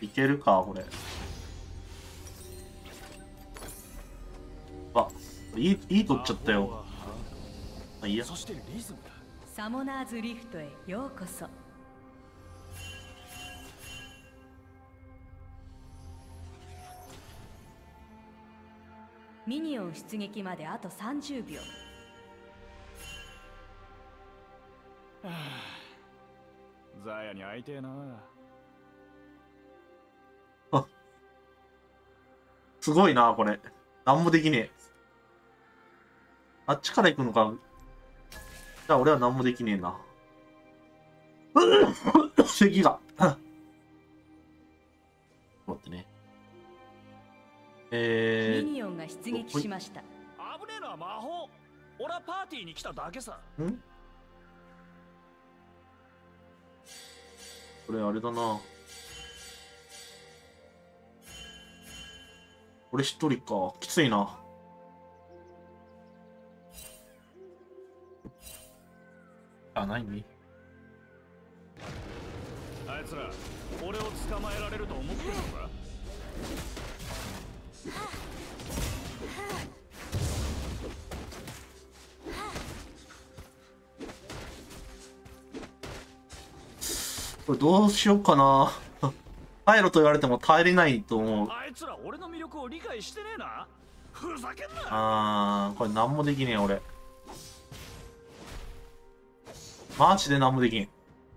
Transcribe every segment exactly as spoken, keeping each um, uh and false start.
いけるか、これ。あ、いい、いい取っちゃったよ。あ、いいや。 そしてリズムだ。 サモナーズリフトへようこそ。ミニオン出撃まであとさんじゅうびょう。 ザヤに会いてえな。 あ、すごいな、これ。なんもできねえ。あっちから行くのか。じゃあ俺はなんもできねえな。咳が。待ってね。えー、 ミニオンが出撃しました。 危ねえのは魔法。俺はパーティーに来ただけさ。 んこれあれだな。俺一人か。きついな。あ、何あいつら俺を捕まえられると思ってるのか。 これどうしようかな。耐えろと言われても耐えれないと思う。 あいつら俺の魅力を理解してねえな。ふざけんな。 あー、これ何もできねえ俺。マジで何もできん。い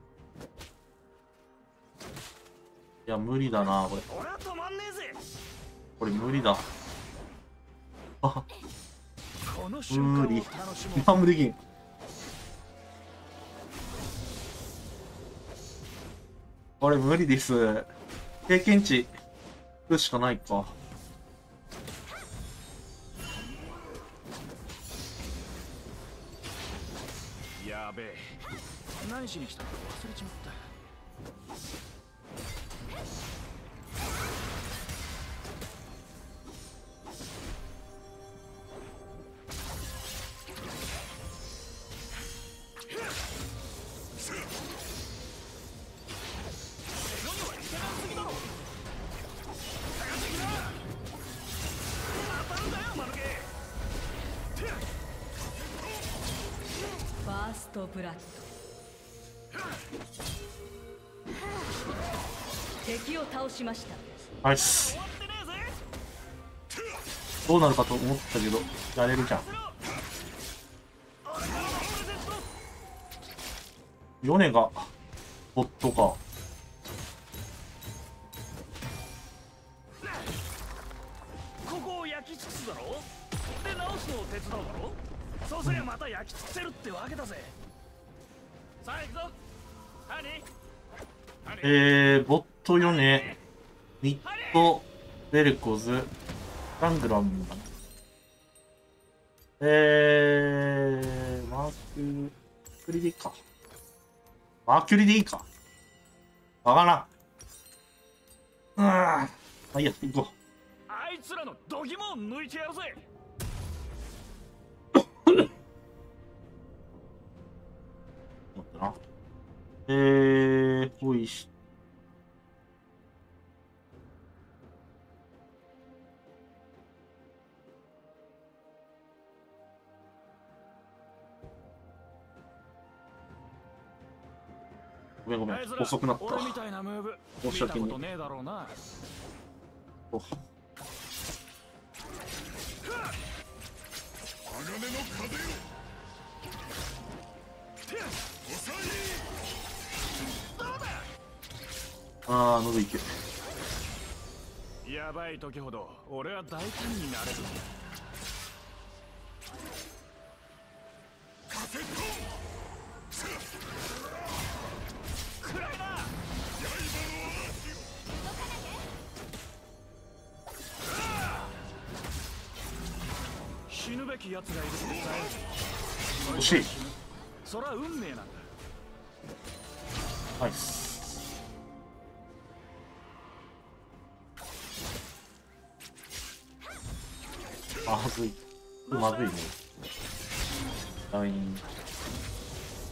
や、無理だな、これ。 俺は止まんねえぜ。 これ無理だ。あ、 この瞬間を無理。 楽しもう。 何もできん。これ無理です。経験値、いくしかないか。 やべえ。何しに来たか忘れちまった。 ファーストブラッド。敵を倒しました。 ナイス。どうなるかと思ったけど、やれるじゃん。ヨネが、ボットか。 ここを焼き尽くすだろ。で直すのを手伝うだろ。そうすりゃまた焼き尽くせるってわけだぜ。さあ行くぞ。ハニー。 えー、ボットヨネ、ミッド、ベルコズ、ラングラムだね。えー、マーキュリでいいか。マーキュリでいいか。わからん。うん。まあいいや、行こあいつらの度肝を抜いてやるぜ。 う。待ってな。えー、ほいし。ごめんごめん、遅くなった。 俺みたいなムーブ申し訳ない。 見たことねえだろうな。 おあー、喉いけ。 やばい時ほど俺は大胆になれる。くらいだ。死ぬべき奴がいるって伝える。 惜しい。 それは運命なんだ。 ナイス。まずい。まずいね。ライン。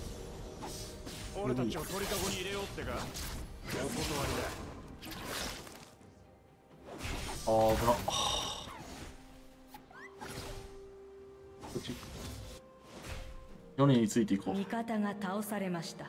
俺たちを鳥かごに入れようってか。お断りだ。 あー危な。こっち米についていこう。 味方が倒されました。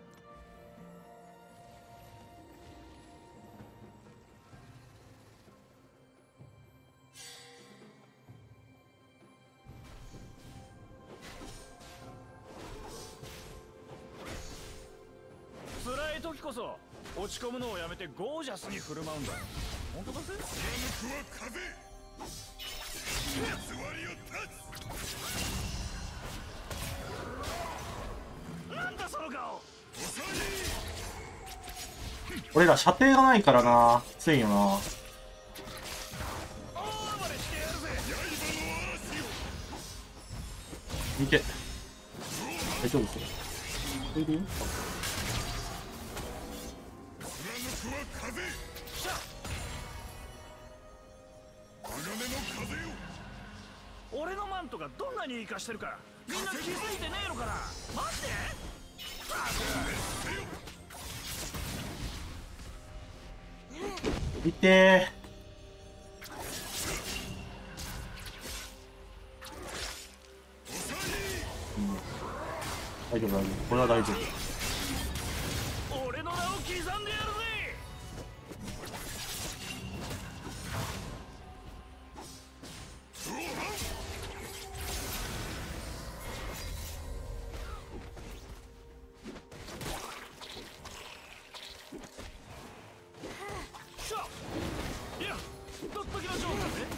辛い時こそ落ち込むのをやめてゴージャスに振る舞うんだ。本当だぜ。 貫くは風、偽りを断つ。 なんだその顔。 俺ら射程がないからな、きついよな。 大暴れしてやるぜ。 見て。大丈夫ですよ。いるよ。 貫くは風、鋼の風よ。 俺のマントがどんなに活かしてるかみんな気づいてねえのかな。マジで。 見てー、うん、大丈夫大丈夫、これは大丈夫。 俺の名を刻んでやるぜ。しゃいやとっときましょうかね。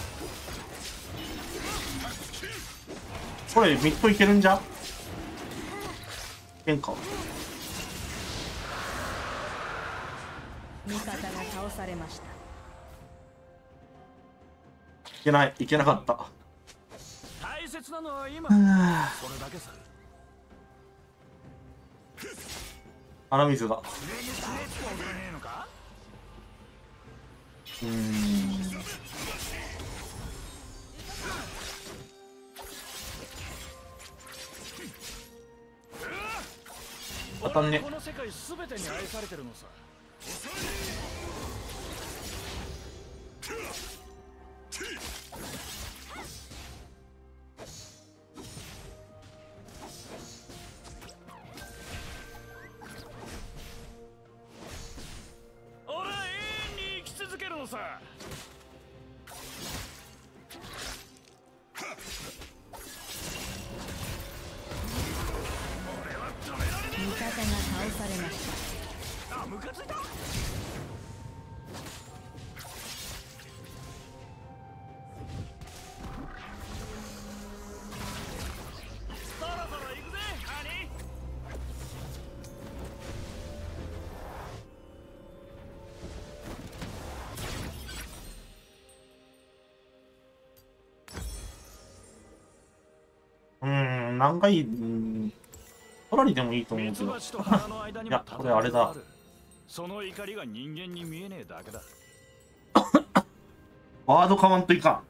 これミッドいけるんじゃいけんか。 味方が倒されました。 いけない、いけなかった。 大切なのは今はそれだけさ。 鼻水が。 熱を送らねえのか。 うーん。当たんね。 この世界すべてに愛されてるのさ。俺は永遠に生き続けるのさ。 味方が倒されました。 あ、ムカついた。そろそろ行くぜ、ハニー。 うーん、何回、うーん、トラリでもいいと思うけど。 ミツバチと花の間にもいやこれあれだ。 その怒りが人間に見えねえだけだ。 ワードかまんといかん。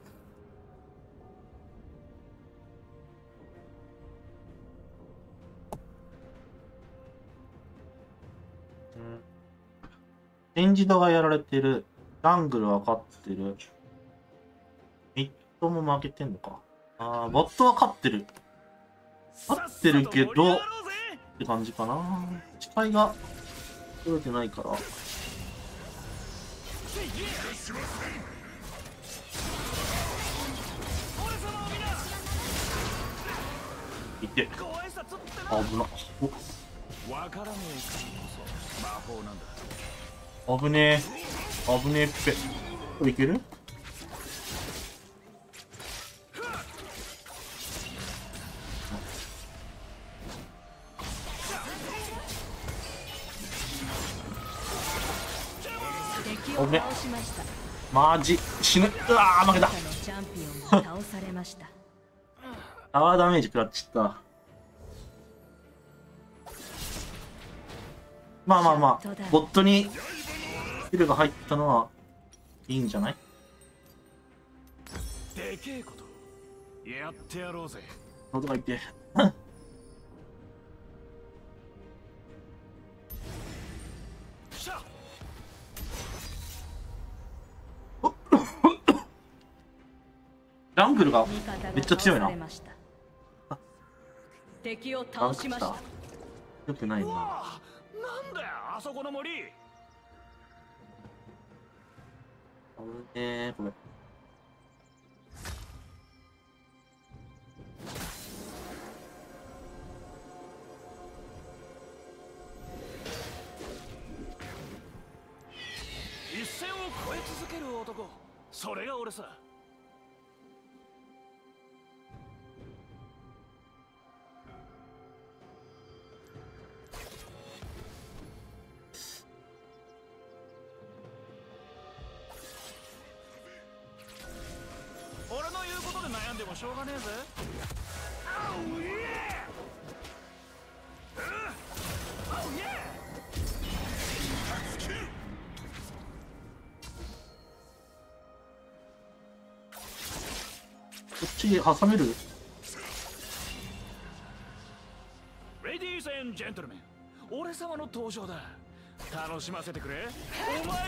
エンジドがやられてる。ジャングルは勝ってる。ミッドも負けてんのか。あー、ボットは勝ってる。勝ってるけど、って感じかな。視界が取れてないから。いて。危な。 わからねえからこそ魔法なんだ。 危ねえ。危ねえっぺ。これいける？ 敵を倒しました。 マジ死ぬ。うわー負けた。 他のチャンピオンが倒されました。 タワーダメージ食らっちゃった。まあまあまあ、ボットにヒルが入ったのはいいんじゃない？ でけえことやってやろうぜ。 喉が痛い。 しゃおっジャングルが味方がめっちゃ強いな。 倒されました敵を倒しました。 よくないな。 うわなんだよあそこの森。 あぶねーこれ。 一線を越え続ける男、それが俺さ。俺の言うことで悩んでもしょうがねえぜ。あういえあういえこっちに挟める？ レディース&ジェントルメン、俺様の登場だ。楽しませてくれ。お前が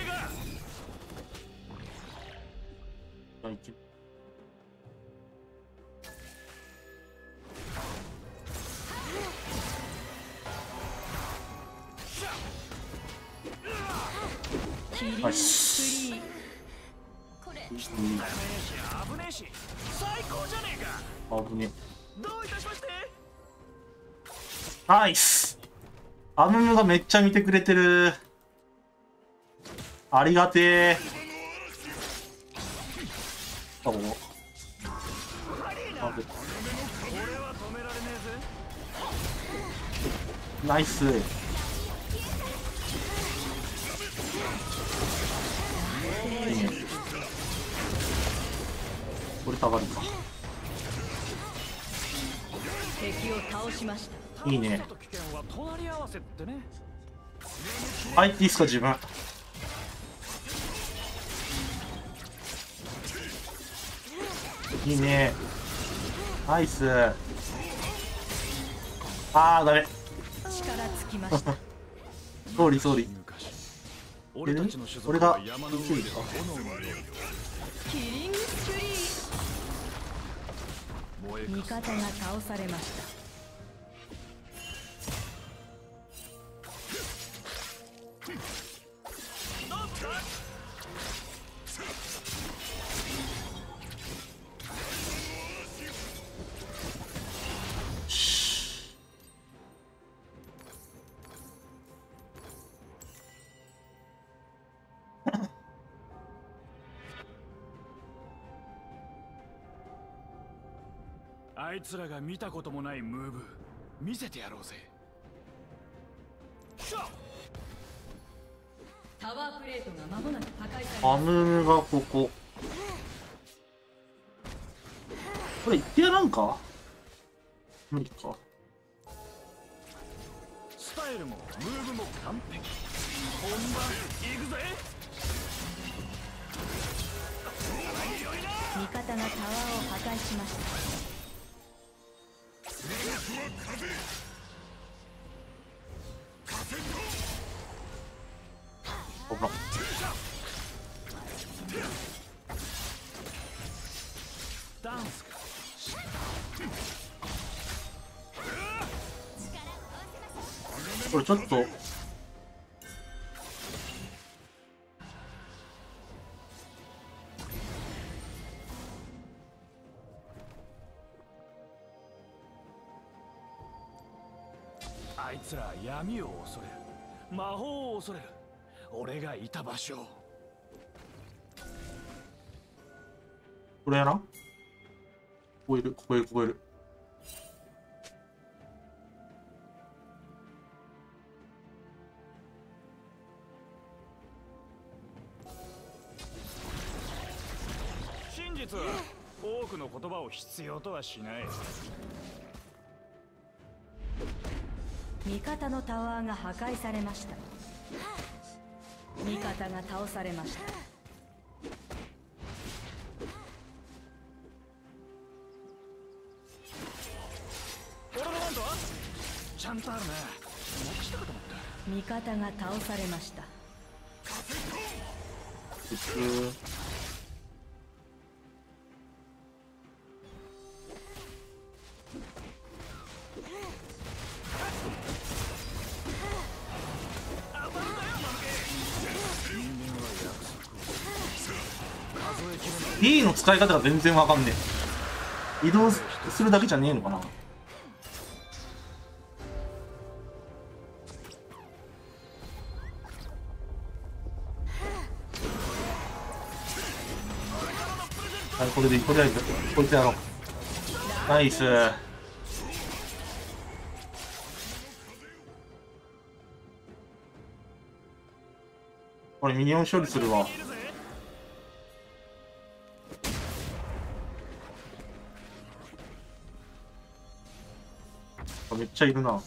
あ、いけキリンはいスリー危ねえし危ねえし最高じゃねえか。 あぶね。 どういたしまして。 ナイス。アムムがめっちゃ見てくれてる。ありがてえ。あ、ここ。あぶ俺は止められねえぜ。 ナイス。いいね。これ下がるか。 敵を倒しました。 いいね。 楽しさと危険は隣り合わせってね。 はい、いいっすか自分。いいね。ナイス。あー、ダメ。 力尽きましたソーリーソーリー。 昔俺たちの種族俺がは山の上で炎のよキリングスリう燃えー味方が倒されましたあいつらが見たこともないムーブ見せてやろうぜ。 タワープレートが間もなく破壊されアますムムがここ。これ言ってやらんか？無理か。 スタイルもムーブも完璧。本番行くぜ。 味方がタワーを破壊しましたほら。 ダンスか。 これちょっと。 あいつら闇を恐れる。魔法を恐れる。俺がいた場所。 これやな。ここいる、ここいる、ここいる。 真実は多くの言葉を必要とはしない。 味方のタワーが破壊されました味方が倒されました俺の番とはちゃんとあるね。なくしたかと思った。 味方が倒されました普通。 B の使い方が全然わかんねえ。移動するだけじゃねえのかな。はい、これでとりあえずこいつやろう。ナイス。これミニオン処理するわ。めっちゃいるな。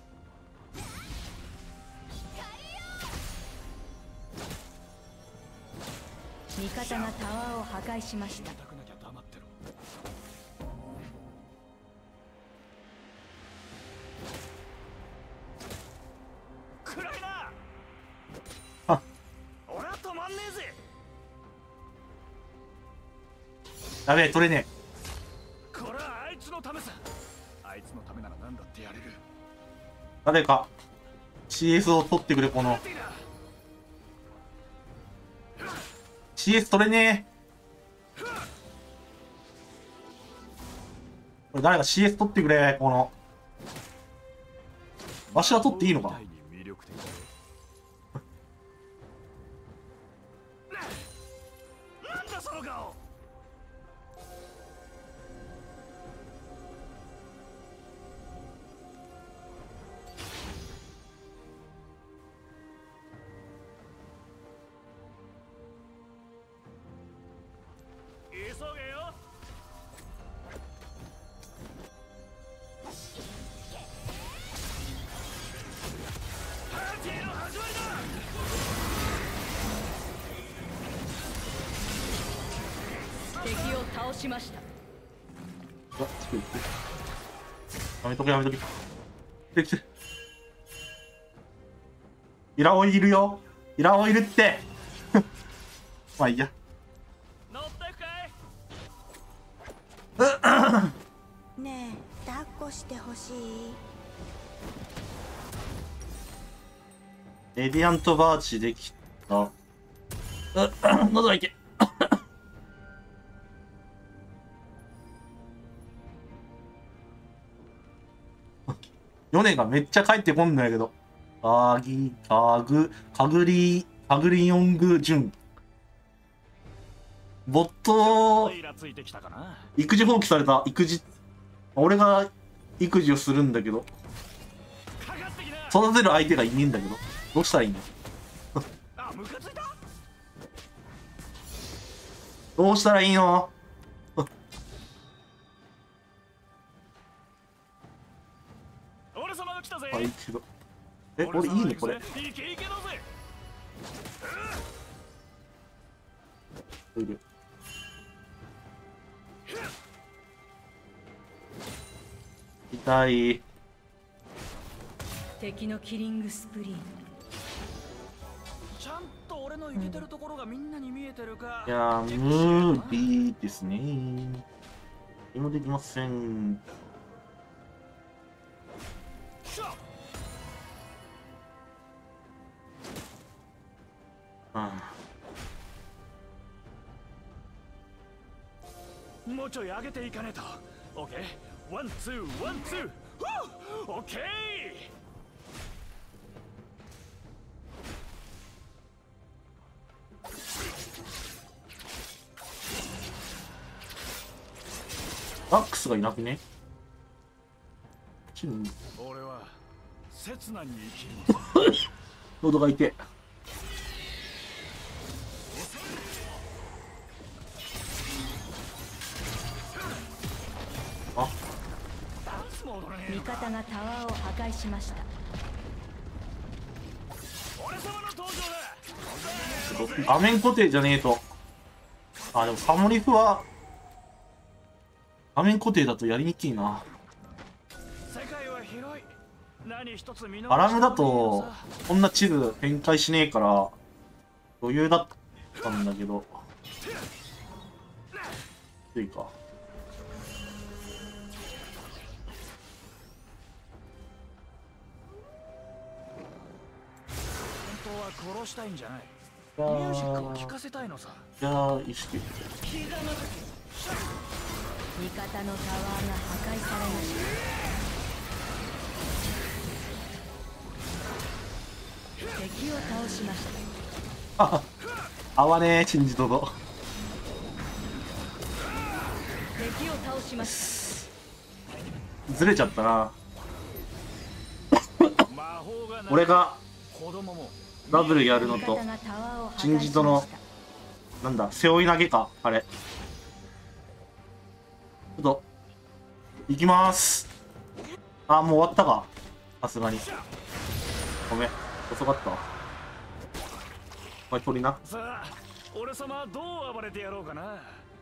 味方がタワーを破壊しました。 暗いな。 あ、 俺は止まんねえぜ。 やべえ、取れねこれはあいつのためさ。あいつのためなら何だってやれる。 え。誰か シーエス を取ってくれ。この シーエス 取れねえ。これ誰か シーエス 取ってくれ。このわしは取っていいのか。 なんだその顔。急げよ。パーティーの始まりだ。 敵を倒しました。 うわ、つくつくやめとけやめとけ。できてる。イラオイいるよ。イラオイいるって。まあいいや。 乗ってくかい。 ねえ、抱っこしてほしい。 レディアントバーチできた。喉が痛い。ヨネがめっちゃ帰ってこんのやけど。カギ、カグ、カグリ、カグリヨングジュン。ボット、 イラついてきたかな。 育児放棄された。育児、俺が育児をするんだけど、 かかってきな。 育てる相手がいねえんだけど、どうしたらいいの？ あ、ムカついた。 どうしたらいいの？ 俺様が来たぜ。 あ、いいけど。え、俺いいのこれ。 いけいけだぜ。 トイレ。痛い。 敵のキリングスプリーン。 ちゃんと俺のイケてるところがみんなに見えてるか。 いやー、無理ですね。何もできません。ああ、もうちょい上げていかねえと。オッケー、ワンツーワンツー。オッケー。 バックスがいなくね？チン俺は刹那に生きる。 喉が痛い。あ、 ダンスも踊れねえ味のか。 方がタワーを破壊しました。 俺様の登場だ。 ちょっと画面固定じゃねえと。あ、でもサモリフは画面固定だとやりにくいな。 世界は広い。何一つ見逃しアラムだとこんな地図展開しねえから余裕だったんだけど、ついか。 本当は殺したいんじゃない。 やミュージックをー聴かせたいのさ。 いやー意識。 味方のタワーが破壊されました。敵を倒しました。 あ合わねえチンジドド。 敵を倒しましずれちゃったな。 魔法がない俺が子供もダブルやるた。 のと味方がタワーを破壊しました。 チンジドのなんだ背負い投げかあれ。ちょっと行きまーす。あもう終わったか。さすがにごめん遅かったわ。お前取りな。 さあ俺様はどう暴れてやろうかな。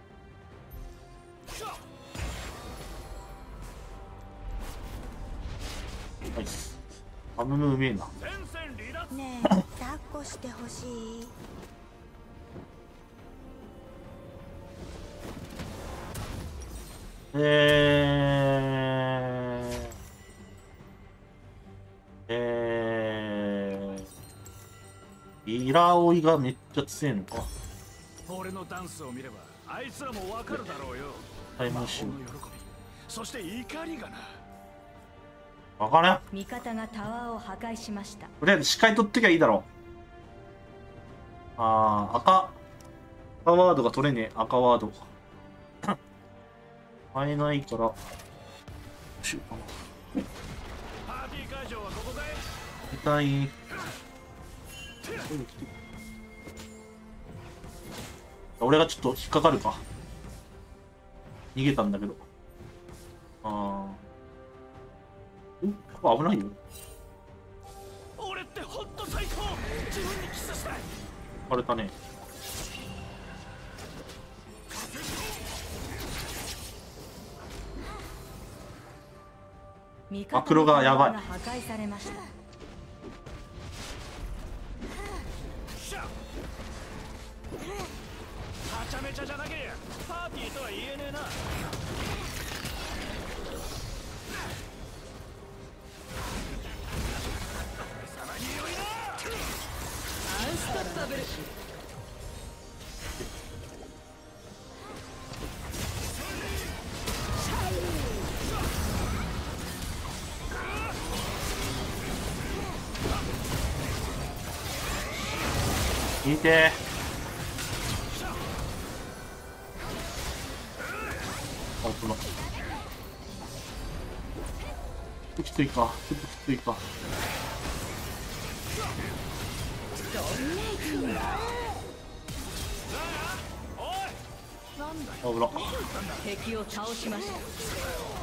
ナイス。アムムうめえな。 戦線離脱。 ねえ抱っこしてほしい。 えー、えー、イラオイがめっちゃ強いのか。 俺のダンスを見ればあいつらもわかるだろうよ。 タイムシュー魔法の喜び、そして怒りがな。 ト。わからん。 味方がタワーを破壊しました。 とりあえず視界取ってきゃいいだろう。あー、赤。赤ワードが取れねえ。赤ワード。買えないから。どうしようかな。 パーティー会場はここかい。 痛い。俺がちょっと引っかかるか。逃げたんだけど。あー。んここ危ないよ。 俺ってほんと最高。自分にキスしたい。 割れたね。 味マクロがやばい。 破壊されました。 はちゃめちゃじゃなけりゃパーティーとは言えねえな。さらに良いな。 アンストッパブル。 聞いてー。あ、危ない。きついか。ちょっときついか。危な。 敵を倒しました。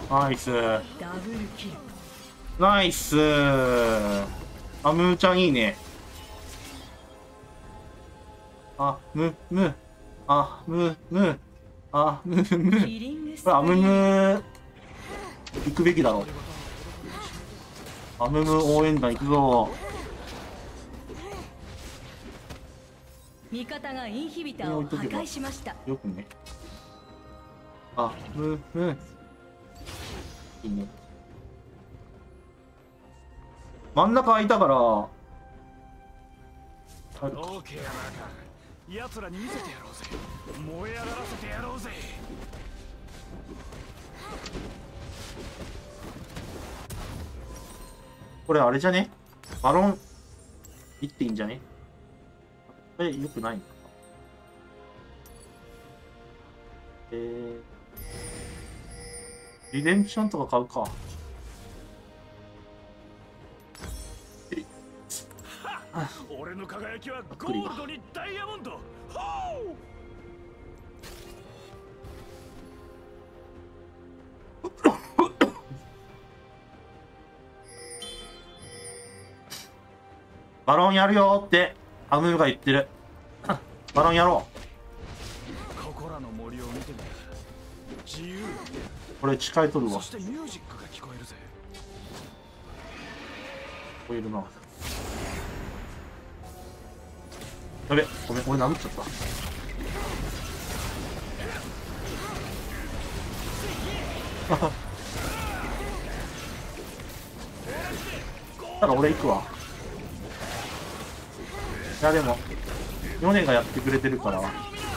ナイス。 ダブルキル。 ナイスー。あ、ムーちゃんいいね。あ、む、む。あ、む、む。あ、む、む。 キリングスこれアムム行くべきだろ。アムム応援団行くぞ。 味方がインヒビターを破壊しました。 よくね。あ、む、む。いいね。真ん中空いたから。 オーケーやなか。奴らに見せてやろうぜ。燃え上がらせてやろうぜ。 これあれじゃね？バロン行っていいんじゃね？これよくないのか。えー、リデンプションとか買うか。 俺の輝きはゴールドにダイヤモンド。ほう。 バロンやるよってアムーが言ってる。バロンやろここらの森を見てみた。自由。 う。これ近い取るわ。 そしてミュージックが聞こえるぜ。 聞こえるな。やべ、ごめん、俺殴っちゃった。ただ俺行くわ。いやでもヨネがやってくれてるから。い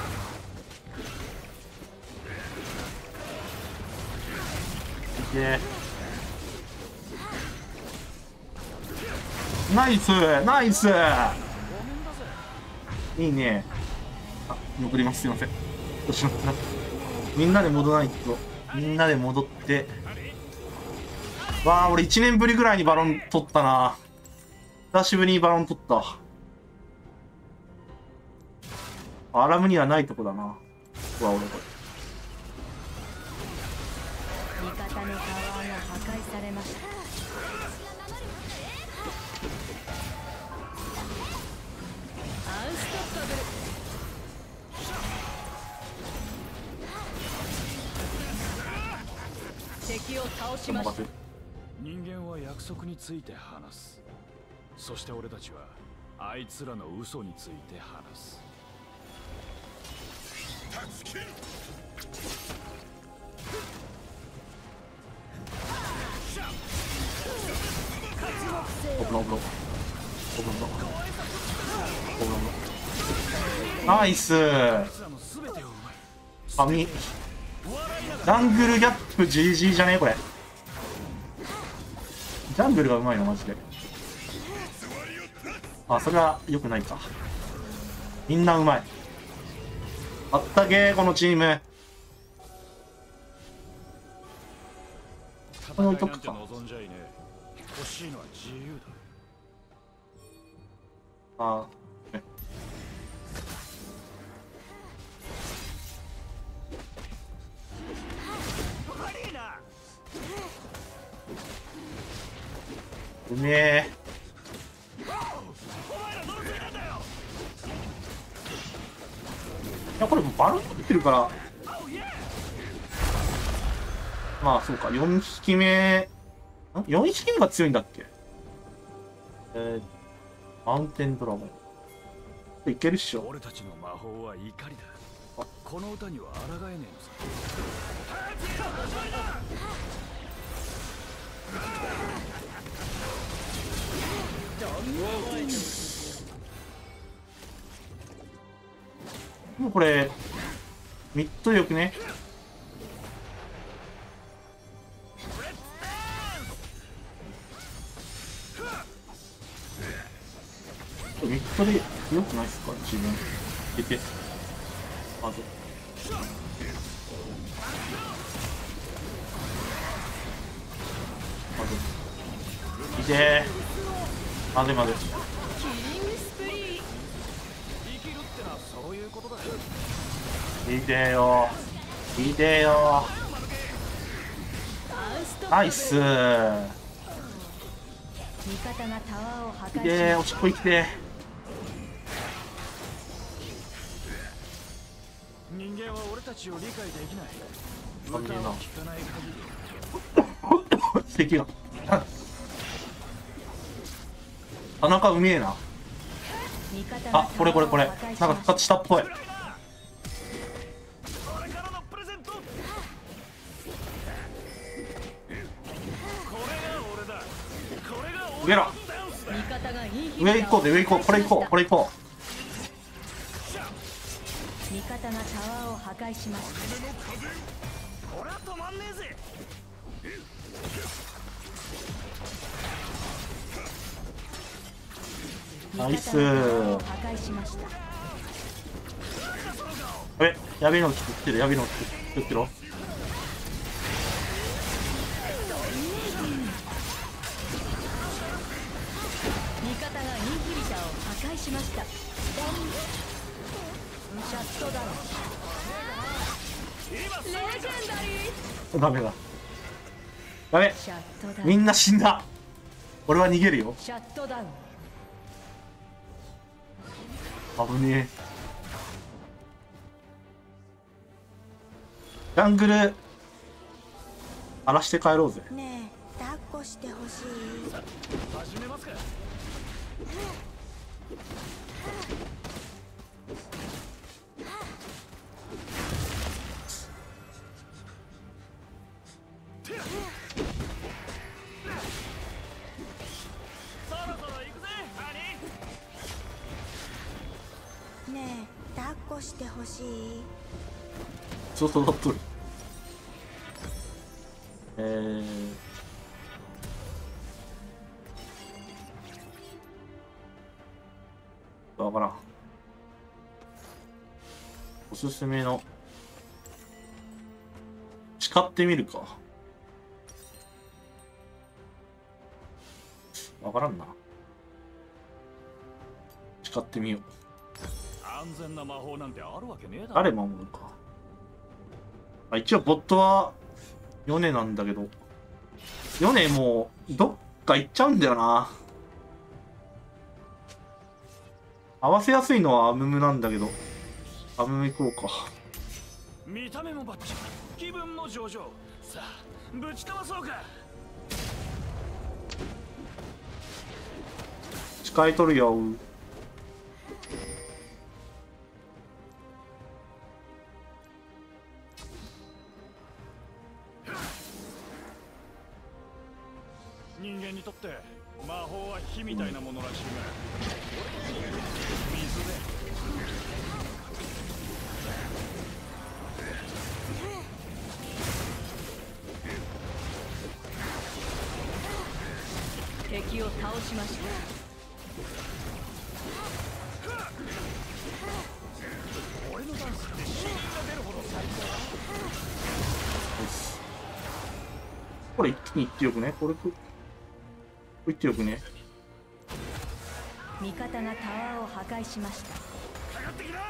け。ナイスナイス、いいね。あ、残ります。すいません。どうしような。みんなで戻らないと。みんなで戻って。わあ、俺いちねんぶりぐらいにバロン取ったな。久しぶりにバロン取った。アラムにはないとこだな。うわ、俺これ。 味方のタワーが破壊されました。アンストッパブル。敵を倒しました。 人間は約束について話す。そして俺たちはあいつらの嘘について話す。 断ち切る。 オブロブロオブロブロオブロブロ。ナイス。あ、みジャングルギャップ ジージー じゃねえこれ。ジャングルがうまいのマジで。あ、それは良くないか。みんなうまい。あったけーこのチーム。ここに置いとくか。ああ、ね。うめえ。いや、これもうバロン取ってるから。まあそうか、よんひきめんよんひきめが強いんだっけ。えー、マウンテンドラゴンいけるっしょ。 俺たちの魔法は怒りだ。この歌には抗えねえのさ。 もうこれミッドよくね。ミッドでよくないっすか自分。いけてまずまずいけー。まずいまずい。いいでよいいでよ。ナイスー。 味方がタワーを破壊しました。 いいでー。おしっこいきて人間は俺たちを理解できない。 ー。なんでな聞かない限り敵が田中うめえな。あ、これこれこれなんか復活したっぽい。上ろ上行こうぜ上行こう。これ行こうこれ行こう。味方がタワーを破壊しました。 俺は止まんねえぜ。 ナイスー。 破壊しました。 え、やべえの作ってるやべえの作ってろ。 味方がインヒビターを破壊しました。シャットダウン。レジェンダリー。 ダメだダメ。 シャットダウン。 みんな死んだ。俺は逃げるよ。 シャットダウン。 危ねえ。ジャングル荒らして帰ろうぜ。 ねえ抱っこしてほしい。 始めますか。 ねこしてほしい。 そう育っとる。えー、わからん。おすすめの誓ってみるか。わからんな。誓ってみよう。 安全な魔法なんてあるわけねえだろ。 誰守るか。あ、一応ボットはヨネなんだけど、ヨネもうどっか行っちゃうんだよな。合わせやすいのはアムムなんだけど、アムム行こうか。 見た目もバッチリ、気分も上々。さあぶち飛ばそうか。 誓い取るよ。 人間にとって魔法は火みたいなものらしいが、水で。 敵を倒しました。 俺のダンスって死人が出るほど最これ一気にいってよくね。これこれいってよくね。 味方がタワーを破壊しました。 高かかってきな。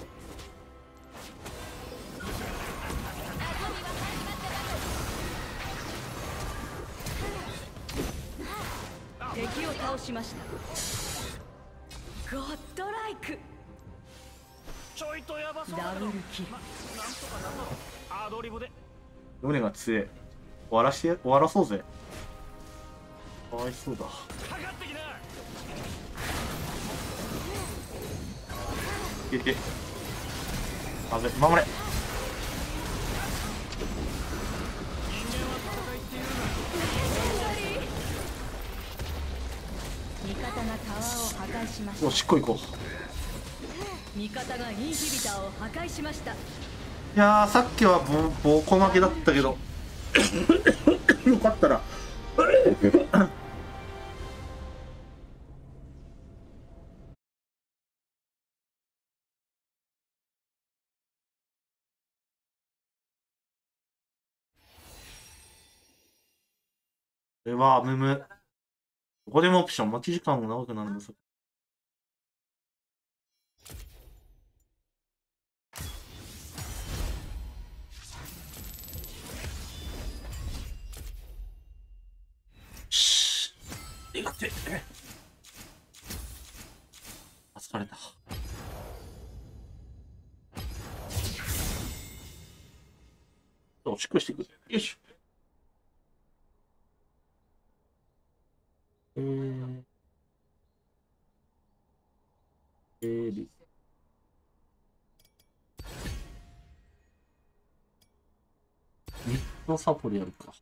敵を倒しました。ゴッドライク。 ちょいとヤバそうだダけど、 ブルキル。 ま、なんとかなるだろう。アドリブで。 ヨネが強え。終わらして終わらそうぜ。かわいそうだ。 かかってきな。 いけいけ。あべ、守れ。 味方がタワーを破壊しました。 よし、こいこう。 味方がインヒビターを破壊しました。 いやー、さっきはボコ負けだったけどよかったらこれはムム。ここでもオプション、待ち時間が長くなるんです。しありがてえ。あ、疲れた。おしっこしていく。よいしょ。えー、えー、ミッドサポでやるか。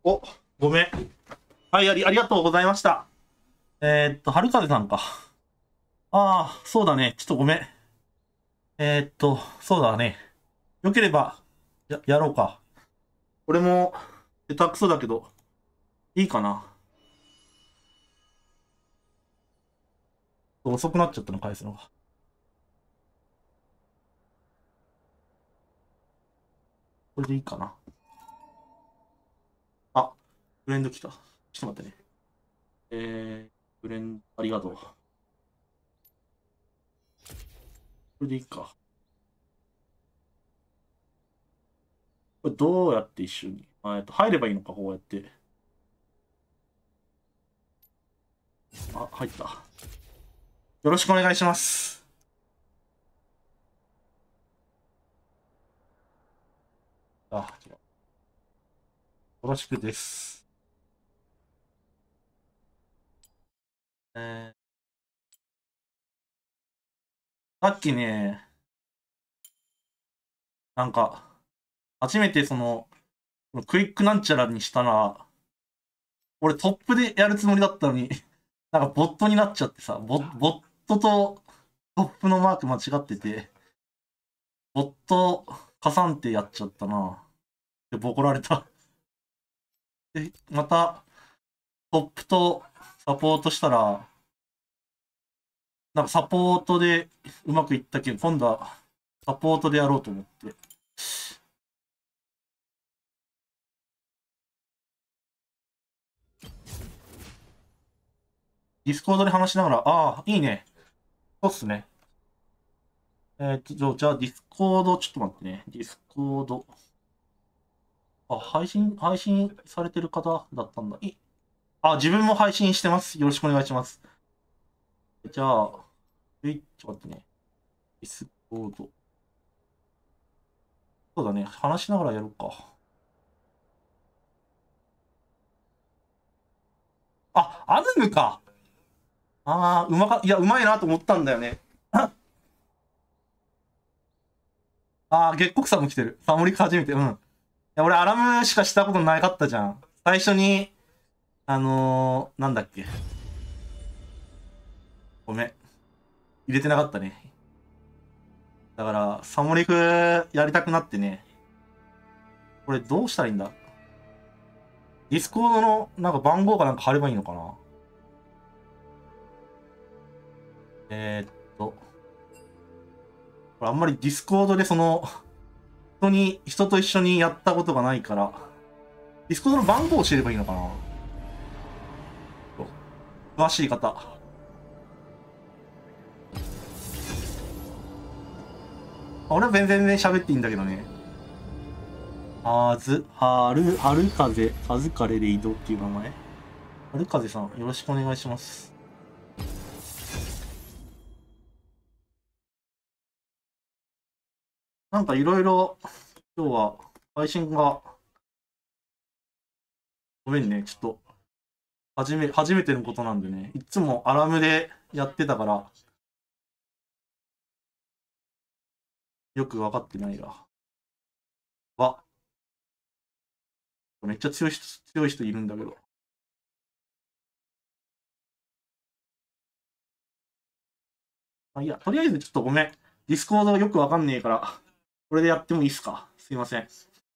お、ごめん。はい、あり、ありがとうございました。えー、っと、春風さんか。ああ、そうだね。ちょっとごめん。えー、っと、そうだね。よければ、や、やろうか。俺も、下手くそだけど、いいかな。遅くなっちゃったの、返すのが。これでいいかな。あ、ブレンド来た。ちょっと待ってね。えー、ブレンド、ありがとう。これでいいか。これどうやって一緒に、あえっと、入ればいいのか、こうやって。あ、入った。よろしくお願いします。あ、違う。よろしくです。えー、さっきね、なんか、初めてその、クイックなんちゃらにしたら、俺トップでやるつもりだったのに、なんかボットになっちゃってさ、ボ、ボットとトップのマーク間違ってて、ボット加算ってやっちゃったな。で、ボコられた。で、また、トップとサポートしたら、なんかサポートでうまくいったけど、今度はサポートでやろうと思って。ディスコードで話しながら、ああ、いいね。そうっすね。えっと、じゃあ、ディスコード、ちょっと待ってね。ディスコード。あ、配信、配信されてる方だったんだ。いあ、自分も配信してます。よろしくお願いします。じゃあ、えい、ちょっと待ってね。ディスコード。そうだね。話しながらやろうか。あ、アヌムか。ああ、うまか、いや、うまいなと思ったんだよね。ああ、月国さんも来てる。サモリク初めて。うん。いや、俺、アラムしかしたことなかったじゃん。最初に、あのー、なんだっけ。ごめん。入れてなかったね。だから、サモリクやりたくなってね。これどうしたらいいんだ？ディスコードのなんか番号かなんか貼ればいいのかな？えー、っと。これあんまりディスコードでその、人に、人と一緒にやったことがないから、ディスコードの番号を教えればいいのかな？詳しい方。俺は全然ね、喋っていいんだけどね。はず、はる、はるかぜ、かずかれレイドっていう名前。はるかぜさん、よろしくお願いします。なんかいろいろ、今日は配信が、ごめんね、ちょっと、はじめ、初めてのことなんでね、いつもアラムでやってたから、よくわかってないわ。わ。めっちゃ強い人、強い人いるんだけど。あ、いや、とりあえずちょっとごめん。ディスコードよくわかんねえから、これでやってもいいっすか？すいません。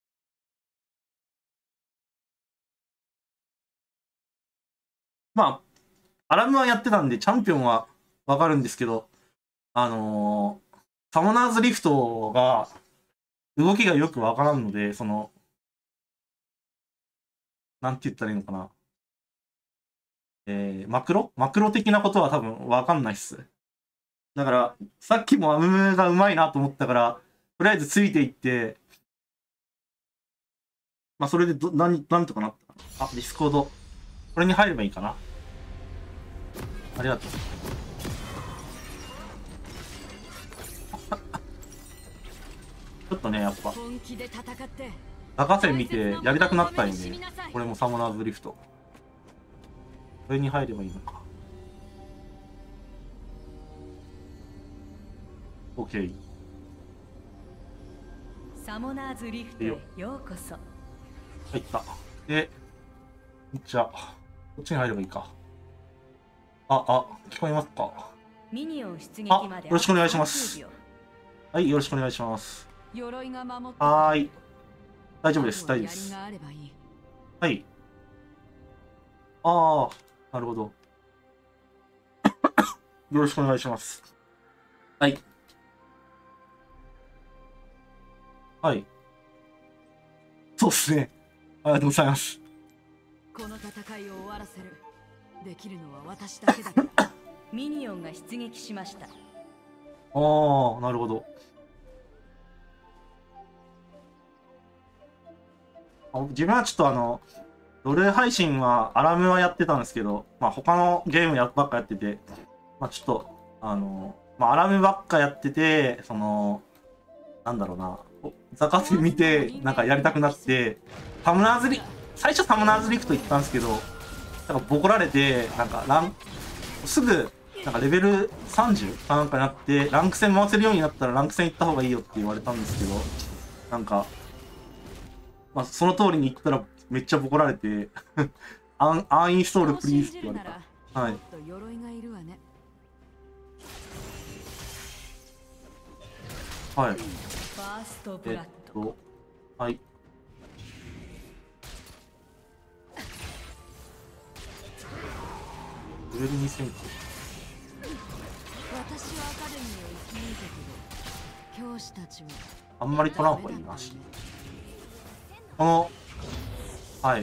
まあ、アラムはやってたんで、チャンピオンはわかるんですけど、あのー、サモナーズリフトが、動きがよくわからんので、その、なんて言ったらいいのかな。えー、マクロマクロ的なことは多分わかんないっす。だから、さっきもアムムがうまいなと思ったから、とりあえずついていって、まあ、それでど、なん、なんとかなった。あ、ディスコード。これに入ればいいかな。ありがとう。ちょっとね、やっぱ、高瀬見てやりたくなったんで、これもサモナーズリフト。これに入ればいいのか。OK。 サモナーズリフトへようこそ。 入った。で、 じゃあ、こっちに入ればいいか。あ、あ、聞こえますか？ ミニオン出撃あ、 までよろしくお願いしますさんじゅうびょはい、よろしくお願いします。 う鎧が守ってはーい。大丈夫です、大丈夫で槍す。 があればいい。 はい。ああ、なるほど。よろしくお願いします。はい。はい。そうっすね。ありがとうございます。 この戦いを終わらせる。できるのは私だけだからミニオンが出撃しました。 ああ、なるほど。あ自分はちょっとあの、ドル配信はアラムはやってたんですけど、まあ他のゲームやばっかやってて、まあちょっと、あの、まあアラムばっかやってて、その、なんだろうな、ザカス見て、なんかやりたくなって、サムナーズリ、最初サムナーズリフト行ったんですけど、なんかボコられて、なんかラン、すぐ、なんかレベルさんじゅうかなんかになって、ランク戦回せるようになったらランク戦行った方がいいよって言われたんですけど、なんか、まあその通りに行ったらめっちゃボコられて、アン、アンインストールプリーズって言われた。はい。 鎧がいるわね。 はい。 ファーストブえっラッド。 と、はい。レベルにせんき。 私はアカデミーを生き抜いたけど、教師たちはあんまり取らん方がいいなし。この、はい。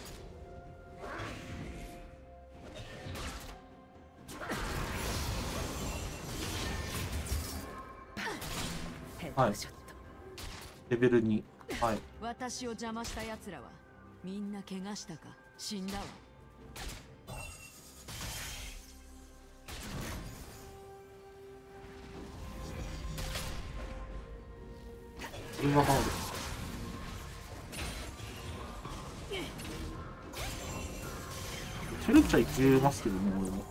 はい。レベルに。はい。 私を邪魔した奴らはみんな怪我したか死んだわ。 これはハード。チェルチャいけますけどね、俺も。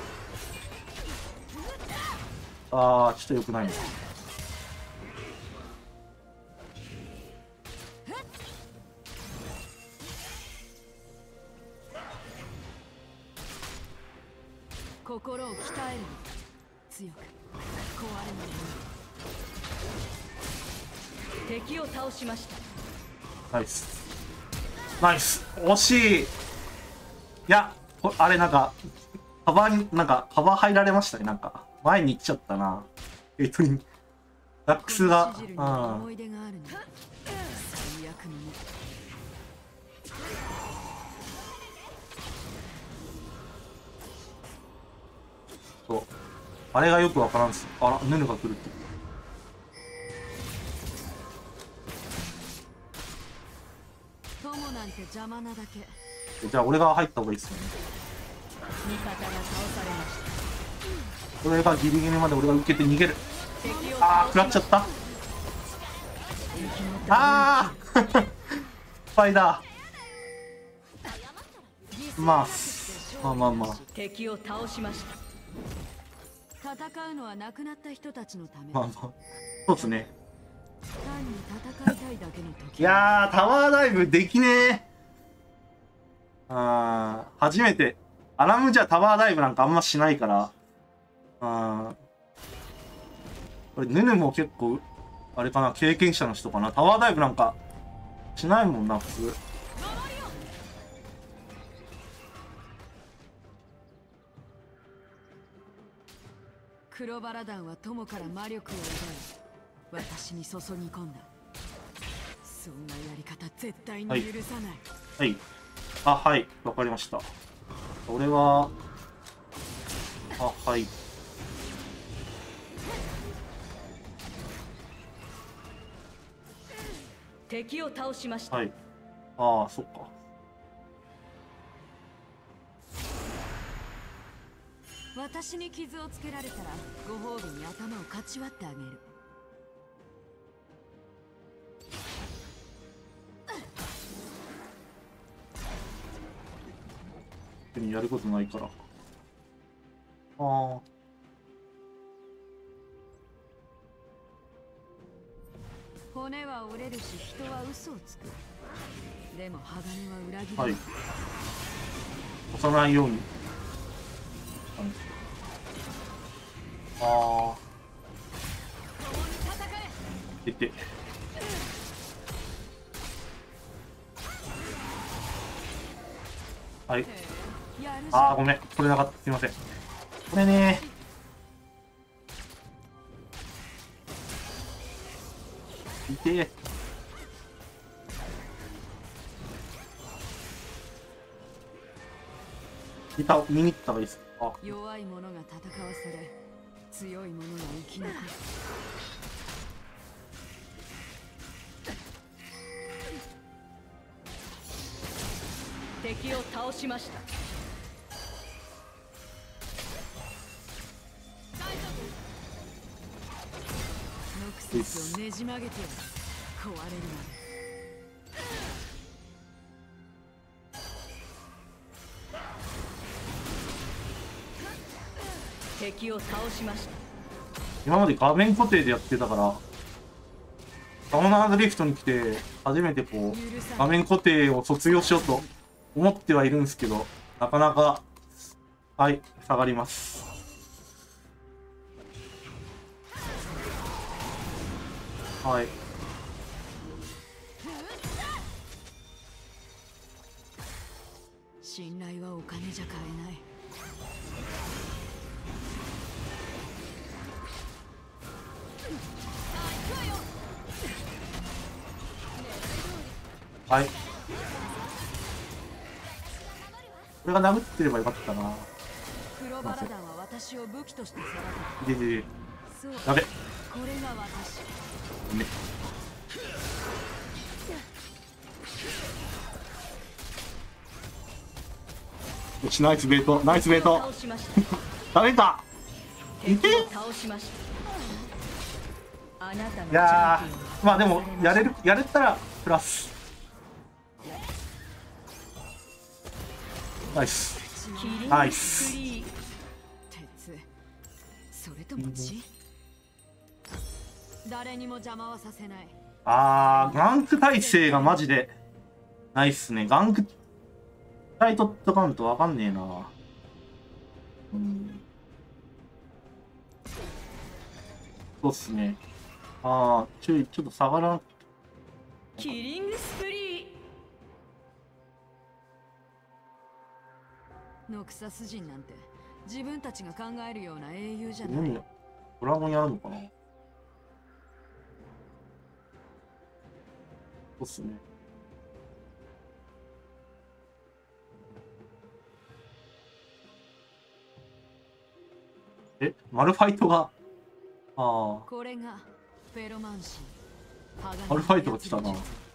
あー、ちょっと良くないな。 心を鍛えるの。強く壊れない。敵を倒しました。 ナイス。ナイス。惜しい。いや、こあれなんか、カバーに、なんか、カバー入られましたね。なんか、前に行っちゃったな。えっと、ダックスが、 このシジルにうん。 思い出があるね。最悪のね。 そう。あれがよくわからんす。あら、ヌヌが来るって。 友なんて邪魔なだけ。 じゃあ、俺が入った方がいいっすよね。 味方が倒されました。 これがギリギリまで俺が受けて逃げる。 敵をあー、食らっちゃった。あー失敗だ。まあ、まあまあまあ。 敵を倒しました。戦うのは亡くなった人たちのため。 まあまあ。そうっすね。 単に戦いたいだけの時。 いやー、タワーダイブできねえ。あー、初めて。アラムじゃタワーダイブなんかあんましないから。あー。これ、ヌヌも結構、あれかな、経験者の人かな。タワーダイブなんか、しないもんな、普通。 黒バラ団は友から魔力を奪い、私に注ぎ込んだ。そんなやり方絶対に許さない。 はい。あ、はい。わかりました。俺は、あ、はい。 敵を倒しました。 はい。ああ、そっか。 私に傷をつけられたらご褒美に頭をかち割ってあげる。 別にやることないから。ああ。 骨は折れるし人は嘘をつく。でも鋼は裏切る。 はい。 押さないように。ああ。出て。はい。ああ、ごめん。これなかった。すいません。これね。いてえ。いた、見に行った方がいいです。あ、 弱い者が戦わされ、強い者が生き残る。敵を倒しました。ノクサスをねじ曲げて壊れるまで。敵を倒しました。 今まで画面固定でやってたから、サモナードリフトに来て、初めてこう、画面固定を卒業しようと思ってはいるんですけど、なかなか、はい、下がります。はい。 信頼はお金じゃ買えない。 はい。これが殴ってればよかったな。 黒バラダンは私を武器として育ていででで。 そう。 やべ。 これが私。 ごめん。よし、ナイスベイト、ナイスベイト。ダメだ。いけ。いやー、まあでもやれる、やれたらプラス。ナイス。ナイス。 鉄。それとも血？誰にも邪魔はさせない。 あー、ガンク耐性がマジでないっすね。ガンク体取っとかんとわかんねえな。うん。そうっすね。あー、ちょい、ちょっと下がらん。 キリングスプリー。ノクサス人なんて自分たちが考えるような英雄じゃない。 何や、ドラゴンやるのかな。そうっすね。え、マルファイトが、ああ。 これがフェロマンシー。 マルファイトが来たな。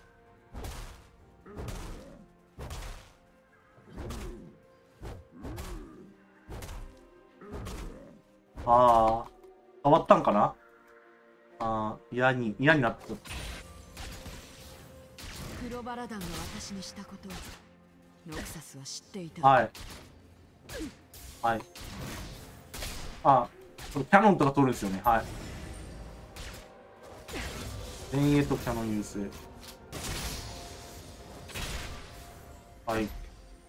ああ、変わったんかな。ああ、嫌に、嫌になってた。 黒バラダンが私にしたことをノクサスは知っていた。 はい。はい。あ、キャノンとか取るんですよね。はい。前衛とキャノン優勢。はい。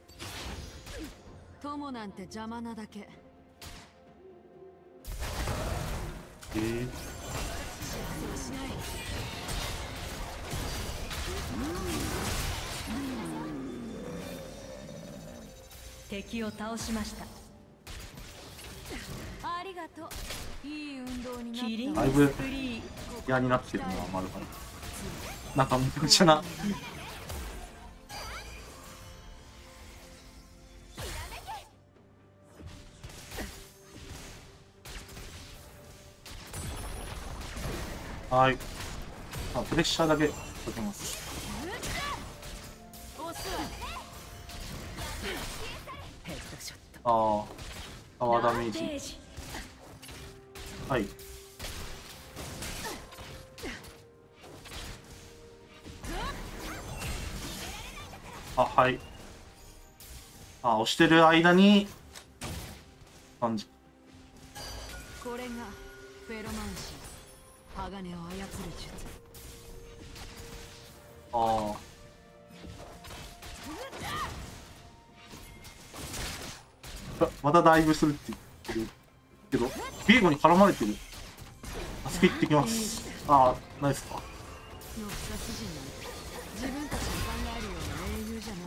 友なんて邪魔なだけ。 えー、 しない。敵を倒しました。ありがとう。いい運動になった。 だいぶ嫌になってるな、マルファイト。なんかめちゃくちゃな。はい。あ、プレッシャーだけかけます。ああ、パワーダメージ。はい。あ、はい。あ、押してる間に感じ。 これがフェロマンシー。鋼を操る術。 ああ。 あまたダイブするって言ってるけど、ビーゴに絡まれてる。助け行ってきます。ああ、ナイスか。 ノクサス人なんて自分たちの考えるような英雄じゃない。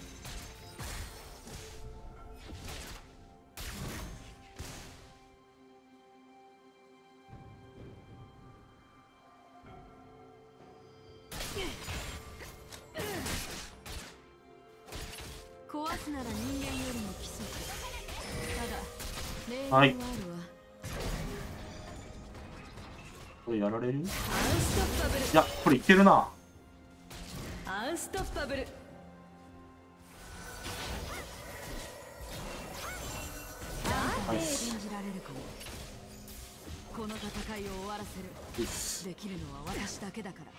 壊すなら人間よりも規則。ただ例外はあるわ。 これやられる？いアンストッパブル。 や、これいけるな。 アンストッパブル。 ナイ信ス。 じられるかも。この戦いを終わらせる。 ナイス。 できるのは私だけだから。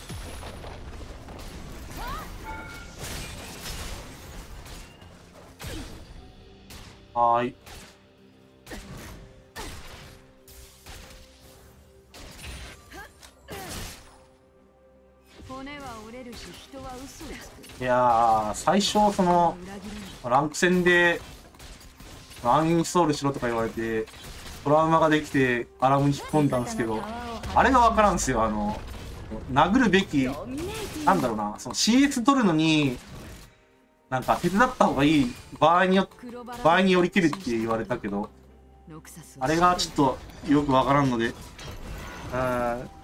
はーい。 骨は折れるし人は嘘をつく。 いやー、最初、その、 裏切れない。 ランク戦で、アンインストールしろとか言われて、トラウマができて、アラームに引っ込んだんですけど、あれがわからんすよ。あの、殴るべき、なんだろうな、その シーエス 取るのに、なんか手伝った方がいい場合によ、場合によりきるって言われたけど、 ノクサスをあれがちょっとよくわからんので、うーん、 早く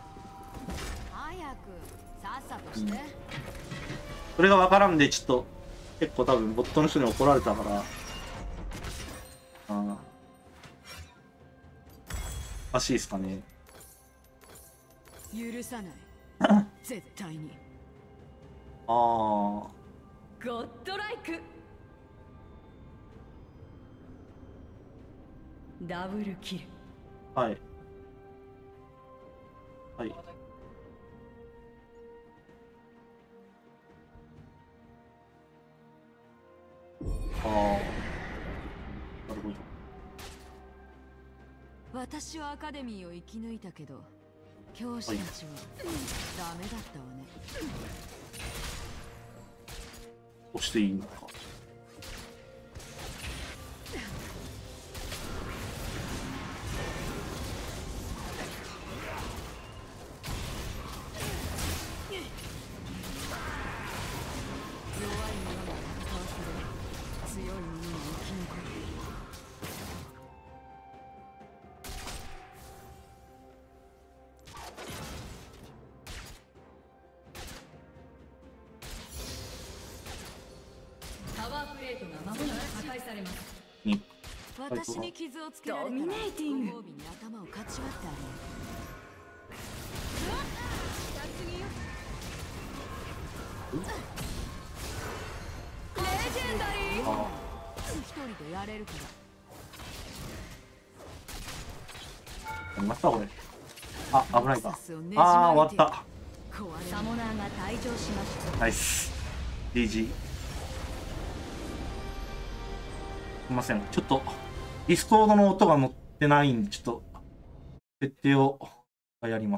さっさとして。 それがわからんで、ちょっと、結構多分、ボットの人に怒られたから、あー、おかしいですかね。 許さない絶対に。 あー、 ゴッドライク。ダブルキル。 はい。はい。ああ、なるほど。 私はアカデミーを生き抜いたけど教師たちはダメだったわね。 押していいのか。 弱い者が戦わせる。強い者が生き残る。パワープレートが間もなく破壊されます。 に、 私に傷をつけられたらご褒美に頭をかち割ってあげる。レジェンダリー。 あ一人でやれるから。 あ、やりましたこれ。あ、危ないか。 ノクサスをねじああ、 曲げて終わった。 壊れサモナーが退場しました。 ナイス。ディージー。すみません。ちょっと、ディスコードの音が乗ってないんで、ちょっと、設定をやります。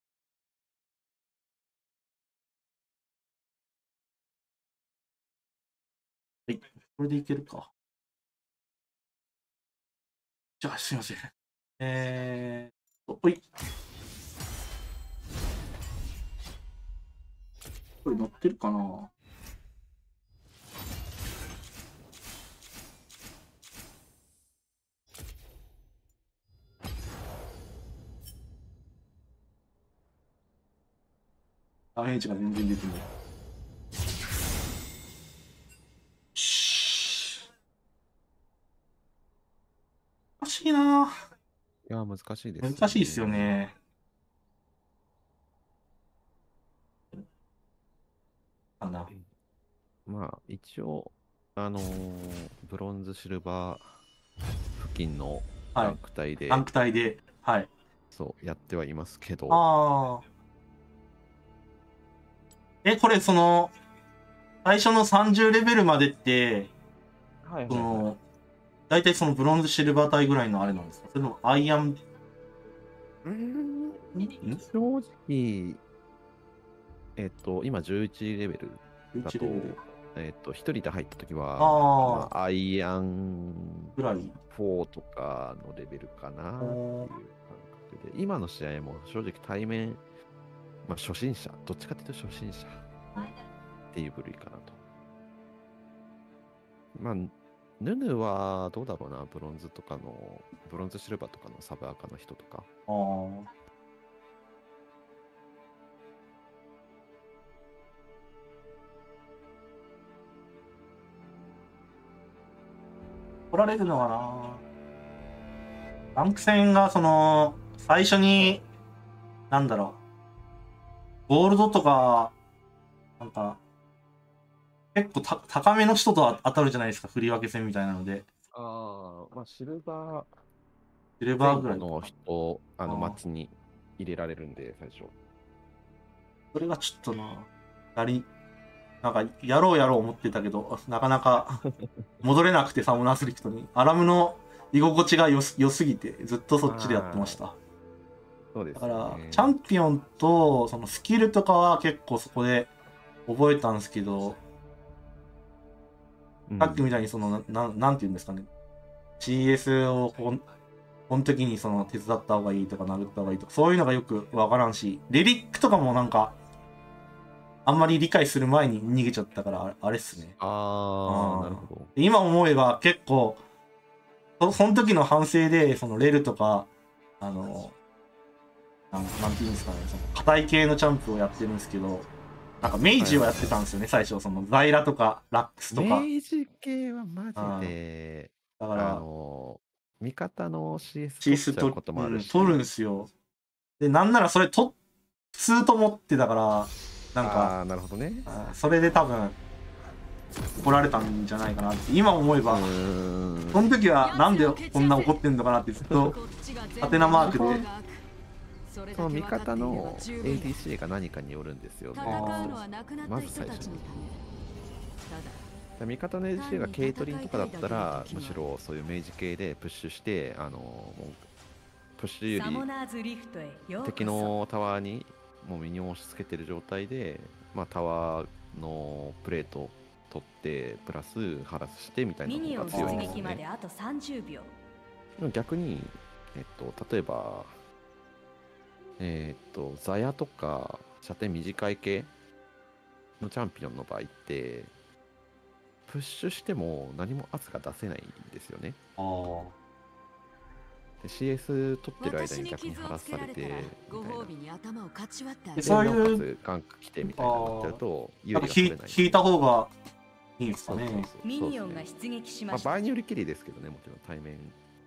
はい。これでいけるか。じゃあ、すみません。えーっと、ほい。これ乗ってるかな？ダメージが全然出てない。し難しいな。 いや、難しいです、 難しいですよ。ね。かな。 まあ、一応、あのーブロンズ、シルバー付近のランク帯で、 ランク帯で、はい。 そうやってはいますけど、 ああ。え、これ、その、最初のさんじゅうレベルまでって、 はいその、大体そのブロンズ、シルバー帯ぐらいのあれなんですか？それともアイアン、 うーんん正直、えっと、今じゅういちレベルだ 11 とレベル。 えっと、一人で入った時は、 あまあ、アイアンぐらい。 フォーとかのレベルかなっていう感覚で、今の試合も正直対面、まあ、初心者、どっちかというと初心者っていう部類かなと。まあ、ヌヌはどうだろうな、ブロンズとかの、ブロンズシルバーとかのサブアカの人とか。 ああ。取られるのかな。ランク戦がその最初になんだろう、ゴールドとかなんか結構た高めの人と当たるじゃないですか、振り分け戦みたいなので。 ああ、まあシルバー、 シルバーぐらいの人、あのあーマッチに入れられるんで、最初。 それがちょっとな、やりなんかやろうやろう思ってたけど、なかなか戻れなくて、サモナースリフトに。アラムの居心地がよす良すぎて、ずっとそっちでやってました。 そうです、 だね。 から、チャンピオンとそのスキルとかは結構そこで覚えたんですけど、 うんさっきみたいにその、ななんていうんですかね、シーエス をこんこの時にその手伝った方がいいとか殴った方がいいとか、そういうのがよくわからんし、レリックとかもなんか、あんまり理解する前に逃げちゃったから、ああれっすね。 ああーあ、なるほど。 今思えば結構、そその時の反省で、そのレルとか、あの、なんなんていうんですかね、その硬い系のチャンプをやってるんですけど、なんかメイジをやってたんですよね、最初。そのザイラとかラックスとか。 明治系はマジで、あだから、 の、味方の シーエスシースと取っちゃうこともあるし、 うん取るんですよ。で、なんならそれと、普通と思ってたから、なんか、 ああ、なるほどね。 あーそれで多分、怒られたんじゃないかなって、今思えば、 うーんその時はなんでこんな怒ってんのかなってずっと、ハテナマークでその味方の エーディーシー が何かによるんですよね。 戦うのは亡くなった人たちのため。ただ味方の エーディーシー がケイトリンとかだったら、むしろそういう明治系でプッシュして、あのもうプッシュよサモナーズリフトへようこそ。 り敵のタワーにもうミニオンを押し付けてる状態で、まあ、タワーのプレート取ってプラスハラスしてみたいなミニオンのが強いん出ですよね。 撃まであとさんじゅうびょう。 でも逆に、えっと、例えばえっとザヤとか射程短い系のチャンピオンの場合ってプッシュしても何も圧が出せないんですよね。 あーで シーエス 取ってる間私にに逆に傷をつハラスされてけられたらみたいなご褒美に頭をかち割ってあげでる。 そういうでなおかつガンク来てみたいなのになっちゃうと有なんか引い利が取れない。 引いた方がいいんですかそうそうね。 そうミニオンが出撃しまあ、 ました。 場合によりきりですけどね、もちろん対面。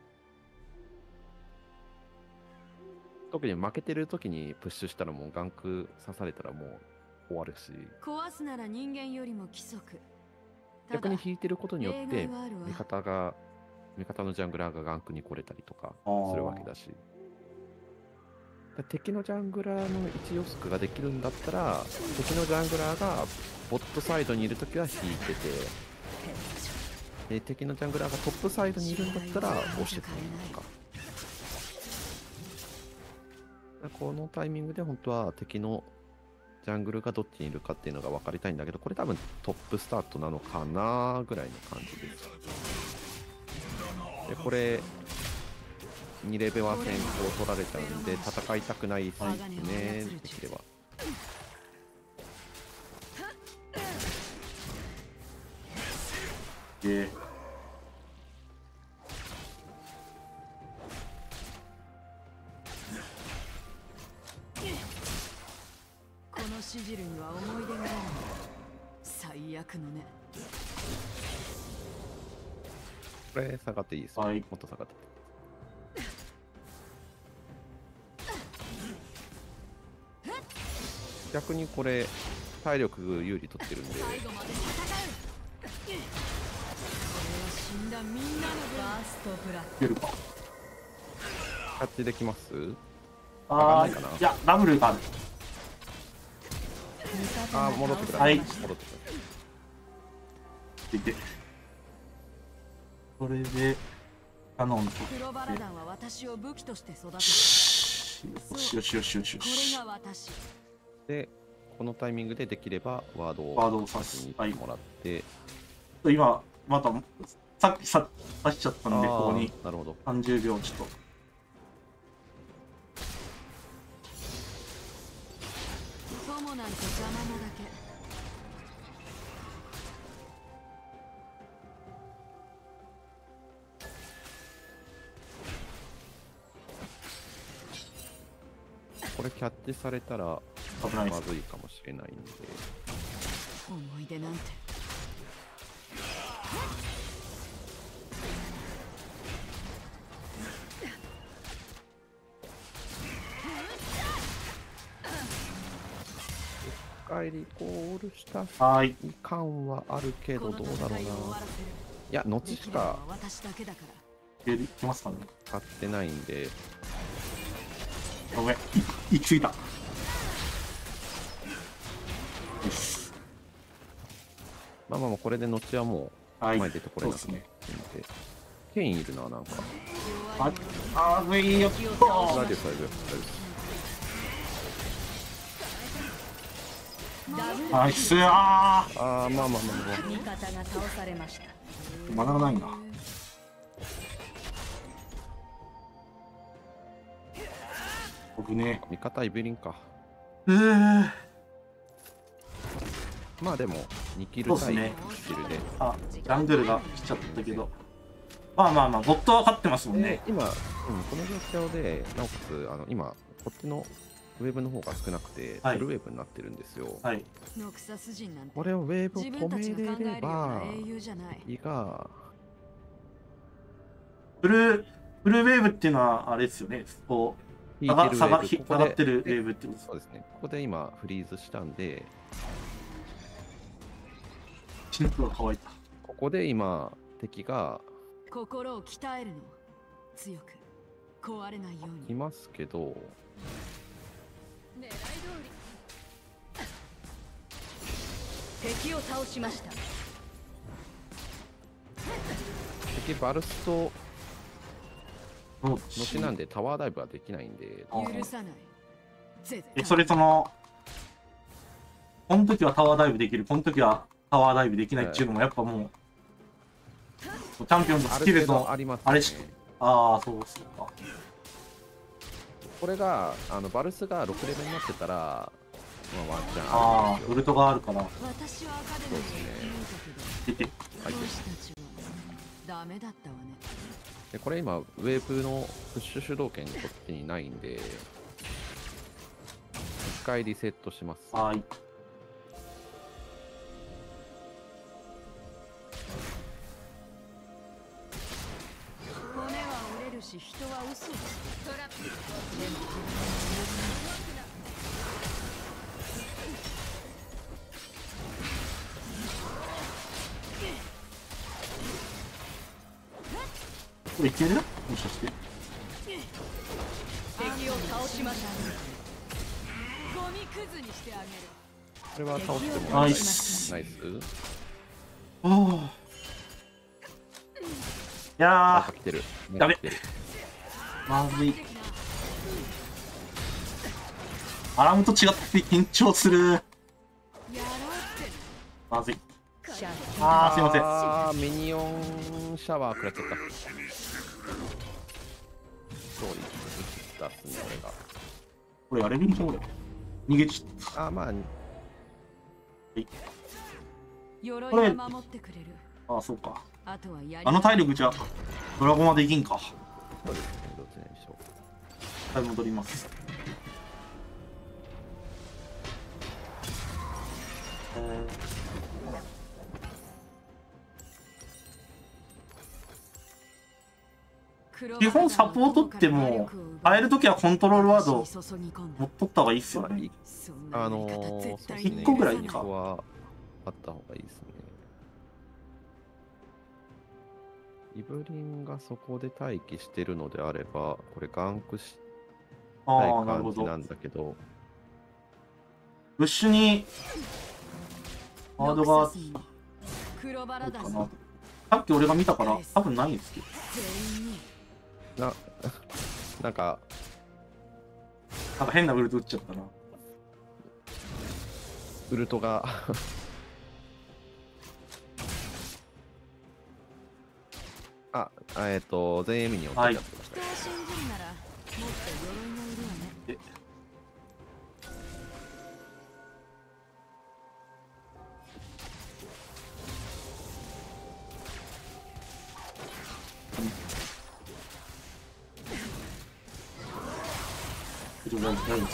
特に負けてる時にプッシュしたらもうガンク刺されたらもう終わるし、 壊すなら人間よりも規則。ただ逆に引いてることによって例外はあるわ味方が味方のジャングラーがガンクに来れたりとかあーするわけだし、で敵のジャングラーの一予測ができるんだったら敵のジャングラーがボットサイドにいる時は引いてて、で敵のジャングラーがトップサイドにいるんだったら押してたりとか。このタイミングで本当は敵のジャングルがどっちにいるかっていうのが分かりたいんだけど、これ多分トップスタートなのかなぐらいの感じです。でこれにレベルは先行取られちゃうんで戦いたくないですね、できれば。 でこのシジルには思い出があるんだ。最悪のね。 これ下がっていいですよ、 はいもっと下がって。逆にこれ体力有利取ってるんで、 最後まで戦う。これは死んだみんなの分。 ファーストブラック。 いけるか。 キャッチできます？ あ上がんないかなーいや、ダブルがある。 あー、戻ってくださ。 はいい戻ってください。 いて。それで、カノンと。 黒バラダンは私を武器として育てた。 よしよしよしよしよしよこれし。 が私。 で、 このタイミングでできればワードをワードを刺す先に行ってもらって、 今またさっきさ刺しちゃったんで、 あーここになるほど。 さんじゅうびょうちょっと。 友なんて邪魔なだけ。 これキャッチされたら危ないでますずいかもしれないんで、 思い出なんて。 帰りゴールしたはーい。 感はあるけど、どうだろうな。いや、後しか私だけだから。 いきますかね。 買ってないんで、 ごめん。行き過ぎた。よし。 まあまあまあ、これで後はもはい。 う前出てこれなくなっそうですね。 てんで、ケインいるな、なんか。 あ、あー、いいよ。 大丈夫、大丈夫、大丈夫です。 ナイス。ああー、まあまあまあまあ。 味方が倒されました。 ー、マナがないな。僕ね。 味方イベリンか。 うー。 まあでも、にキル対そうっすねいちキルで。 あ、ジャングルが来ちゃったけど。まあまあまあ、ボットは勝ってますもんでね。 今、うん、この状況で、なおかつ、あの今、こっちのウェーブの方が少なくて、 はいフルウェーブになってるんですよ。 はい。 ノクサス人なんてこれをウェーブを自分たち止めれれが考えるようなば、 英雄じゃない。 敵が、 フル、フルウェーブっていうのは、あれですよね。こう、 引いてるウェ上が下がーブ、 ひ上ここでがってるウェーブってことです。 そうですね。ここで今、フリーズしたんで、 チンクが乾いた。 ここで今、敵が心を鍛えるの。強く壊れないように。 いますけど、 狙い通り。 敵を倒しました。 敵バルストそう後なんでタワーダイブはできないんで、 許さない。絶対え、それその、この時はタワーダイブできる、この時はタワーダイブできないっていうのも、やっぱもう、チャンピオンのあスキルる程度の、 ありますあれしね。 ああ、そうそうか。 これが、あのバルスがろくレベルになってたら、まあ、ワンチャンああ、 あるんですよ。 ウルトがあるから、 私はアカデミーで生き抜いたけど、 出て。 はい同志たちはダメだったわね。 でこれ今、ウェーブのプッシュ主導権こっちにないんで、一回リセットします。 はーい。 骨は折れるし人は嘘をつく。トラップ。でもこれいけるもしかして。 敵を倒しました。 ゴミくずにしてあげる。 これは倒してもナイらいス。 ナイス。 おお。いやあ、来てる。もうダメ来てる。 ー、まずい。アラームと違って緊張する。 やろうって。 まずい。 シャーあー、すいません。 あー、ミニオンシャワー食らっちゃった。そう出すね、俺が。 これあれ見にこれ。逃げちゃっあー、まあ、 鎧が守ってくれる。 た。ああ、そうか。 あとはやりあの体力じゃ、ドラゴンはできんか。 そうですね、どっちにしよう。 はい、戻ります。えー基本サポートってもう、変えるときはコントロールワード持っとった方がいいっすよね。 あのー、そうですね、 一個ぐらいかここはあった方がいいですね。イブリンがそこで待機してるのであれば、これガンクしたいああ、なるほど感じな。んだけど、 ブッシュに、ワードがある黒バラだかな。さっき俺が見たから、多分ないんですけど。 全員にな、なんか、 なんか変なウルト打っちゃったな。 ウルトがあ、えっ、と全エミニオン取り合ってました人を信じるならもっと鎧がいるわね。 え大丈夫大丈夫です。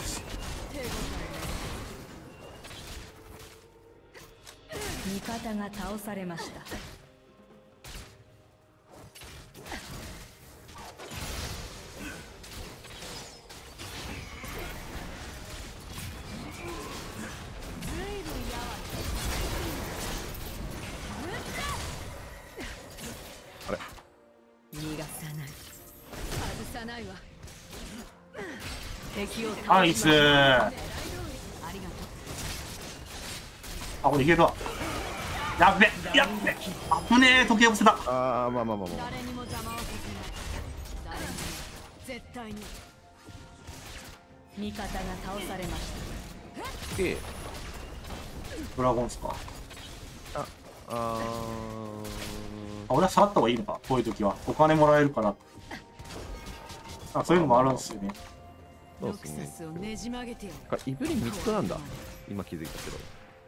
味方が倒されました。 あれ逃がさない。 外さないわ。 敵をナイスー。 ありがとあ、これいけるわ。やっべやっべ危ねえ、時計伏せた。 あーまあまあまあまう。 あ誰にも邪魔をさせない。誰にも絶対に。 味方が倒されましすげえドラゴンスか。 あああ、俺は下がった方がいいのか、こういう時は。お金もらえるから。あ、そういうのもあるんですよね。 そうノクですねサスをねじ曲げてよ。 かイブリンミッドなんだ今気づいたけど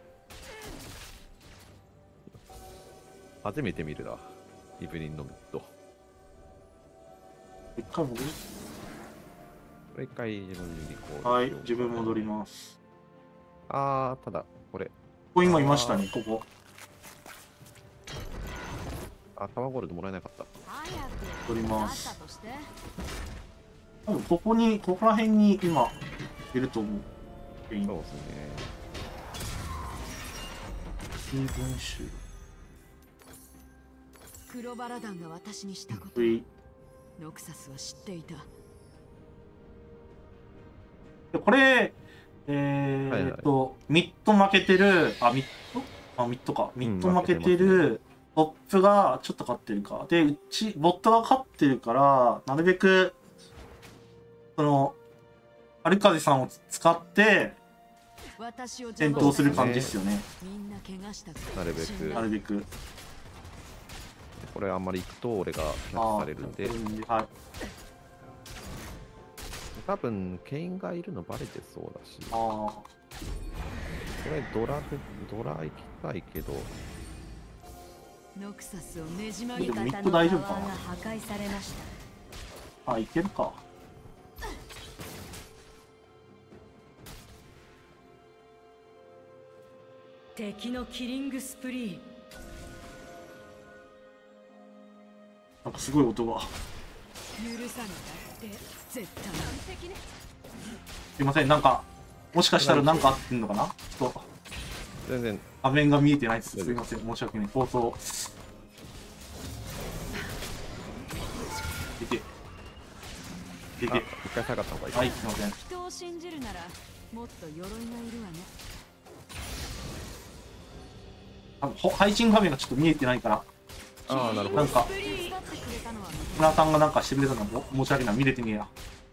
初めて見るなイブリンのミッド一回戻る。 これ一回自分にこうはい、自分戻ります。 あーただこれここ今いましたね、ここ。 あタワーゴールドもらえなかった早く取りますあったとして。 多分ここに、ここら辺に今、いると思う。 そうですね水分集。 黒バラ団が私にしたこと、 でノクサスは知っていた。 これ、えはいはいーっと、ミッド負けてる、あ、ミッドあ、ミッドか。ミッド負けてる、トップがちょっと勝ってるか。で、うち、ボットが勝ってるから、なるべく、その、アルカジさんを使って、 私を戦闘する感じですよね。 みんな怪我したくなるべくなるべく。 これあんまり行くと俺がキャッチされるんであはい。 多分ケインがいるのバレてそうだしあこれドラでドラ行きたいけどノクサスをねじ曲げた。 でもミッドた。味方のタワ大丈夫かなーが破壊されました。 あ。あ、いけるか。 敵のキリングスプリー。 なんかすごい音が。 許さないって絶対に。 すいません、なんか、もしかしたらなんかあってんのかなちょっと、 全然画面が見えてないです。すいません、申し訳ない。放送。出て。出あて。 一回下がった方がいいはい、すいません。 人を信じるならもっと鎧がいるわね。 あのほ配信画面がちょっと見えてないから、 ああなるほどなんか、 手伝ってくれたのは認め村さんがなんかしてくれたのも申し訳ない。見れてねえや。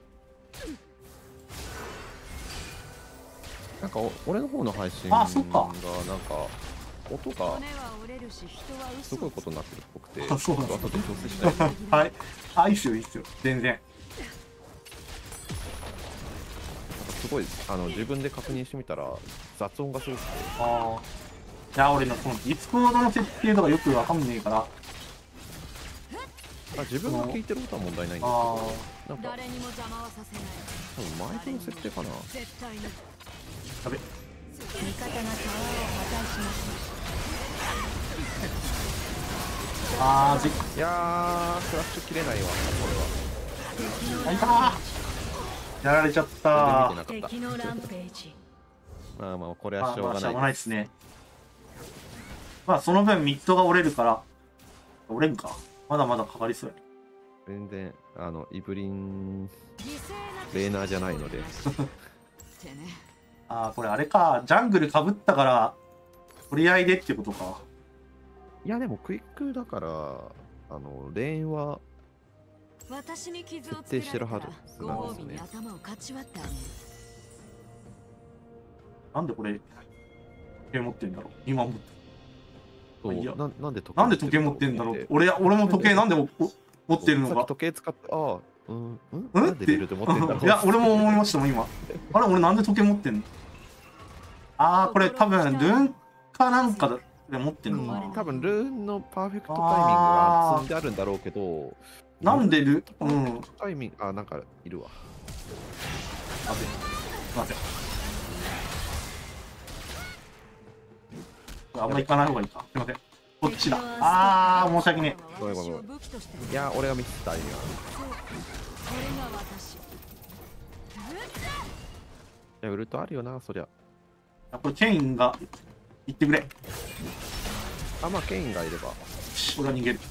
なんかお俺の方の配信がなんかあそっか音が骨は折れるし人は嘘すごいことになってるっぽくてあそうなんだ後で調整したいはい。あ、いいっすよ、いいっすよ。全然。 すごいあの自分で確認してみたら雑音がすごくてああ。いや、俺のこのディスコードの設定とかよくわかんねえから。 あ自分が聞いてることは問題ないんですあけどなんか誰にも邪魔はさせない。 多分マイクの設定かな絶対に。 あ、やべ。 味方がタワーを破壊しました。 あー、じ、 いやークラッシュ切れないわこあいたー。やられちゃったれはー。 全然見てなかっ敵のランページ。 たまあまあこれまあまあ、 はしょうがしょうがなでないいですすね。まあ、その分ミッドが折れるから、折れんか。まだまだかかりそうや。 全然あのイブリン犠牲なくレーナーじゃないのでってね。 ああ、これあれか。ジャングルかぶったから、取り合いでってことか。 いやでもクイックだからあのレーンは私に傷をつけら徹底してるれたらはずご褒美なんですねに頭をかち割ってあげる。 なんでこれ、 計持ってんだろう今思った。 そういやななんで時計なんで時計持ってんだろう俺俺も時計なんでも持ってるのか。 さっき時計使ってああうんうんうんなんでベルト持ってんだろういや俺も思いましたもん今。あれ俺なんで時計持ってんの。ああこれ多分ルーンかなんかで持ってんのかな。 多分ルーンのパーフェクトタイミングが積んであるんだろうけど、 なんでルパーフェクトタイミング、あなんかいるわ。 あすいません。あんま行かない方がいいか。すいません。こっちだ。ああ申し訳ねごめんごめんごめん。いや俺がミスった意味は。 これが私。 いやウルトあるよなそりゃ。 え。これケインが行ってくれ。 あまあケインがいれば。 俺は逃げる。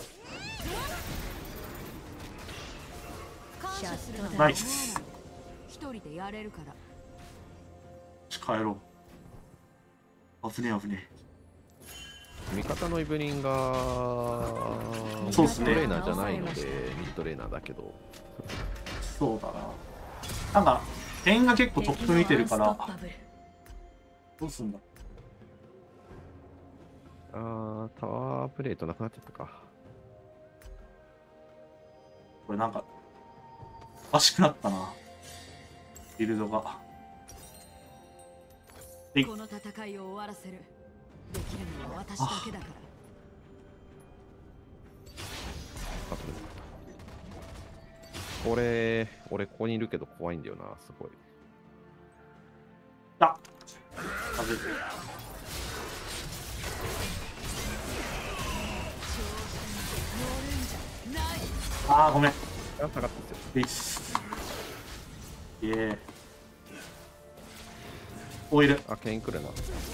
ナイス。 一人でやれるから。 帰ろう。危ねえ危ね味方のイブリンがそうっすねミッドレーナーじゃないのでミッドレーナーだけど。 え。そうだな。なんかケインが結構トップ見てるからどうすんだ。 あータワープレートなくなっちゃったか。 これなんかおかしくなったなビルドが。でこの戦いを終わらせる。できるのは私だけだから。 俺俺ここにいるけど怖いんだよなすごい。 あ風あーごめん。 あ下がってきてる。 いいっす。イエーイ。オイル。 あケイン来るな。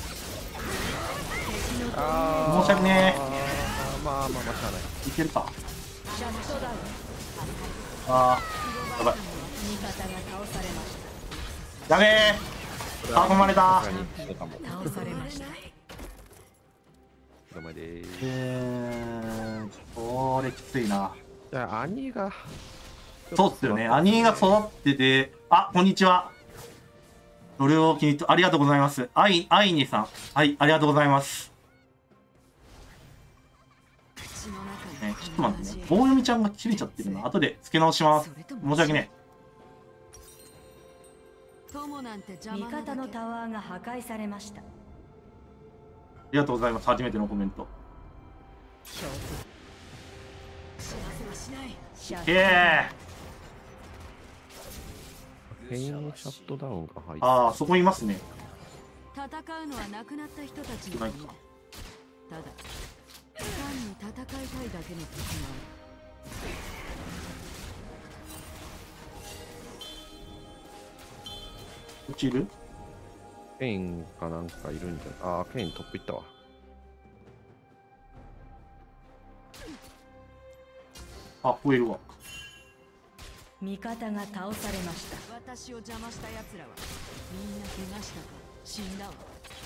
申し訳ねあーまあまあまあしゃあない。 え。いけるか。あーやばい。 味方が倒されましたやべえ。囲まれたさすがに死ぬかも。 倒されましたお前でーす。 えー、これきついな。 じゃあ兄がそうっすよね。兄が育ってて、あ、こんにちは。それを気に入って、ありがとうございます。あい、あいにさん。はい、ありがとうございます。 口の中ね、 にちょっと待ってね。棒読みちゃんが切れちゃってるな。後で付け直します。申し訳ね友なんて邪味魔なだけ。 方のタワーが破壊されました。 え。ありがとうございます。初めてのコメント。 勝知らせはしない。 負ええケインのシャットダウンが入って。 ああ、そこいますね。 戦うのは亡くなった人たちのないか国だ。ただ単に戦いたいだけの時がある。 落ちる。 ケインかなんかいるんじゃない。あーケイントップいったわ。 あ、ここいるわ。 味方が倒されました。 私を邪魔した奴らはみんな怪我したか死んだわ。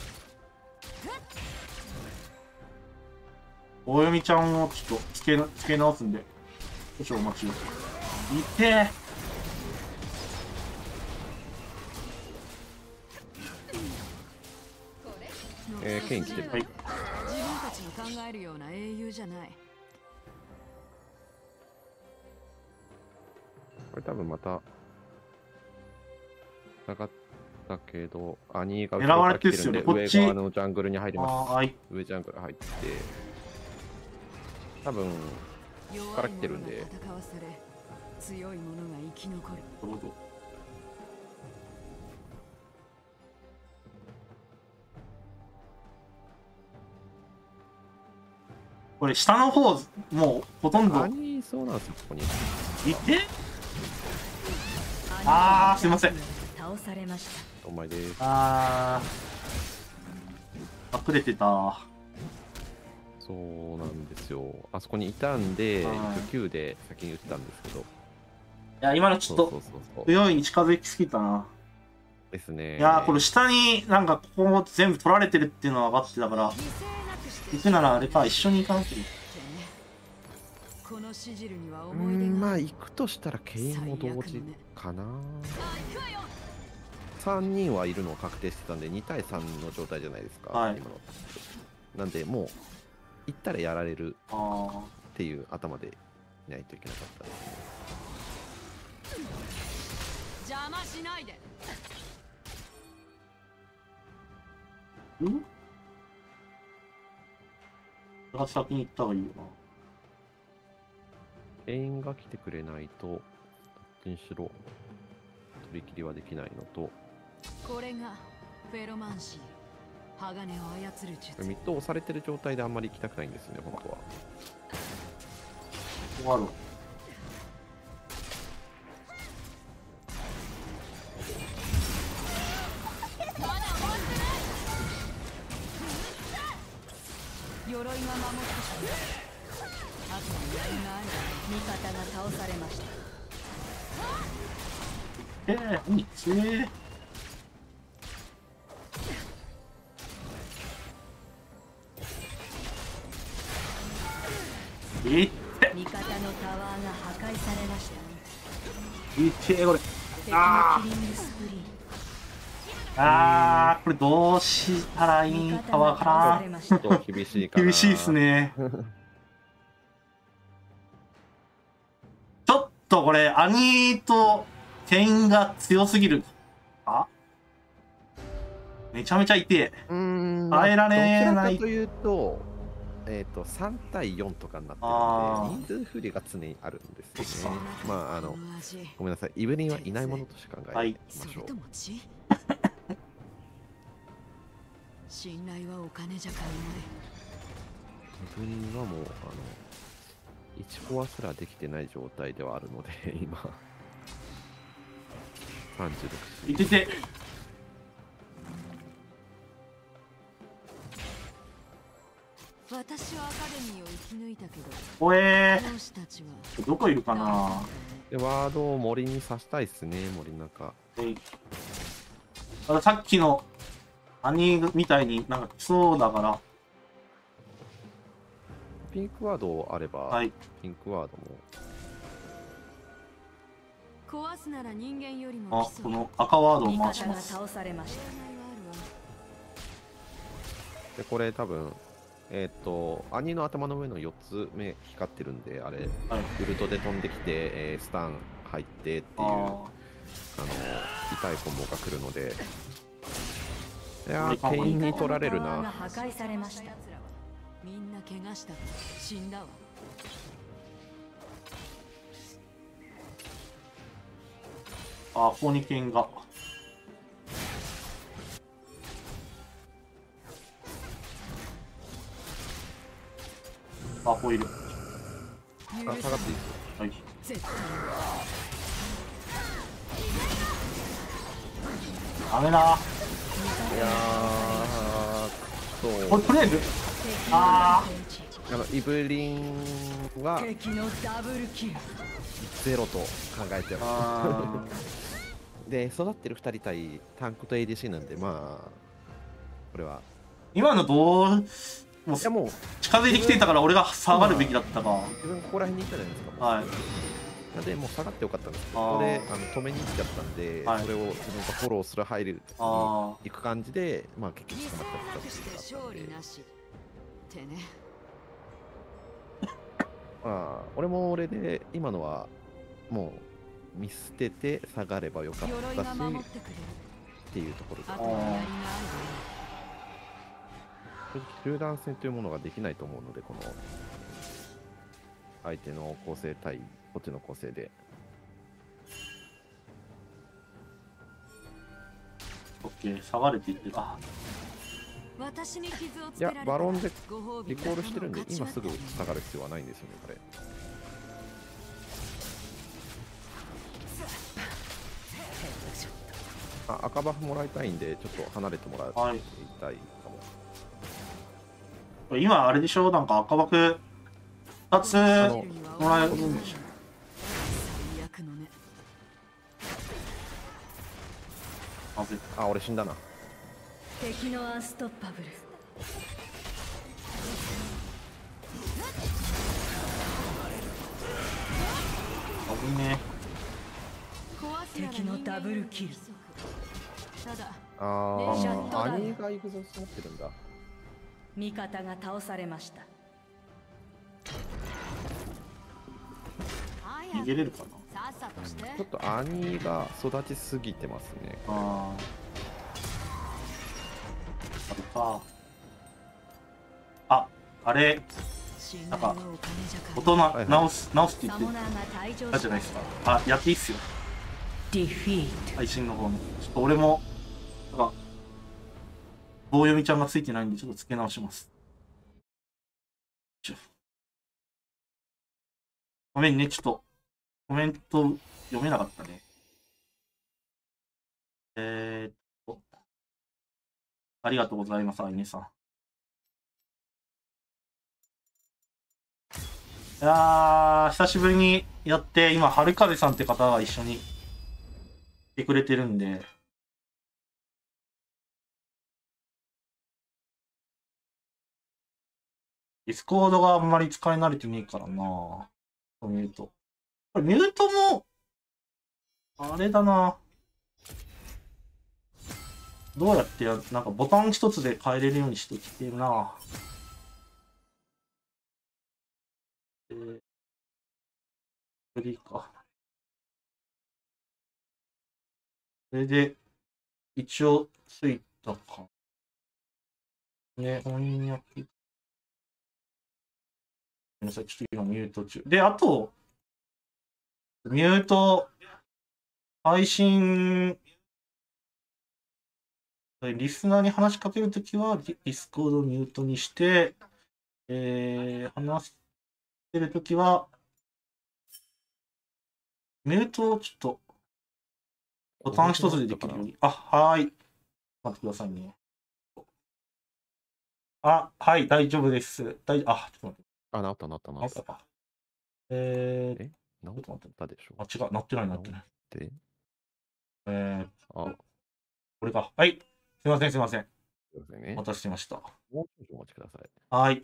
大読みちゃんをちょっと付けな付け直すんで少々お待ちを。いてー。 えー、ケイン来てる。 はい。 自分たちの考えるような英雄じゃない。 これ多分また下がったけど、兄が狙われてるっすよねこっち上側のジャングルに入りあまーはい。 す。上ジャングル入って、多分弱いから来てるんで者が戦わされ強い者が生き残る。 どうぞ。これ下の方もうほとんど兄そうなんですよ、ここに。 いて。あーすいません。 倒されました。 お前です。 あー隠れてた。 そうなんですよ。あそこにいたんで、 はい一応 Q で先に打ったんですけど。 いや今のちょっとそうそうそうそう強いに近づきすぎたな。 ですね。 いやーこれ下になんかここ全部取られてるっていうのは分かってたから犠牲なくして行くならあれか一緒に行かなきゃいけない。 このシジルにはう思い出がんまあ行くとしたらケインも同時かな。 さんにんはいるのを確定してたんでに対さんの状態じゃないですか、 はい今の。なんでもう行ったらやられるあっていう頭でいないといけなかったですね。 邪魔しないで。 ーんが先に行った方がいいよな。 全員が来てくれないとどっちにしろ取り切りはできないのと、 これがフェロマンシー、鋼を操る術。 ミッド押されてる状態であんまり行きたくないんですよね、本当は。 終わる。 鎧が守ってしまう。あとは槍がある。 味方が倒されました。 えー、何強え。いって味方のタワーが破壊されました。 いってこれ。 敵あのキリングスプリー。 あー、これどうしたらいいんかわからん。 ちょっと厳しいかな。 厳しいですね。ちょっとこれ、兄とケインが強すぎる。あめちゃめちゃ痛え。 うーん、 耐えられないどちらかというと、えっ、と、さん対よんとかになってるあーので、人数不利が常にあるんですよね。まあ、あのこ、の味ごめんなさい、イブリンはいないものとして考えていきましょう。 それとも血信頼はお金じゃ買イブリンはもう、あの、いちコアすらできてない状態ではあるので、今、さんじゅうろくいてて。 えない。私はアカデミーを生き抜いたけど、 おえ教師たちはー、どこいるかな。 で、ワードを森に刺したいっすね、森の中。 えいあさっきの兄みたいになんか来そうだから、 ピンクワードあれば、 はい。 ピンクワードも。 壊すなら人間よりもあ基、礎この赤ワードを味回します。 方が倒されました。 で、これ多分、えっ、と、兄の頭の上のよっつめ光ってるんで、あれ、 はい。 ウルトで飛んできて、えースタン入ってっていう、ああの、痛いコンボが来るので、いやー、 これかもケインに取られる味方のタワーがな。 破壊されました。 みんな怪我したから死んだわ。 あ、ここに剣が。あ、ここいる。 あ、下がっていいですよ。 はい。 絶対ダメだ。 いやー、そう、 これとりあえず、ああのイブリンは敵のダブルキル。 ゼロと考えてーまあす。で、育ってるふたり対タンクと エーディーシー なんで、まあ、これは。 ー今のどう、もういや、もう、 近づいてきてたから俺が下がるべきだったか。 自分ここら辺にいたじゃないですか。 はい。 なんで、もう下がってよかったんですけど、 あーここであの止めに行っちゃったんで、 はいそれを自分がフォローする入る、 あ行く感じで、まあ結犠局捕まっ牲なくちゃしてった勝っていうのがあったんで、 利なしってね。 まあ、俺も俺で、今のは、もう、見捨てて下がればよかった鎧し、 が守ってくれる。 っていうところであとは槍がある正直集団戦というものができないと思うので、この相手の構成対こっちの構成で。 オッケー、下がれって言ってる。あ、 私に傷をついやけられたらバロンでご褒美リコールしてるんで、今すぐ勝ち下がる必要はないんですよね、これ。あ、赤バフもらいたいんで、ちょっと離れてもらいたはいいかも。 これ今あれでしょ、なんか赤枠ふたつあのもらえるんでしょ。 最悪のね。 まずい。 あ、俺死んだな。 敵のアンストッパブル。 危ね壊すなら敵のダブルキル。 だ。 あシャットダウンあ、兄がエグゾースト持ってるんだ。 味方が倒されました。 逃げれるかな。 さっさとして。 ちょっと兄が育ちすぎてますね。 ああ。あるか。あ、あれ、なんか音な、 はいはい直す、直すって言ってサモナーが退場たじゃないですか。あ、やっていいっすよ。 ディフィート。 配信の方に。ちょっと俺も、なんか、棒読みちゃんがついてないんで、ちょっと付け直します。ちょごめんね、ちょっと、コメント読めなかったね。えーっと、ありがとうございます、あいねさん。いやー、久しぶりにやって、今、春風さんって方が一緒にいてくれてるんで、ディスコードがあんまり使い慣れてねえからな。ミュート。これミュートも、あれだな。どうやってや、なんかボタン一つで変えれるようにしてきてるな。えー、これでいいか。それで、一応ついたか。ね、翻訳。ごめんなさい、ちょっと今ミュート中。で、あと、ミュート、配信、リスナーに話しかけるときは、ディスコードをミュートにして、えー、話してるときは、ミュートをちょっと、ボタン一つでできるように。あ、はーい。待ってくださいね。あ、はい、大丈夫です。大あ、ちょっと待って。 あ、なったなったなっ。 あったたか。えー、 えなったでしょ。 あ、違う、なってない、なってない。 で、 えー、 あ、 これか。はい。すいません、すいません。 すいませんね。 お待たせしました。 もう少々お待ちください。 はい。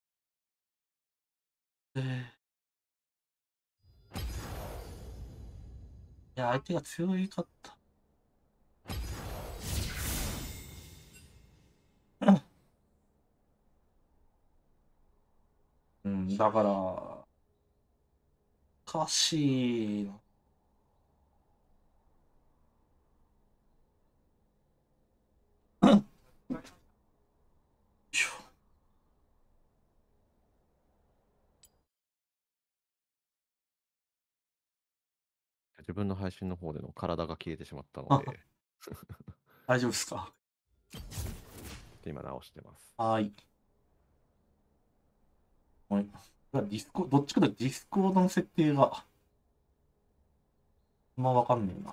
えー、いや、相手が強いかった。うん、だから、おかしいな。 自分の配信の方での体が消えてしまったので、 大丈夫ですか？ 今直してます。 はい。はい。ディスコ、どっちかというとディスコードの設定が、あんまわかんねえな。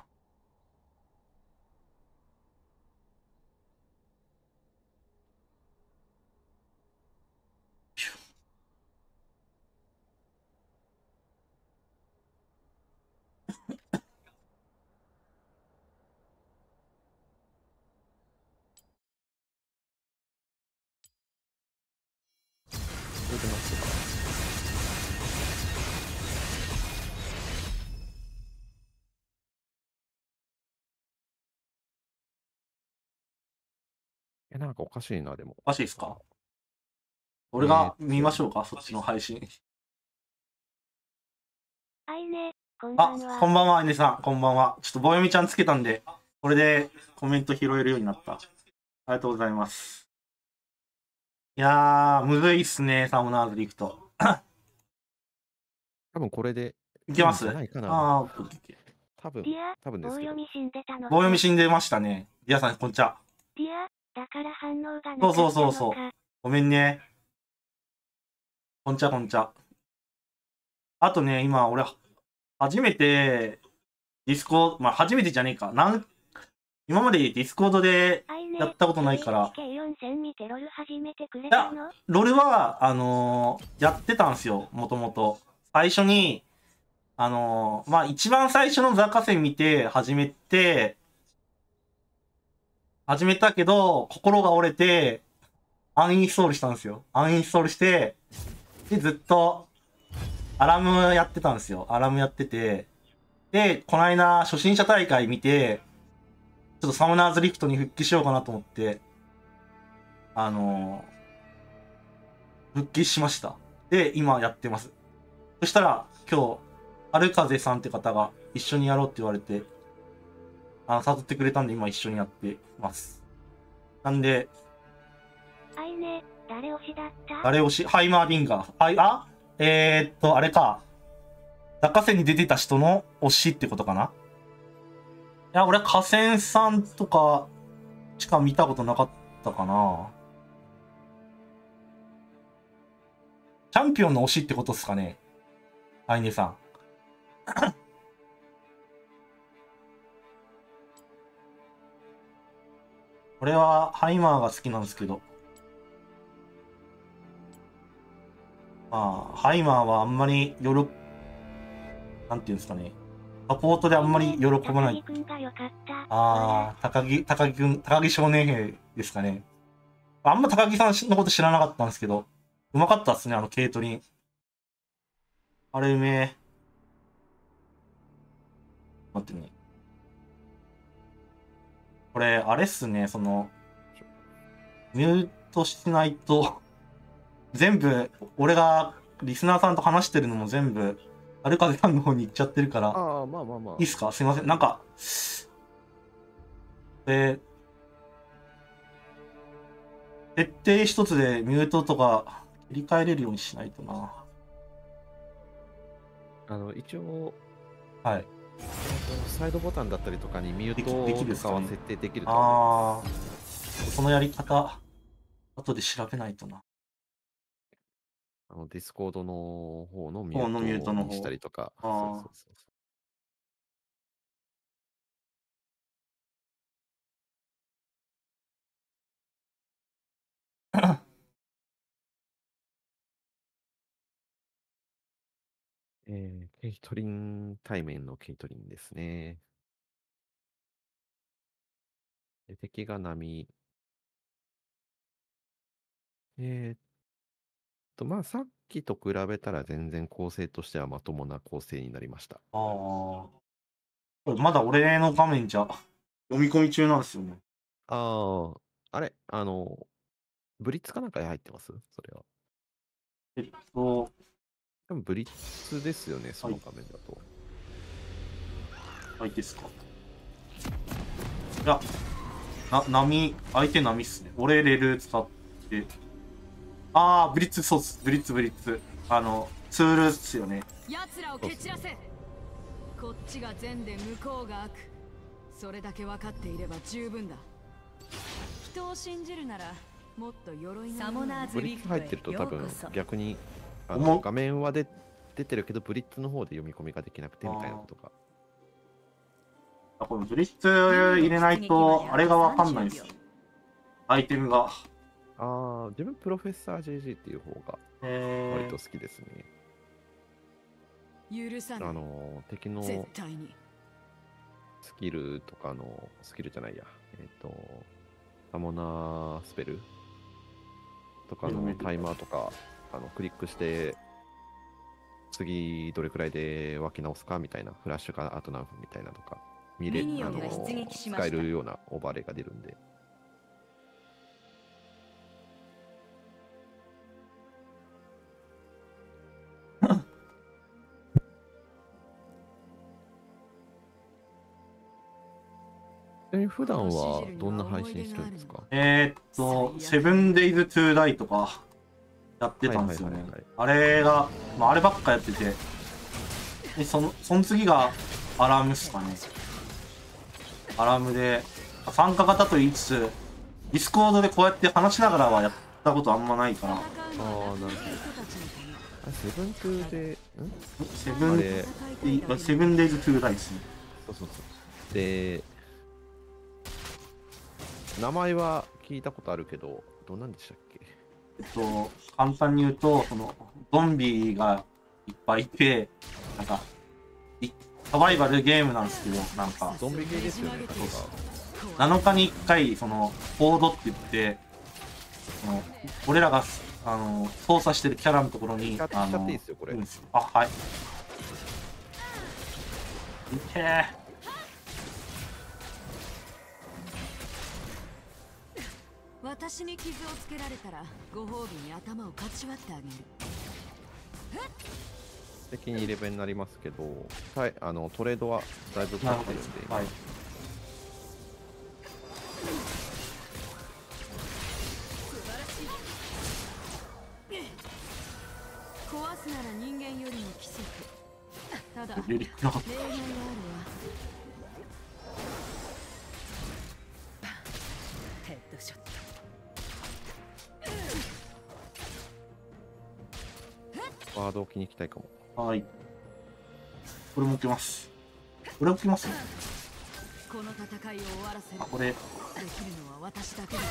それでなってから。え、なんかおかしいな、でも。 おかしいですか？俺が見ましょうか、そっちの配信。 あいね、こんばあんは。、 こんばんは、あいねさん。こんばんは。ちょっとぼよみちゃんつけたんで、これでコメント拾えるようになった。ありがとうございます。いやー、むずいっすね、サモナーズリフト。 多分これでいけます？ いいんじゃないかな。 あー、オッケーオッケー。 多分ディア、 多分ですけど。 棒読み死んでたのか。 棒読み死んでましたね。ディアさん、こんにちは。 ディア、だから反応がなかったそうのか。 そうそうそう。ごめんね。こんにちは、こんにちは。あとね、今、俺、初めて、ディスコ、まあ、初めてじゃねえか。なん、今までディスコードであいね、 やったことないから。 エイチケーよんせん 見てロル始めてくれいやたの？、 ロルは、あのーやってたんすよ、もともと。最初に、あのーまあ、一番最初のザカセン見て始めて、始めたけど、心が折れて、アンインストールしたんですよ。アンインストールして、で、ずっと、アラムやってたんですよ。アラムやってて。で、この間、初心者大会見て、 ちょっとサムナーズリフトに復帰しようかなと思って、あのー、復帰しました。で、今やってます。そしたら、今日、春風さんって方が一緒にやろうって言われて、あの、誘ってくれたんで今一緒にやってます。なんで、 あいね、誰推しだった？ 誰推しハイマーディンガー。はい、あえー、っと、あれか。落花生に出てた人の推しってことかな。いや、俺は河川さんとかしか見たことなかったかな。チャンピオンの推しってことっすかね。アイネさん。俺はハイマーが好きなんですけど。まあ、ハイマーはあんまりよろ、なんていうんですかね。サポートであんまり喜ばない。 高木くんが良かった。 ああ、高木、高木くん、高木少年兵ですかね。あんま高木さんのこと知らなかったんですけど、うまかったっすね、あのケイトリン。あれうめえ。待ってね。これ、あれっすね、その、ミュートしないと、全部、俺がリスナーさんと話してるのも全部、アルカゼさんの方に行っちゃってるから、 ああ、まあまあまあ。 いいっすか？すいません。なんか、えー、設定一つでミュートとか切り替えれるようにしないとな。 あの、一応、 はい。 サイドボタンだったりとかにミュートできるんですかねとかは設定できると思います。 ああ、そのやり方、後で調べないとな。 あの、ディスコードの方のミ方のミュュートートの方にしたりとか。 あーそうそうそうそう。えー、ケイトリン、対面のケイトリンですね。で敵が波。えーっと、まあ、さっきと比べたら全然構成としてはまともな構成になりました。 ああ。これまだ俺の画面じゃ読み込み中なんですよね。 ああ、あれ、あの、ブリッツかなんかに入ってますそれは。 えっと、 多分ブリッツですよね、その画面だと。 相手ですか。いや、な、波、相手波っすね。俺レール使って。ああ、ブリッツ、そうっす。ブリッツ、ブリッツ。あの、ツールっすよね。 奴らを蹴散らせ。こっちが善で向こうが悪。それだけ分かっていれば十分だ。人を信じるならもっと鎧のサモナーズブリッツ入ってると多分ようこそ逆にあ重っの画面はで出てるけどブリッツの方で読み込みができなくてみたいなことが。 あ、これブリッツ入れないと、あれがわかんないです。アイテムが。 ああ、自分プロフェッサー ジェージー っていう方がえ割と好きですね。 許さない。 あの敵の絶対に。 スキルとかのスキルじゃないや、えっ、とサモナースペルとかのタイマーとかあのクリックして次どれくらいで湧き直すかみたいな、フラッシュがあと何分みたいなとか見れミニあのオンが出撃しました使えるようなオーバーレイが出るんで。ちなみに普段はどんな配信してるんですか？ えー、っと、セブンデイズトゥーダイとかやってたんですよねはいはいはいはい。 あれが、まあ、あればっかやってて、でそのその次がアラームっすかね。アラームで、参加型と言いつつ、ディスコードでこうやって話しながらはやったことあんまないから、 ああ、なるほど。あセブントゥーで、んセブンあれデイセブンデイズトゥーダイですね。 そうそうそう。で、名前は聞いたことあるけど、どうなんでしたっけ？ えっと、簡単に言うと、その、ゾンビがいっぱいいて、なんか、いサバイバルゲームなんですけど、なんか、 ゾンビ系ですよね、確か。 なのかにいっかい、その、コードって言って、その俺らが、あの、操作してるキャラのところに、 使っちあの、 ゃっていいですよ、これ。 いいんですよ。あ、はい。いけー。 私に傷をつけられたらご褒美に頭をかち割ってあげる。 敵にレベルになりますけど、はい、あのトレードはだいぶなるほ勝ってるんで、 ど。はい。 壊すなら人間よりも奇跡。ただレリックなかっ例外があるわ。 ヘッドショット。 ワード置きに行きたいかも。 た。はい。これも置きます。これ置きますね。 この戦いを終わらせる。 あ、これ。 できるのは私だけだから。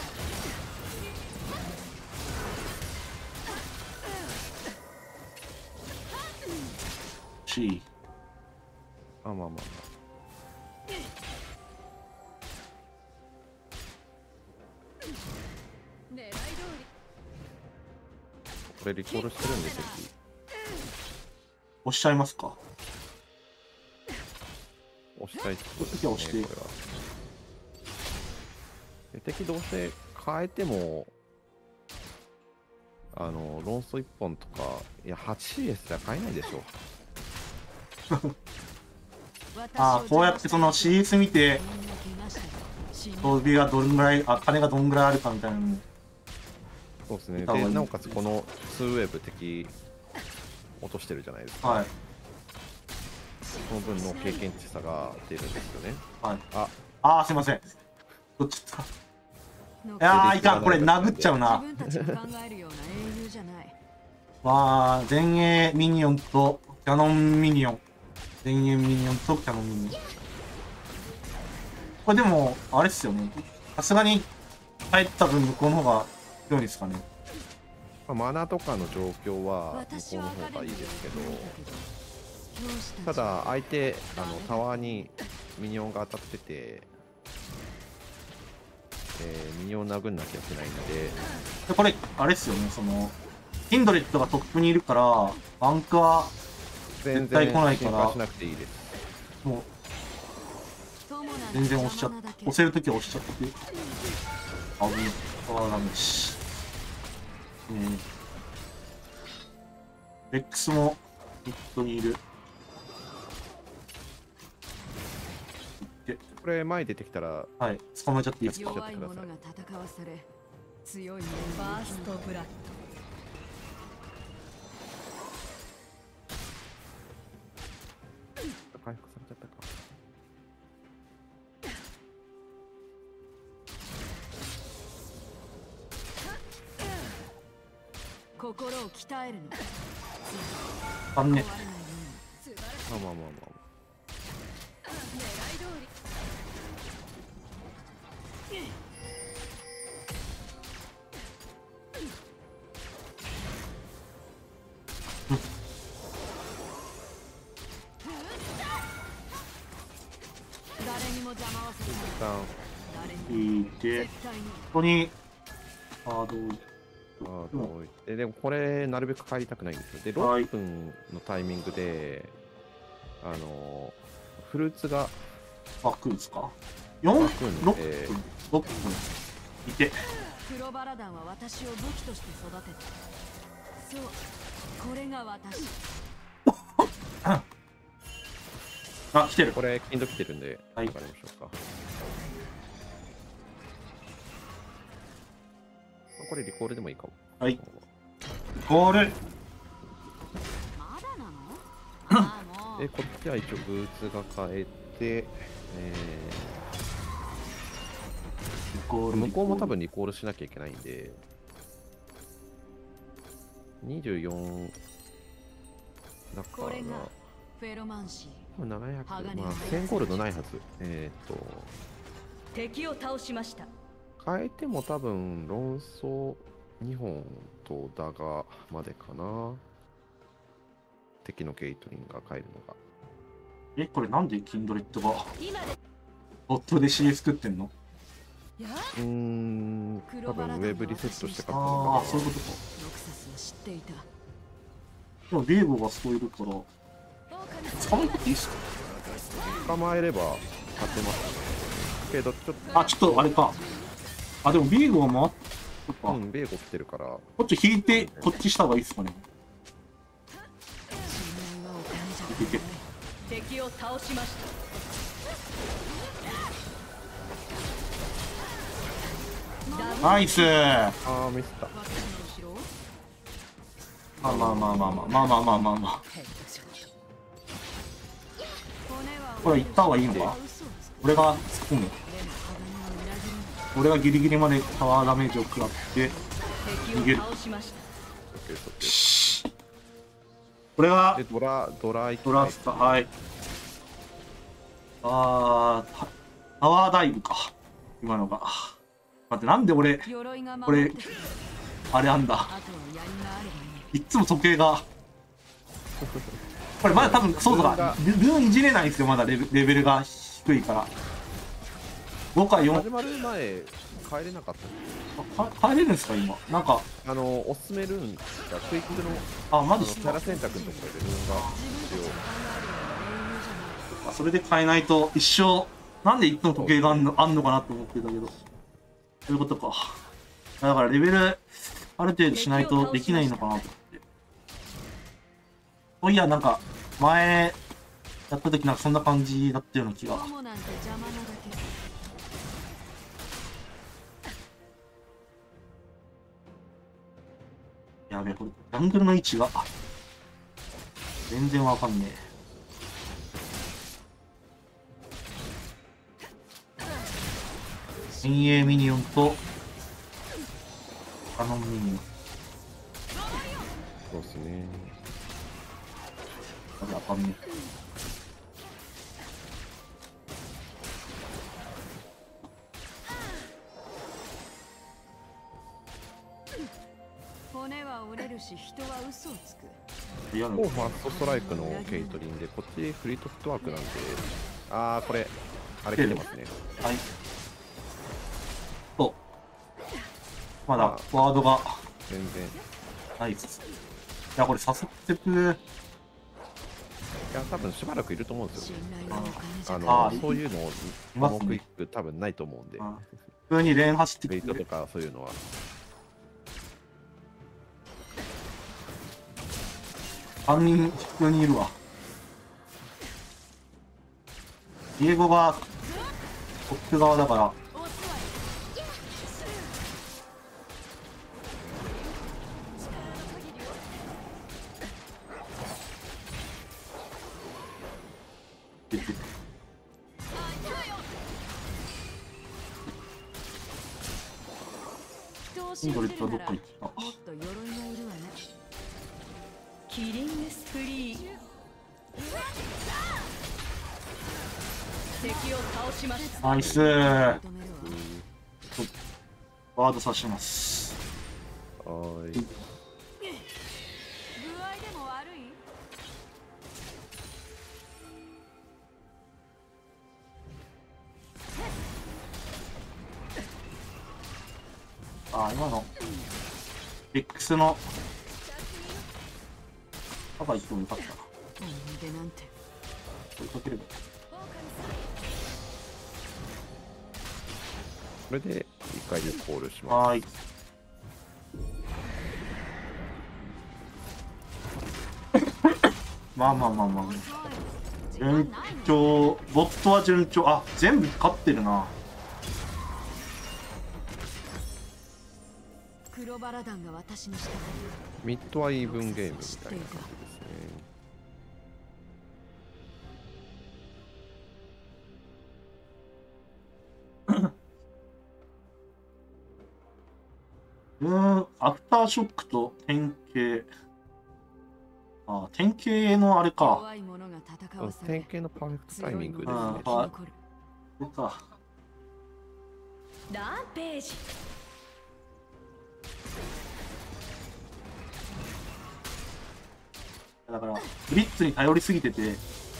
し。 あ、まあまあまあ。 狙い通これリコールしてるんで敵。 押しちゃいますか。 押したいってことです次は押してね、これは。で敵どうせ変えても、あの、論争いっぽんとか、いや、はちシーエス じゃ買えないでしょ。 り。 ああ、こうやってその シーエス 見て、装備がどんぐらい、あ、金がどんぐらいあるかみたいなの。 そうですね。 多分で、なおかつこのツーウェーブ敵落としてるじゃないですか。 はい。 その分の経験値差が出るんですよね。 はい。 あ、 ああ、すいません。どっちだ。いやー、いかん、これ殴っちゃうな。 自分たちが考えるような英雄じゃない。 わあ、前衛ミニオンとキャノンミニオン。前衛ミニオンとキャノンミニオン。これでも、あれっすよね。さすがに帰った分向こうの方が強いですかね。 まあ、マナとかの状況は向こうの方がいいですけど、ただ相手あのタワーにミニオンが当たってて、えー、ミニオン殴んなきゃいけないんで、 でこれ、あれっすよね。その、ヒンドレットがトップにいるから、バンクは全絶対然来ないから心配しなくていいです。 もう、全然押しちゃっ押せるときは押しちゃって。あぶね。あダメし。えー。レックスもヒットにいる。で、 これ前出てきたらはい、捕まえちゃっていいですか。 弱い者が戦わされ、強い者ファーストブラッ回復されちゃったか。 心を鍛えるの。 あんね。 壊れないようにまあまあまあまあ。 狙い通り。誰にも邪魔はさせない。 一旦誰にもいて、 絶対に。 ここに、あーどうあーどういてでもこれなるべく帰りたくないんですよ。ではいろっぷんのタイミングで、あのーフルーツがあ、来るんですか ?よん、ろっ開くん分、 でろっぷん。いて、 黒バラ団は私を武器として育てた。そう、これが私。 あ、来てる。 これ金土来てるんで、 はいわかりましょうか。これリコールでもいいかも。 はい。ゴール。 まだなの？ああもうで、こっちは一応ブーツが変えて、えー、 ゴール。 向こうも多分リコールしなきゃいけないんで、にじゅうよんだからこれがフェロマンシー。 ななひゃく、 鋼まあせんゴールドないはず。えーっと、 敵を倒しました。 変えても多分論争にほんとダガまでかな。敵のケイトリンが変えるのが。 え、これなんでキンドレットが今でボットで シーエス 作ってんの？ やうーん、多分ウェブリセットして買ったああ、 のかそういうことか。 ノクサスを知っていた。 でもビーゴがそういるから、捕まえていいっすか？ な。捕まえれば勝てますね。けどちょっと、 あ、ちょっとあれか。 あ、でもビーゴも回っそっか、 うん、ベーゴ来てるから。 こっち引いて、こっちした方がいいっすかね。いけいけ。 敵を倒しました。 ナイスー。 あー、ミスった。 まあまあまあまあまあまあまあまあまあまあ。これ行った方がいいのか。俺が突っ込む。俺がギリギリまでタワーダメージを食らって逃げる。これがで、ドラ、ドラ行きたいドラスタ、はい。あー、タタワーダイブか。今のが。待って、なんで俺、これ、あれなんだ。いっつも時計が。これまだ多分、そうだ、ルーンいじれないんですよ、まだレベレベルが低いから。ごかよん。 始まる前、帰れなかったっか帰れるんですか、今。なんか、 けあの、おすすめルーンがクイックの、 あ、マあのジっすか。 キャラ選択のところでルーンが一応。 それで変えないと、一生、なんでいつも時計があんのあんのかなって思ってたけど。そういうことか。だからレベル、ある程度しないとできないのかなと思って。そういや、なんか、前、やった時なんかそんな感じだったような気が。やべえ、これ、ジャングルの位置が、全然わかんねえ。遠泳ミニオンと、カノンミニオン。 そうですね。 あれ、あかんねえ。 骨は折れるし人は嘘をつく。 嫌なファーストストライクのケイトリンで、こっちフリートフットワークなんで、あー、これ、あれ来てますね。 はい。そう。まだ、フォワードが全然。 ないです。いや、これ、させてく。 いや、多分しばらくいると思うんですよ。ああの、 ーそういうのを、 いますねこのクイック多分ないと思うんで、 あ普通にレーン走ってフリートときて。 かそういうのは。 さんにん普通にいるわ。イエゴが、トップ側だから。ででインドレットはどっか行った。 もっと鎧がいるわね。 キリングスプリー。敵を倒しました。 ナイスー。ワード刺します。 はーい。 具合でも悪い？ あ、今の X のパパ行ってもよかったな。 でなんて。 追いかければ。 これで一回でコールします。 はーい。まあまあまあまあ。順調、ボットは順調。あ、全部勝ってるな。 黒バラ団が私に従う。 ミッドはイーブンゲームみたいな感じですね。 うーん、アフターショックと典型。あ、典型のあれか。 弱い者が戦うんわされ典型のパーフェクトタイミングですね。 あ生き残る。 そっか。 ランページ。 だから、ブリッツに頼りすぎてて、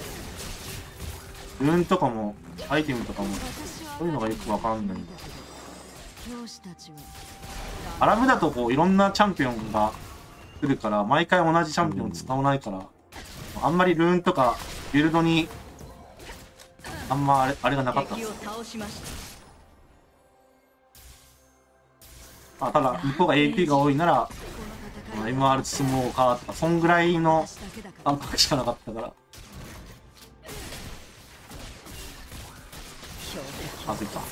ルーンとかも、アイテムとかも、そういうのがよくわかんない。 教師たちはアラブだとこう、いろんなチャンピオンが来るから、毎回同じチャンピオン使わないから、あんまりルーンとか、ビルドに、あんまあれあれがなかったんで敵をす。 倒しました。 あ、ただ、向こうが エーピー が多いなら、 このエムアール 積もうかとか、そんぐらいの私だけだから感覚しかなかったから。まずいか。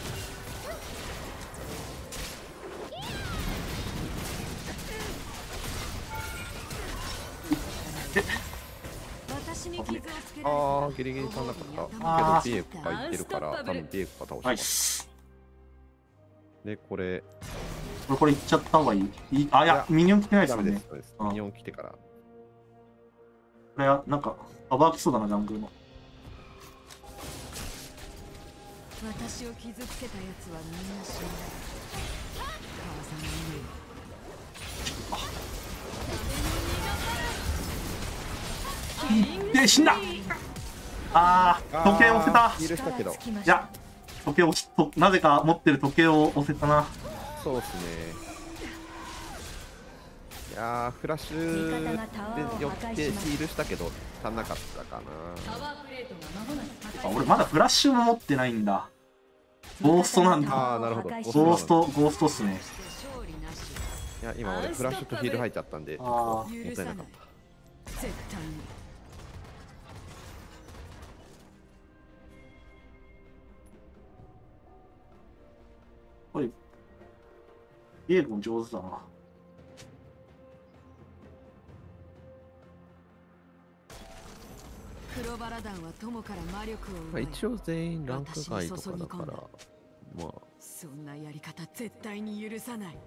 私に傷をつけられたらああ、ギリギリ足んなかった。 あーけど、ビエコがいってるから、多分ビエコが倒しナイます。 ス。 で、これ、 これ、これいっちゃった方がいい。いいあ、いや、ミニオン来てないですよねダメです。。そうですうんミニオン来てから。 これは、なんか、カバーきそうだな、ジャングルの。 私を傷つけた奴はみんな死んだ。母さんの言うで、死んだ。あー、時計押せた。 許したけど。 力尽きまいや、時計押しと、なぜか持ってる時計を押せたな。 そうですね。いやー、フラッシュ味方がタワーをで寄って破壊しましたヒールしたけど、足んなかったかな。 タワープレートが間もなく破壊されあ、俺まだフラッシュも持ってないんだ。ゴーストなんだ。 あーなるほどゴースト、ゴーストっすね。 勝利なし。 いや、今俺フラッシュとヒール入っちゃったんで、ちょっとあもっ許さないたいなかった。 絶対に。 これ、ゲームも上手だな。 黒バラ団は友から魔力をまあ、 奪い、 一応全員ランク外とかだから、まあ、 そんなやり方絶対に許さない。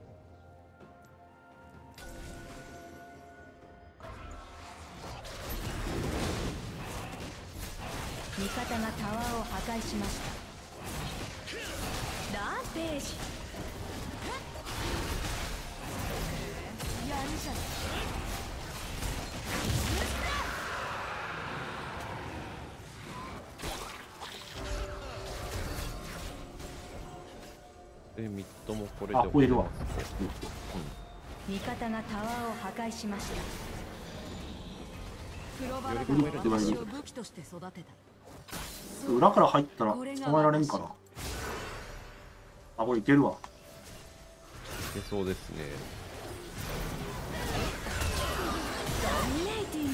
味方がタワーを破壊しましたランページやるじゃん。 で、ミッドもこれであ、こえるわ。 味方がタワーを破壊しました黒バラ団よりは私を武器として育てた。 裏から入ったら捕まえられんかな。あ、これいけるわ。 いけそうですね。 ドミネーティング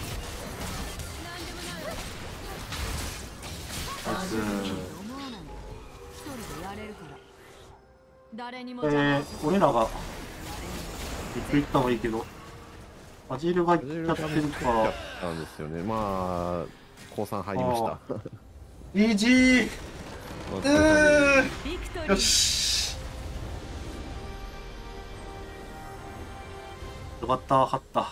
ナイス。 思わない。一人でやれるから。誰にもえ邪魔をー、俺らがビッグいった方がいいけど、バジルがいっちゃってるから。 なんですよね。まあ、降参入りました。 イージー。 お疲れ様ですビクトリーよし。よかった、勝った。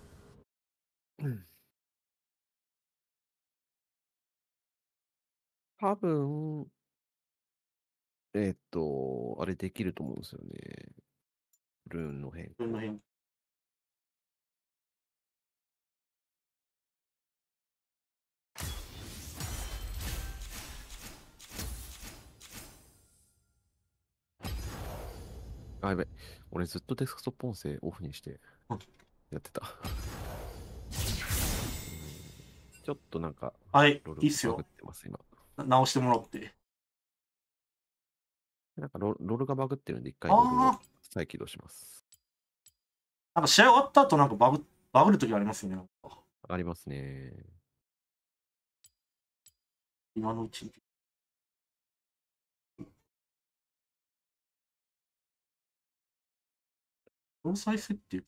多分、えーっと、あれできると思うんですよね。ルーンの変自分の変あ、やべ。俺ずっとデスクトップ音声オフにしてうんやってた。ちょっとなんか、 はいロ、ールいいっすよバグっ。てます、今。 直してもらって。 なんかロ、ロールがバグってるんで、一回ロールをあ再起動します。 なんか試合終わった後なんかバグ、バグるときありますよね。なんかありますね。 今のうちに。詳細設定。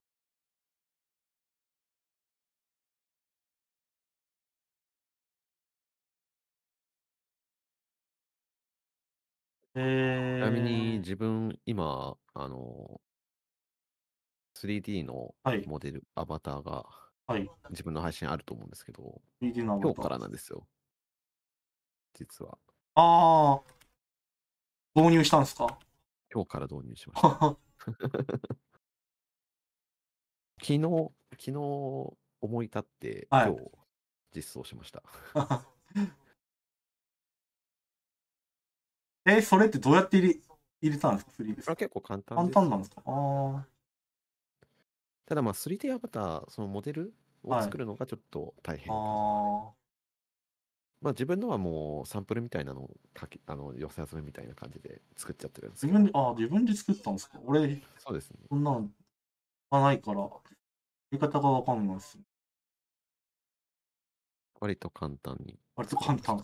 えちなみにー、 自分、今、あの、スリーディー のはいモデル、アバターがはい。 自分の配信あると思うんですけど、 ピーディー のアバター今日からなんですよ。実は。 ああ、導入したんですか？ 今日から導入しました。 は昨日、昨日思い立って、 はい今日実装しました。 えー、それってどうやって入れ入れたんですか？スリーですか？ これは結構簡単簡です。 単なんですか？あただまあ スリーディー アバター、そのモデルをはい作るのがちょっと大変。 あ、あまあ自分のはもうサンプルみたいなのを書き、あの、寄せ集めみたいな感じで作っちゃってるんですけど。 自分で、あ、自分で作ったんですか？俺、 そうですね。 そんなのがないから、やり方がわかんないです。 割と簡単に。 割と簡単。 はい。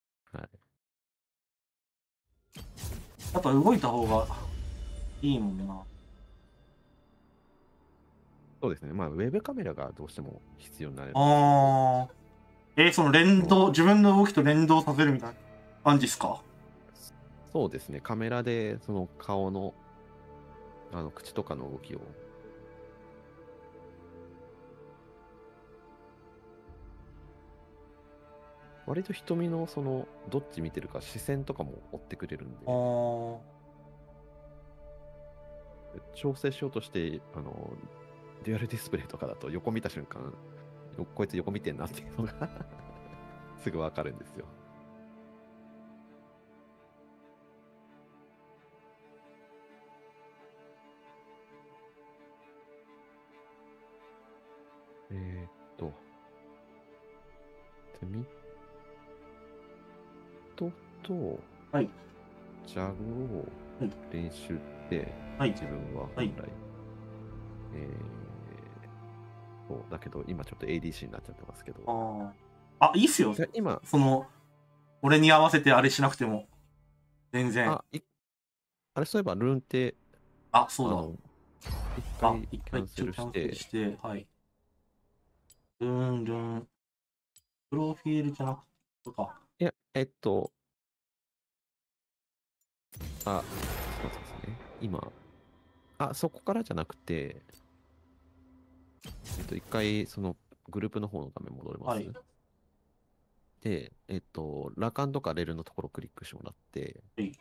やっぱ動いた方がいいもんな。 そうですね。まあウェブカメラがどうしても必要になる。 あー。えーその連動、自分の動きと連動させるみたいな感じですか？ そうですね。カメラでその顔の、あの、口とかの動きを。割と瞳のその、どっち見てるか視線とかも追ってくれるんで、 あー。 調整しようとして、あの、デュアルディスプレイとかだと横見た瞬間、よこいつ横見てんなっていうのがすぐわかるんですよ。えーっと、でミッドと、 はい。 ジャグをはい練習って、 はい自分は本来、 はいえー、そうだけど、今ちょっと エーディーシー になっちゃってますけど、 あー。あ、いいっすよ。 で今、 その、俺に合わせてあれしなくても。全然。 あ、いあれそういえば、ルーンって、 あ、そうだ。 あの、一あ、 回一回キャンセルキャンセして、 ルして、はい。ルーン、ルーン。プロフィールじゃなくて、とか。 いや、えっと、あ、そうですね。今、あ、そこからじゃなくて、えっと、一回、その、グループの方の画面戻ります。 はい。 で、えっと、ラカンとかレールのところをクリックしてもらって、 はい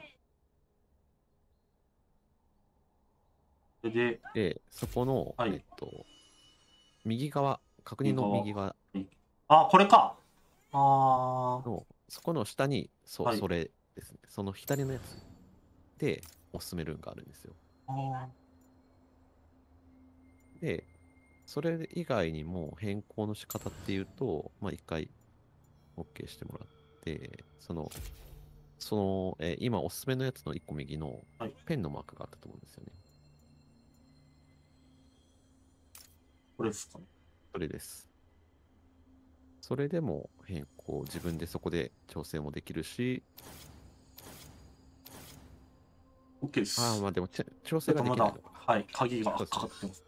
それで、 で、そこの、 はいえっと、右側、確認の右側はいあ、これか。あー。 の、そこの下に、そう、 はいそれですね。その左のやつで、おすすめルーンがあるんですよ。 あで、それ以外にも変更の仕方っていうと、まあ、一回 OK してもらって、その、その、えー今おすすめのやつの一個右のはいペンのマークがあったと思うんですよね。 これですかね。 それです。それでも変更、自分でそこで調整もできるし、 OK です。 ああ、まあでもち調整ちょっとまだができないのか。、 はい、鍵がそうですねかかってます。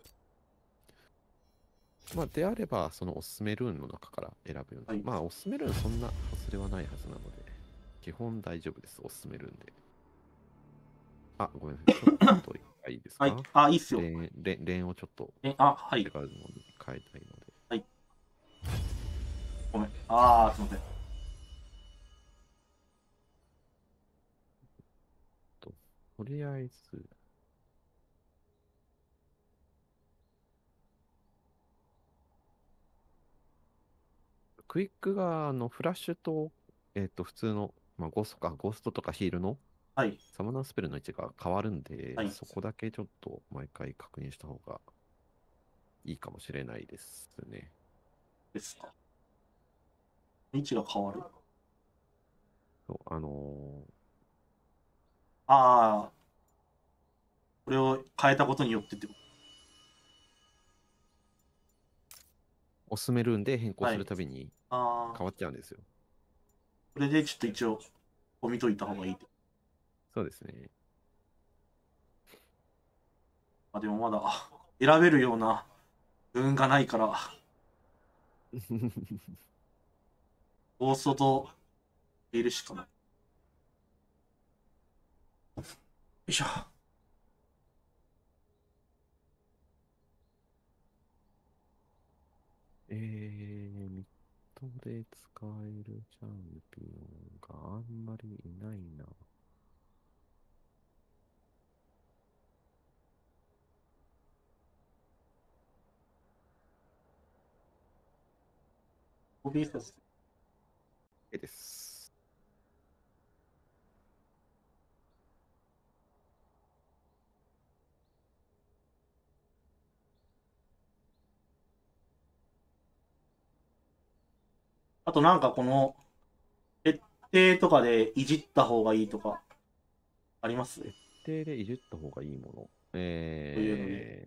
まあであれば、そのおすすめルーンの中から選ぶようはいに。まあおすすめルーンそんな外れはないはずなので、基本大丈夫です、おすすめルーンで。あ、ごめんなさい。ちょっと一回いいですか、 はい、あ、いいっすよ。 レーン、レーンレーンをちょっとえ、あ、はい違、うのに変えたいので。 ごめん。あー、すいません。 ととりあえず、クイックがあのフラッシュと、えっと、普通の、まあ、ゴーストか、ゴーストとかヒールのはい、 サマナースペルの位置が変わるんで、 はいそこだけちょっと毎回確認した方がいいかもしれないですね。 ですか。位置が変わる。 そう、あのーあー、これを変えたことによってってこおすすめルーンで変更するはいたびにと。あー、 変わっちゃうんですよ。 これでちょっと一応、こう見といた方がいいって。 そうですね。 あ、でもまだ、選べるような運がないから、ゴーストといるしかない。よいしょ。 えー、ミッドで使えるチャンピオンがあんまりいないな。 ホビーさせて。 えです。 あとなんかこの、 定とかでいじった方がいいとか、あります？ 設定でいじった方がいいもの。 というのえ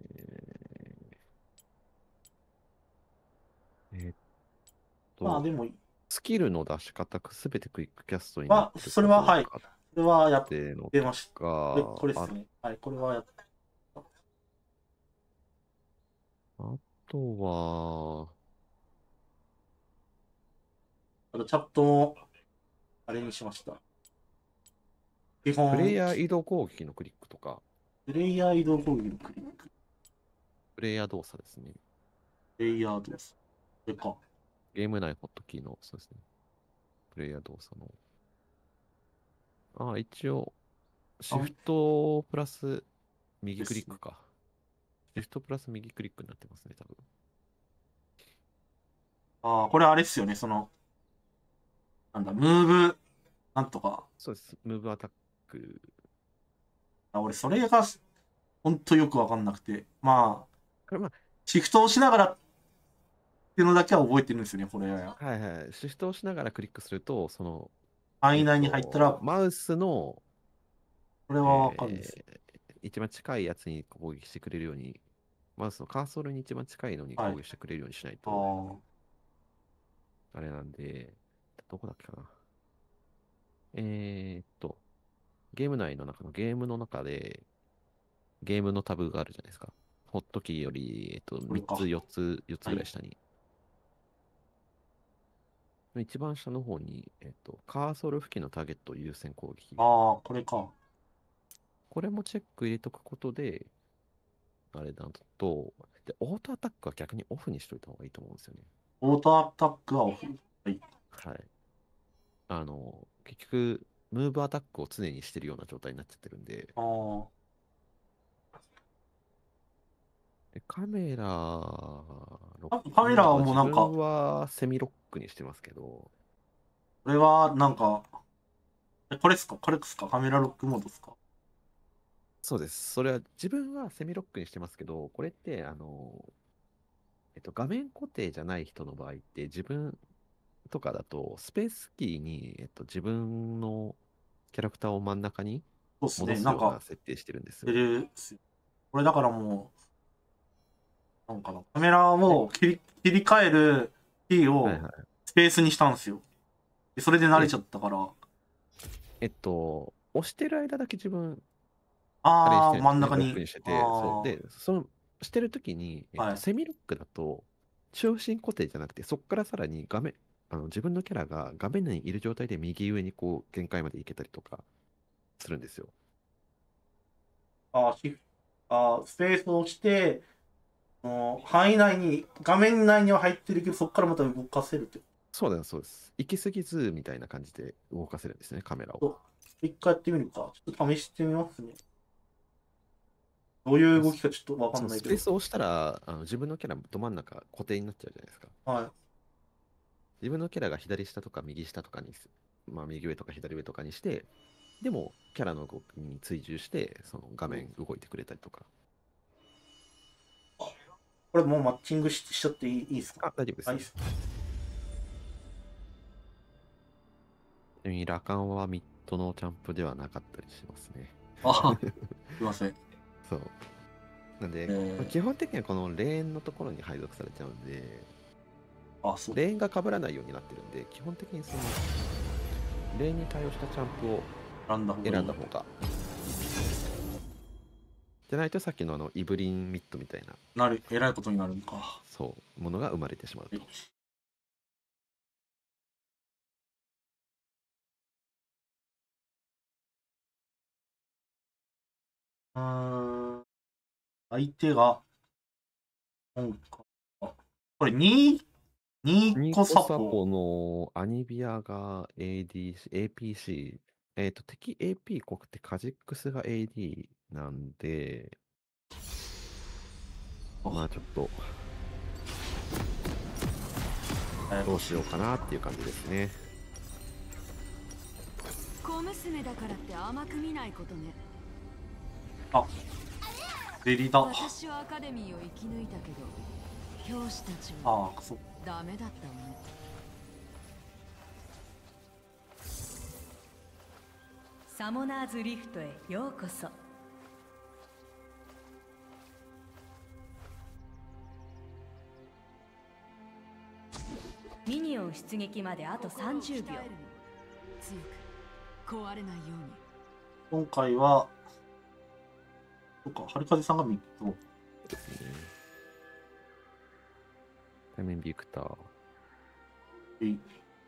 ー、えーっと、 まあでも、 スキルの出し方がすべてクイックキャストにまあ、 なってるそれは、はい。 かそれはやっっていうのてました。 か、 これこれですね。はい、これはやって。 ああとは、 あとチャットも、あれにしました。基本、 プレイヤー移動攻撃のクリックとか、 プレイヤー移動攻撃のクリック。 プレイヤー動作ですね。 プレイヤーです。これか。 ゲーム内ホットキーの、そうですね。プレイヤー動作の。ああ、一応、シフトプラス右クリックか。シフトプラス右クリックになってますね、多分。 ああ、これあれっすよね、その、なんだ、ムーブ、なんとか。 そうです。ムーブアタック。 あ、俺、それが、ほんとよくわかんなくて。まあ、 これまあ、 シフトをしながらっていうのだけは覚えてるんですよね、これ。 はいはい。シフトをしながらクリックすると、その、 範囲内に入ったら、 えっとマウスの、 これはわかるんですよ。 えー一番近いやつに攻撃してくれるように、マウスのカーソルに一番近いのにはい攻撃してくれるようにしないあと、 あ、 あれなんで、どこだっけかな。えーっと、ゲーム内の中のゲームの中で、ゲームのタブがあるじゃないですか。ホットキーより、えっと、3 これかつ、よっつ、よっつぐらい下に。一番下の方に、えっと、カーソル付近のターゲット優先攻撃。 ああ、これか。 これもチェック入れとくことで、あれだと、で、オートアタックは逆にオフにしといた方がいいと思うんですよね。 オートアタックはオフ。はい。 はい。あの、結局、ムーブアタックを常にしてるような状態になっちゃってるんで、 ああ、 でカメラロック、 カメラはもうなんか自分はセミロックにしてますけど、 これはなんか、えこれっすかこれっすかカメラロックモードっすか？ そうです。それは自分はセミロックにしてますけど、これって、あの、えっと、画面固定じゃない人の場合って、自分とかだと、スペースキーに、えっと、自分のキャラクターを真ん中にそうっすね。 戻すようなんかな設定してるんです出よ。 るっすよ。これだからもう、なんかな、カメラを切り切り替えるキーをはいはい。 スペースにしたんですよ。でそれで慣れちゃったから、 えっと、押してる間だけ自分、 ああ、 あれしてるんですね。 真ん中に。 ロックにしてて、 あそう。で、その、してるときに、えっと、 はいセミロックだと、中心固定じゃなくて、そこからさらに画面、あの自分のキャラが画面内にいる状態で右上にこう限界まで行けたりとかするんですよ。 あーシフあー、スペースを押して、もう範囲内に、画面内には入ってるけど、そこからまた動かせるってそうだよ、そうです。行き過ぎずみたいな感じで動かせるんですね、カメラを。 と。一回やってみるか。ちょっと試してみますね。どういう動きかちょっとわかそんないけど。 うスペースを押したらあの自分のキャラど真ん中固定になっちゃうじゃないですか。 はい。 自分のキャラが左下とか右下とかにす、まあ、右上とか左上とかにして、でもキャラの動きに追従してその画面動いてくれたりとか。 これもうマッチングししちゃっていいいいですか？ あ、大丈夫です。 はい。すちなみにラカンはミッドのジャンプではなかったりしますね。 あ、すいません。 そう。なんで、 えーまあ基本的にはこのレーンのところに配属されちゃうんで、 あ、そう。 レーンが被らないようになってるんで、基本的にその、レーンに対応したジャンプを選んだ方がいい。 選んだ方が。じゃないとさっきのあのイブリンミッドみたいな、 なる、えらいことになるのか。 そう、ものが生まれてしまうと。 うーん。相手が、なんか、あこれに、にニ個サコサポポ。 のアニビアが エーディー、エーピーシー、えっ、と、敵 エーピー 国ってカジックスが エーディー なんで、まあちょっと、 えーどうしようかなっていう感じですね。 小娘だからって甘く見ないことね。 あ、ベリだ。 私はアカデミーを生き抜いたけど教師たちはああ、そう。 ダメだったわね。 サモナーズリフトへようこそ。ミニオン出撃まであとさんじゅうびょう。 強く壊れないように。 今回は、そっか、春風さんがミッド。 ですね。対面ビクター。 えい。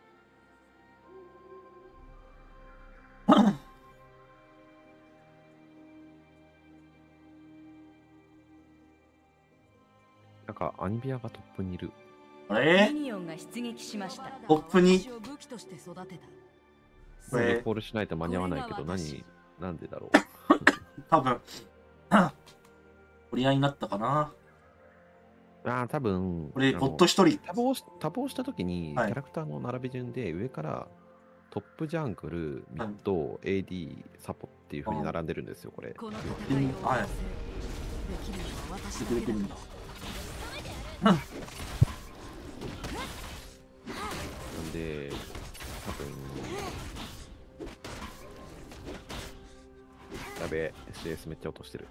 なんかアニビアがトップにいる。 あれミニオンが出撃しました。 トップに私を武器として育てた。 これコールしないと間に合わないけど、何、なんでだろう。 多分、取り合いになったかな。 ああ、多分これ、 あのボット一人。 多忙し多忙したときに、キはいャラクターの並び順で上からトップジャングル、ミッド、エーディー、サポっていう風に並んでるんですよ、これ。 この戦いを終わらせる。できるのは私だけだ。 できるんだ。 なんで、多分やべえ、エスエス めっちゃ落としてる。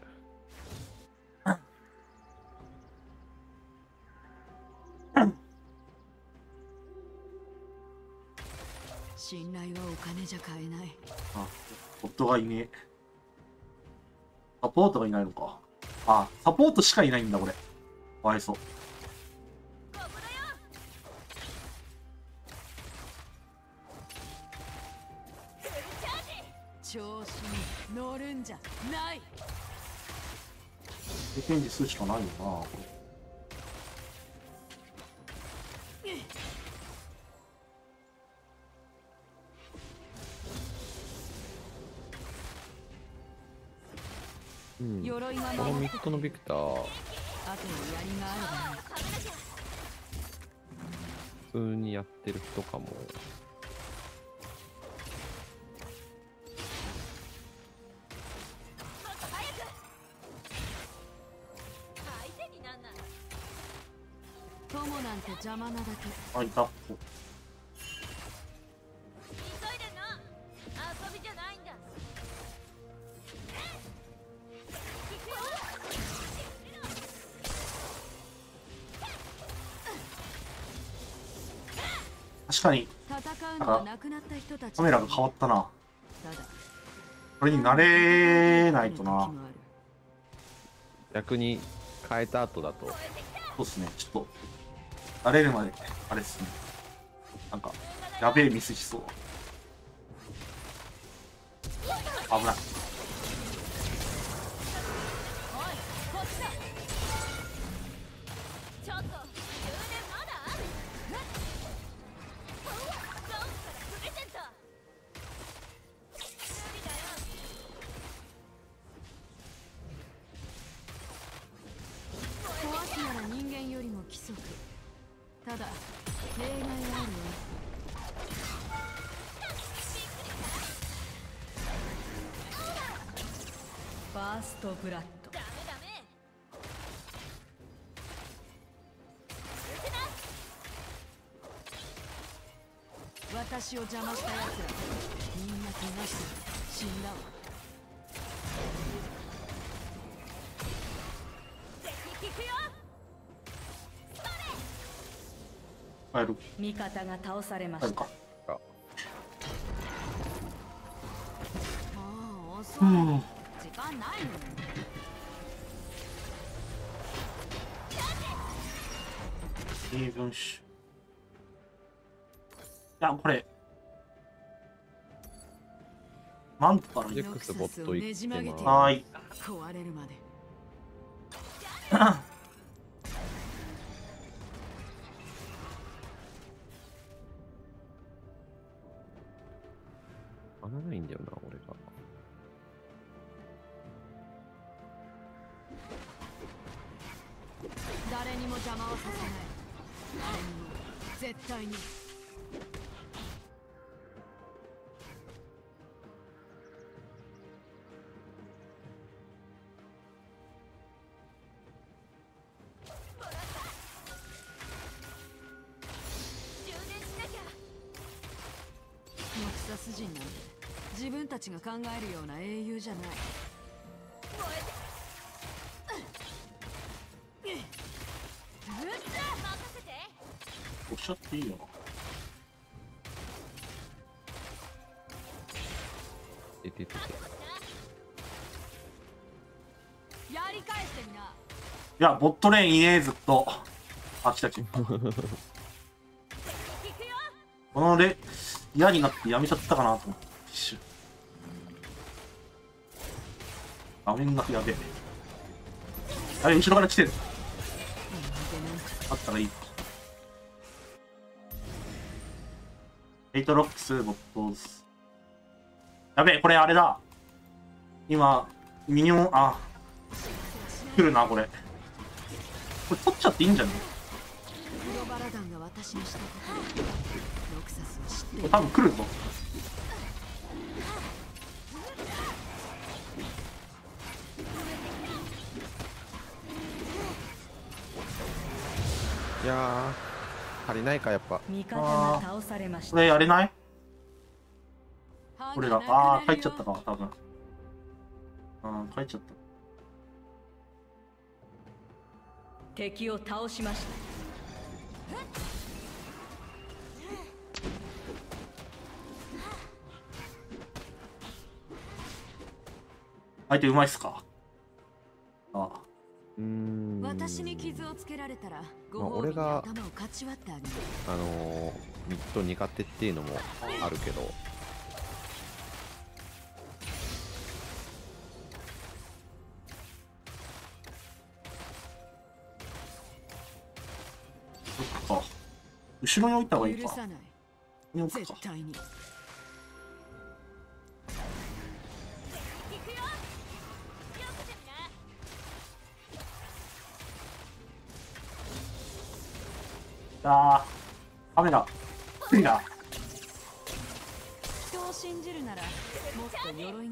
信頼はお金じゃ買えない。 あ、ボットがいねえ。サポートがいないのか。あ、サポートしかいないんだ、これ。かわいそう。 調子に乗るんじゃない。 経験値数しかないよな、これ。 うん、 鎧がこのミッドのビクター、 あとの槍があればね。 普通にやってる人かも。 友なんて邪魔なだけ。 あ、いた。 急いでんな。遊びじゃないんだ。 確かに、 戦うのは亡くなった人たち。 カメラが変わったな。 ただこれに慣れないとな。 逆に変えた後だと、 そうっすね、ちょっと、慣れるまで、あれっすね。なんか、やべえミスしそう。危ない。 ちょっと充電まだある？ゾーンからプレゼント。無理だよ。 壊すなら人間よりも規則。ただ例外があるよ。 ファーストブラッド。 ダメダメ。 私を邪魔した奴らみんな怪我して死んだわ。 敵聞くよ。 帰る。 味方が倒されました。 帰るか。 もう遅い。 うん。 時間ないの。 英文種。いや、これ。なんとかな。 ジェックスボット行ってます。 はーい。 壊れるまで。 穴ないんだよな、俺が。 誰にも邪魔はさせない。誰にも絶対に。 充電しなきゃ。 ノクサス人なんて自分たちが考えるような英雄じゃない。 任せて。 おっしゃっていいよ。 えててて。 やり返してみな。 いや、ボットレーンいねえ、ずっと。あ、来た来た。 行くよ。 このレ、嫌になってやめちゃったかなと思って。一瞬。画面がやべえ。あれ、後ろから来てる。あったらいい。エイトロックス、ボットス。やべえ、これあれだ。今、ミニオン、あ、来るな、これ。これ取っちゃっていいんじゃね黒バラ団が私にしたことロクサスを知っている。 多分来るぞ。 いやー、足りないか、やっぱ。 味方が倒されました。 これやれない歯が俺ら。 なくなるよああ、帰っちゃったか、多分。うん、帰っちゃった。 敵を倒しました。 相手うまいっすか。ああ。 うーん。 私に傷をつけられたらごまあ褒美に俺が頭をかち割ってあげる。 あのー、ミッド苦手っていうのもあるけど、 そっか。後ろに置いた方がいいか。 許さない。 ここに置くか。 絶対に。 行くよ。気をつけてみな。 あー、カメラ。ついな。 人を信じるならもっと鎧がいるわね。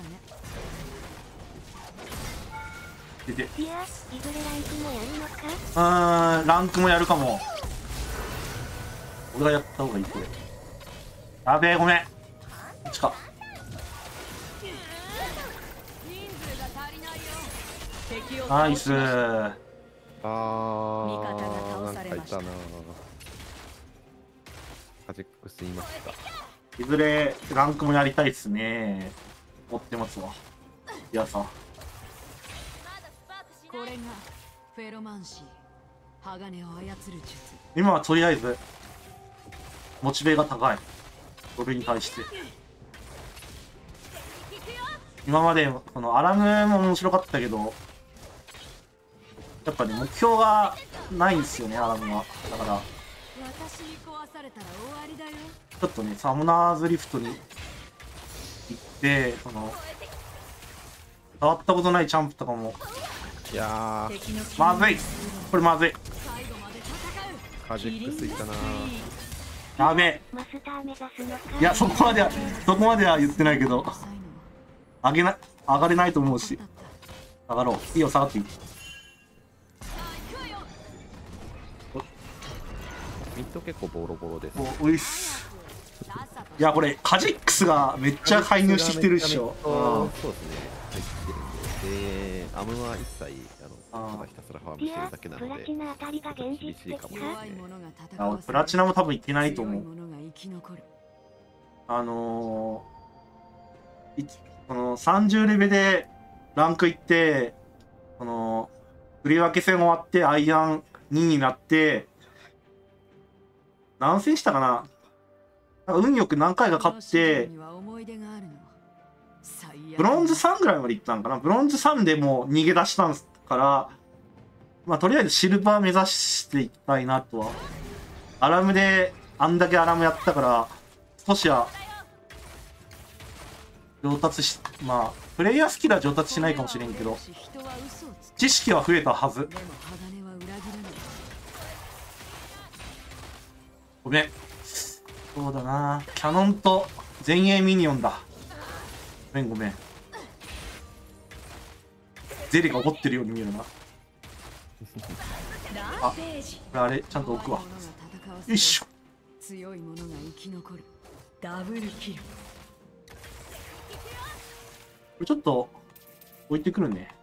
出て。 いや、いずれライフもやるのか。 うーん、ランクもやるかも。俺がやった方がいい、これ。やべえ、ごめん。こっちか。 人数が足りないよ。 敵をナイス倒しました。 ー。 あ味方がー、 倒されましたなんかいたなー。カジックスいました。 いずれランクもやりたいっすね。持ってますわ。いやさ。 まだスパークしない。 これがフェロマンシー。鋼を操る術。 今はとりあえず、モチベが高い。それに対して。 行くよ。 今まで、このアラムも面白かったけど、やっぱね、目標がないんですよね、アラムは。だから、 私に壊されたら終わりだよ。 ちょっとね、サモナーズリフトに行って、その、変わったことないチャンプとかも、 いやー、 敵のまずい。これまずい。 最後まで戦う。 カジックスいたなー。 やべえ。 マスター目指すのか。 いや、そこまでは、そこまでは言ってないけど、 うるさいの上げな、上がれないと思うしだ、った上がろう。いいよ、下がっていい。 さあ行くよ。 ミッド結構ボロボロです。 おおいっす。 さっさといや、これ、カジックスがめっちゃ介入してきてるっしょ。 そうそうですね。入ってきてるんで。で、アムは一切、あの、 あーただひたすらファームしてるいや、 だけなのでプラチ、ナあたりが現実厳しい的かかもしれ。 弱い者が戦あわせる。 プラチナも多分いけないと思。 強いう者が生き残る。 あのー、いこのさんじゅうレベでランクいって、この、振り分け戦終わってアイアンにになって、何戦したかななんか運よく何回か勝って、 には思い出があるの。最悪ブロンズさんぐらいまで行ったんかな。ブロンズさんでもう逃げ出したんから、まあとりあえずシルバー目指していきたいなとは。アラムで、あんだけアラムやったから、少しは、上達し、まあ、プレイヤースキルは上達しないかもしれんけど、 人は嘘をつく。 知識は増えたはず。 でも鋼は裏切らない。 ごめん。そうだな。キャノンと前衛ミニオンだ。ごめんごめん。ゼリが怒ってるように見えるな。こランページ。 れあれ、ちゃんと置くわ。 弱い者が戦わせるよいしょ。 強い者が生き残る。 ダブルキル。 れちょっと置いてくるね。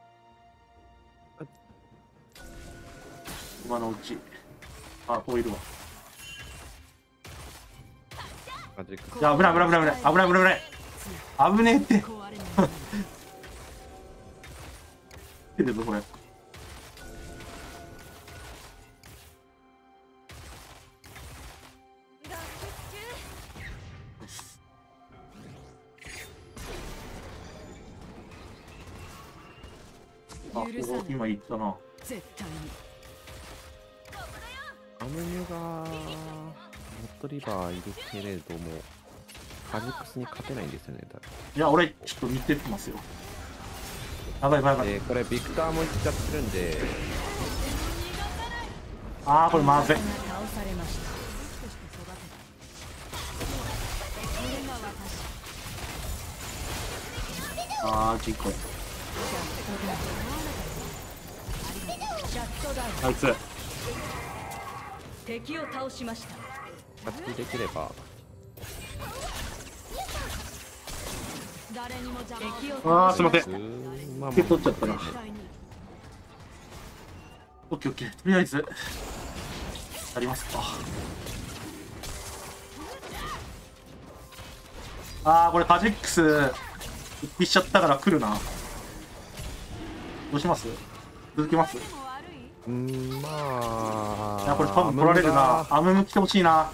今のうち。あ、こういるわ。 マジックいや、危ない危ない危ない危ない危ない危ない危ない危ねえって壊れない出てるぞこれ。あ、ここ今言ったな。 絶対にアムニュがモッドリバーいるけれどもカジクスに勝てないんですよね。多分いや、俺ちょっと見てますよ。やばいやばいやばい。 でこれビクターもいっちゃってるんであー、これまずい。 味方が倒されました。 あー、ちっこい。 シャットダウン。 あいつ。 敵を倒しました。 勝ちできれば誰にも邪魔を敵をあー、すいません。 うーんまあ受け取っちゃったな。 絶対にオッケーオッケー。とりあえず、やりますか。あー、これカジックス、復帰しちゃったから来るな。どうします？続けます？いうーんまあや、これ多分取られるな。アムム来てほしいな。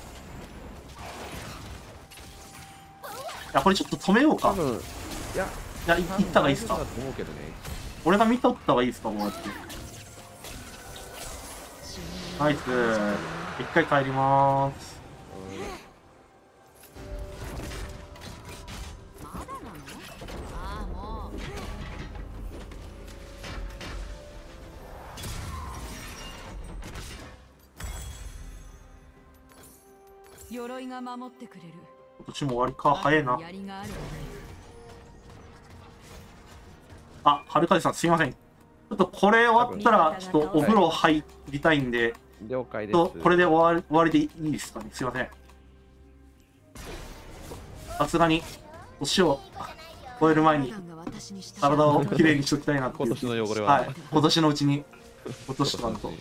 いや、これちょっと止めようか。 多分いやいや、い行った方がいいっすか大丈夫だと思うけどね。 俺が見とった方がいいっすか、こうやって。ナイス。一回帰りまーす。 まだなの？ああ、もう鎧が守ってくれる。 今年も終わりか。早いな。 槍があるわね。 あ、はるかじさんすいません。ちょっとこれ終わったら、ちょっとお風呂入りたいんで、 了解です。 とこれで終わり終わりでいいですかね。すいません。さすがに、年を超える前に、体をきれいにしときたいなっていう。 今年の汚れははい。今年のうちに、落としとかんと。はい。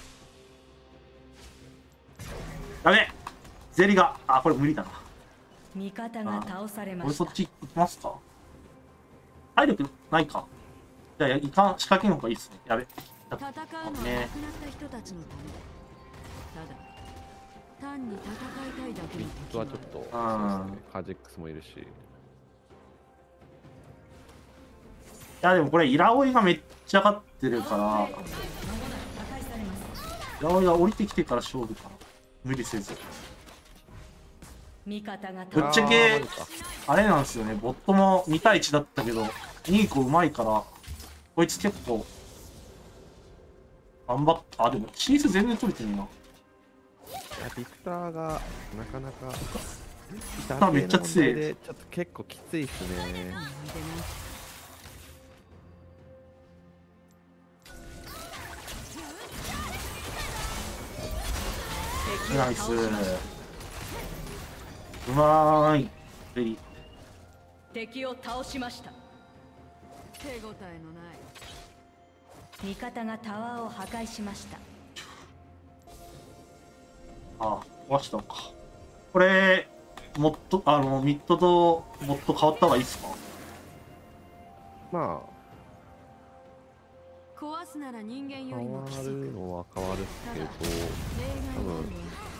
ダメゼリが、あ、これ無理だな。 味方が倒されました俺そっ。ち行きますか？体力ないか。じゃあ、いかん、仕掛けの方がいいっすね。やべ。 戦うのは亡くなった人たちのため。ただ、単に戦いたいだけのミッドはちょっとそうあーですねカジックスもいるしいや、でもこれ、イラオイがめっちゃ勝ってるから、 破壊されます。 イラオイが降りてきてから勝負かな。無理せず。 味方がぶっちゃあーけマジか、 あれなんですよね。ボットもに対いちだったけど、ニーコうまいから、こいつ結構、頑張っあ、でも、シース全然取れてねえな。 いやビクターがなかなかターめっちゃ強い痛手な問題でちょっと結構きついですね。 ナイス。うまーい。ベリ敵を倒しました。 手応えのない味方がタワーを破壊しました。 あ、壊したのか。これ、もっと、あの、ミッドとボット変わった方がいいっすか？ ま壊すなら人間あよりもきつく変わるのは変わるけど例外があるわ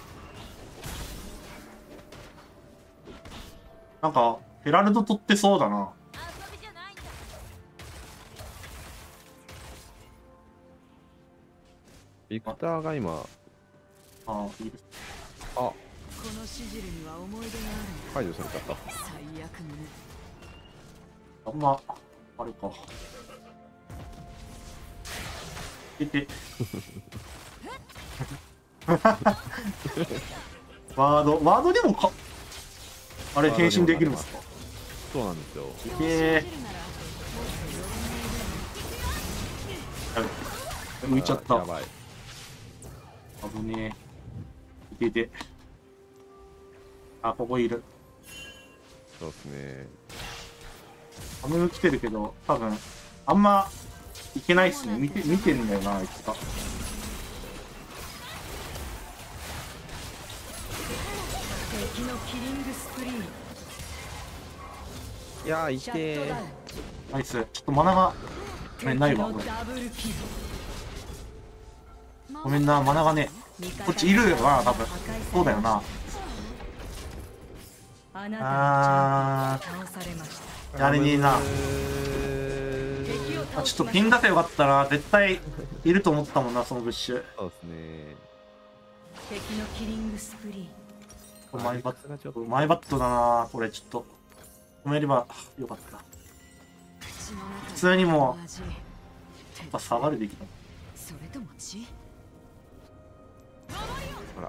なんか、ヘラルド取ってそうだな。 遊びじゃないんだ。 ビクターが今あ、いいです。 あこのシジルには思い出があ解除されちゃった。 る最悪のねあんま、あれか。いて。ワード、ワードでもか、あれ変身できるんですか？ そうなんですよ。 いてー。やべ浮いちゃった。 やばい。 危ねえ。いてて。あ、ここいる。 そうですね。 アムム来てるけど、多分、あんま、いけないっすね。見て、見てんだよな、あいつが。 敵のキリングスプリーいやー、いシャてーットダウン。 ナイス。ちょっとマナが、ごめん、ないわ、これ。 敵のダブルキル。 ごめんな、マナがね、こっちいるよな、多分。そうだよな。 あなたのあチャンピオンが倒されました。 ー、やれねえな。 敵をあ倒しました。 ちょっとピンだったらよかったな。絶対いると思ったもんな、そのブッシュ。 そうですね。 敵のキリングスプリー。 マイバット、マイバットだな。これちょっと、止めればよかった。普通にもう、やっぱ下がるべきだ。 それとも血？ ほら。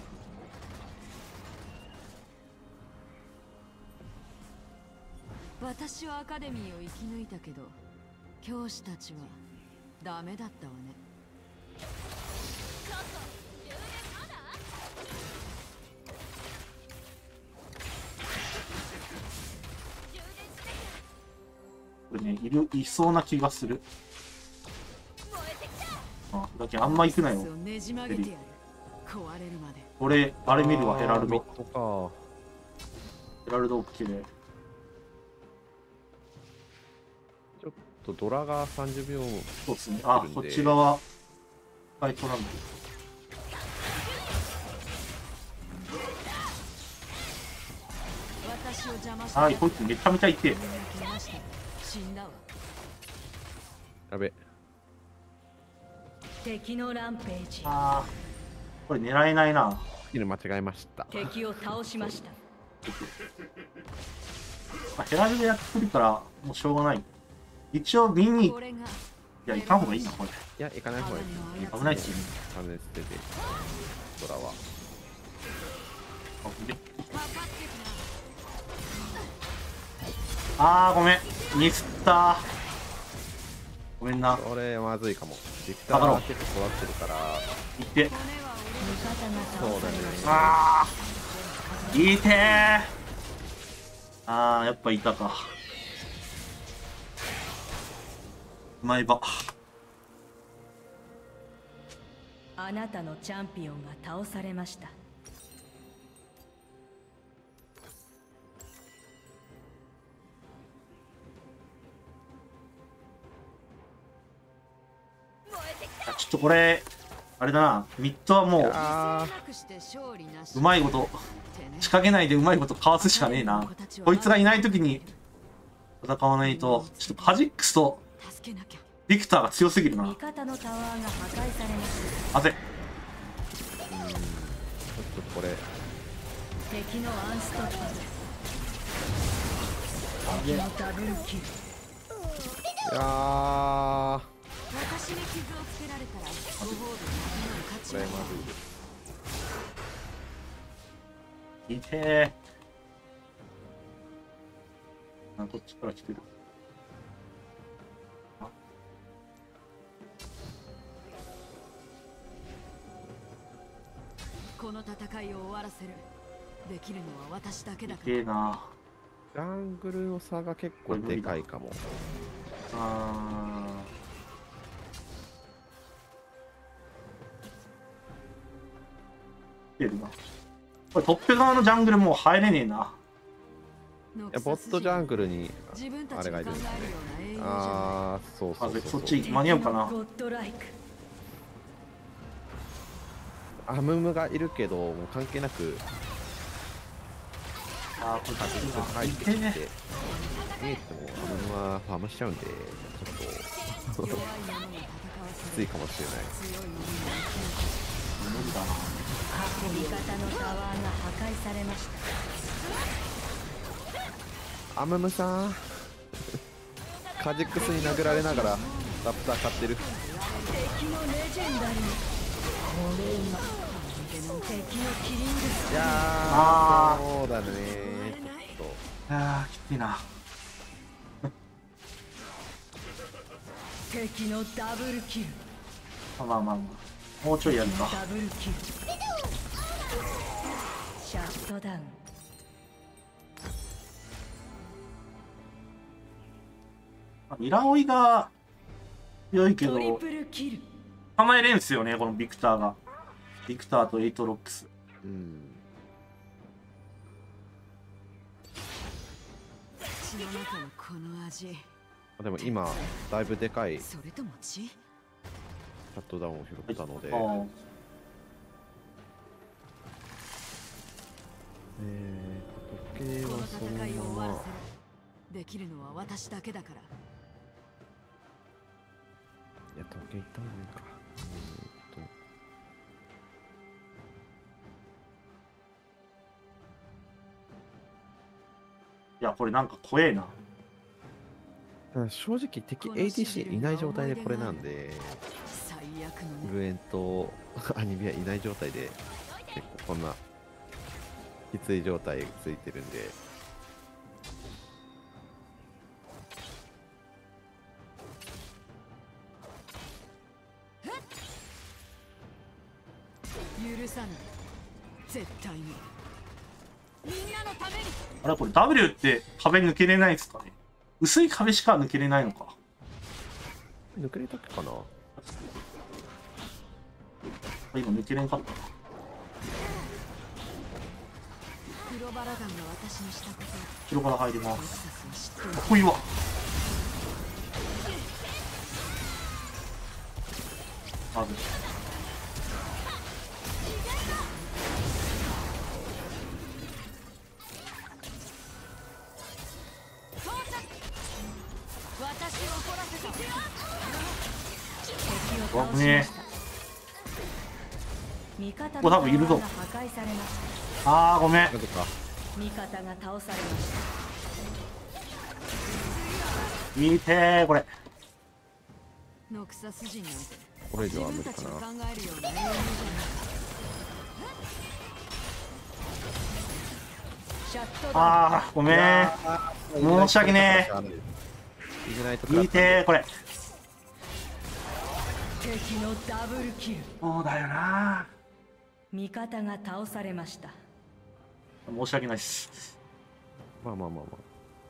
私はアカデミーを生き抜いたけど、教師たちはダメだったわね。 ちょっと充電まだ充電しなきこれね、いる、いそうな気がする。 ゃ。燃えてきた。 あ、だけどあんま行くなよ。 そうねじ曲げてやる。壊れるまで。 俺、あれ見るわ、ヘラルミッド。 ドか。 ヘラルドオープ綺麗。 ちょっとドラがさんじゅうびょう。 そうですね。あ、こっち側、ファイトなんだ。 私を邪魔してはい、こいつめちゃめちゃ痛い。 死んだわ。 やべ。 敵のランページ。 あー、これ狙えないな。 スキル間違えました。 敵を倒しました。 あ、ヘラルドやってくるから、もうしょうがない。一応、見に、いこれがや、行かん方がいいな、これ。 いや、行かない方がいい。 危ないっすよね。 関連捨てて。ドラは。 あでかかってきあー、ごめん。ミスったー。ごめんな。 これまずいかも。ビクターが結構育ってるから。 いって。 な。骨は味方が倒されました。 あー。いてー。あー、やっぱいたか。うまいば。 あなたのチャンピオンが倒されました。 あちょっとこれ、あれだな。ミッドはもう、 あなくして勝利なしうまいこと、仕掛けないでうまいことかわすしかねえな。こいつがいないときに戦わないと、ちょっとカジックスと助けなきゃ。 ビクターが強すぎるな。 味方のタワーが破壊されました。 あぜ。 ー、ちょっとこれ。 敵のアンストッパー。敵のダブルキル。 いやー、 私に傷をつけられたらご褒美の価値これはまずいです。 いてー。あ、こっちから来てる。あこの戦いを終わらせる。できるのは私だけだかいてーな。 ジャングルの差が結構でかいかも。 あー。来てるな。これトップ側のジャングルもう入れねえな。 ら。 いや、ボットジャングルに自分たあちが考れがいるんですね。 えるような栄養じゃない。 あー、そうそあぜ、 うそそう。 そうっち間に合うかな。 ゴッドライク。 アムムがいるけど、もう関係なく、 あー、これカジックス入いってきて、 てね。 見えてもアムムはファームしちゃうんで、ちょっと弱い者に戦わきせついかもしれない。 強い者に無理だな。 味方のタワーが破壊されました。 アムムさん、カジックスに殴られながらラプター買ってる。 敵のレジェンダリー。これが敵のキリングス。 いやあー、そうだね。ちょっあー、きついな。 敵のダブルキル。 まあまあまあまあ。もうちょいやるか。 ダブルキル。シャットダウン。 イラオイが強いけどトリプルキル。 構えれんすよね、このビクターが。ビクターとエイトロックス。 うん。 血の中のこの味。 でも今、だいぶでかいシそれとも血？ ャットダウンを拾ったので、 あーえー、時計このはその戦いを終ままわらせる。できるのは私だけだから。 いや、時計いったんじゃないか。えーっいや、これなんか怖えな。 と、ただ正直敵 エーディーシー いない状態でこれなんで、 最悪のね。 グエンとアニビはいない状態で、結構こんなきつい状態がついてるんで、 許さない。絶対に。みんなのために。 あれこれ W って壁抜けれないですかね。薄い壁しか抜けれないのか。 抜けれたっけかな。 今抜けれんかったな。 黒バラガンが私にしたことを後ろから入りまネクす。 サスは知っている。 かっこいいわ。まず私を怒らせた。 敵を倒しました。味方ここ多分いるぞのタワーが破壊されました。 あーごめん。 なんとか、 味方が倒されました。 見てーこれ。 ノクサス人なんてこれ以自上は無理か分たちが考な。 えるような英雄じゃない。 シャットダウン。 あーごめん。申し訳ねえ。イグナイト見てーこれ。 敵のダブルキル。 そうだよな。 味方が倒されました。 申し訳ないっす。 まあまあまあまあ。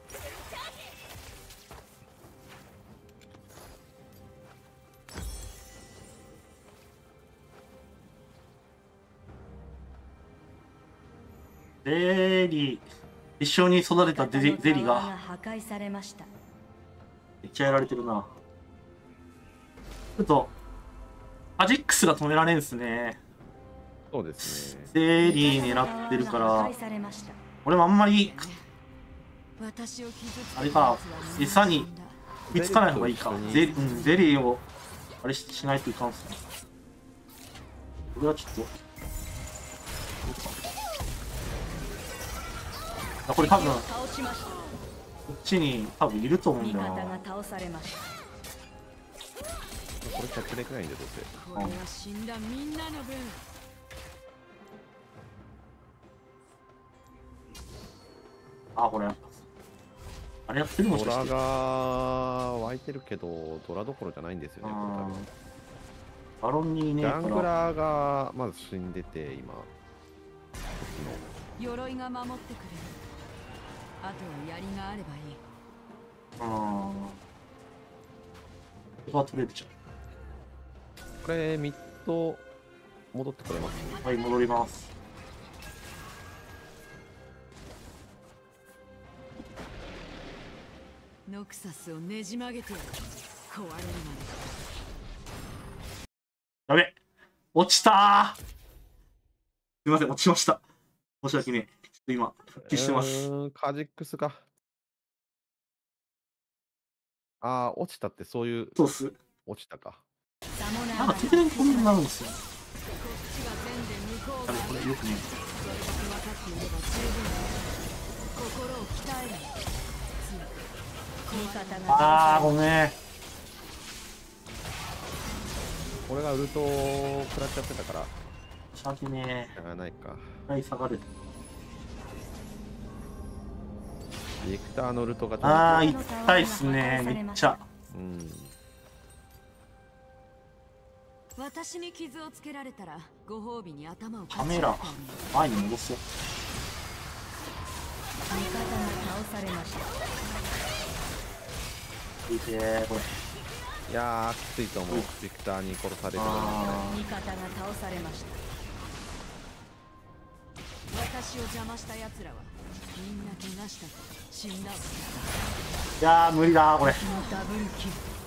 ゼリー一緒に育てたゼリゼリ味方のタワーが破壊されました。 めっちゃやられてるな。ちょっとアジックスが止められんすね。 そうですね。 ゼリー狙ってるから味方のタワーが破壊されました。 俺もあんまり私を傷つけたあれか餌に食いつかない方がいいか。ゼリ,、 ゼリーとうん、ゼリーをあれししないといかんっすね。これはちょっとあこれ多分こ倒しました。 っちに多分いると思うん味だよな。 方が倒されました。 これキャッチできないんでどうせ。 これは死んだみんなの分。 あこれあれやってるもしドラかして。 が湧いてるけど、ドラどころじゃないんですよね、これ多分。 バロンにいねえかジャングら。 ラーがまず死んでて、今。 鎧が守ってくれる。あとは槍があればいい。 ああ。ここは取れるじこれ、ミッド戻ってくれますゃん。はい戻ります。 ノクサスをねじ曲げてやる。壊れるまで。 やべ落ちたー。すみません落ちました。申し訳ねえ。ちょっと今復帰してます。 うーんカジックスが。ああ、落ちたってそういう、 そうっす。 落ちたか。 サモナーがなんか突然こんなになるんですよ。 こっちが善で向こうがあれこれよくね。 それだけ分かっていれば十分だ。心を鍛える。 味方がああ倒されまごめん。 これがウルトを食らっちゃってたから、 申し訳ねしゃがないか。 え。はい下がる。 ビクターのウルトがちょっとああ痛いっすねめっちゃ。 うん。 私に傷をつけられたらご褒美に頭をカメラ前に戻そう。 味方が倒されました。 いいぜこれ。 いやー、きついと思う。ビクターに殺されるのはあ味方が倒されました。私を邪魔した奴らはみんな怪我したか死んだわ。 ーいやー無理だーこれ。 敵のダブルキル。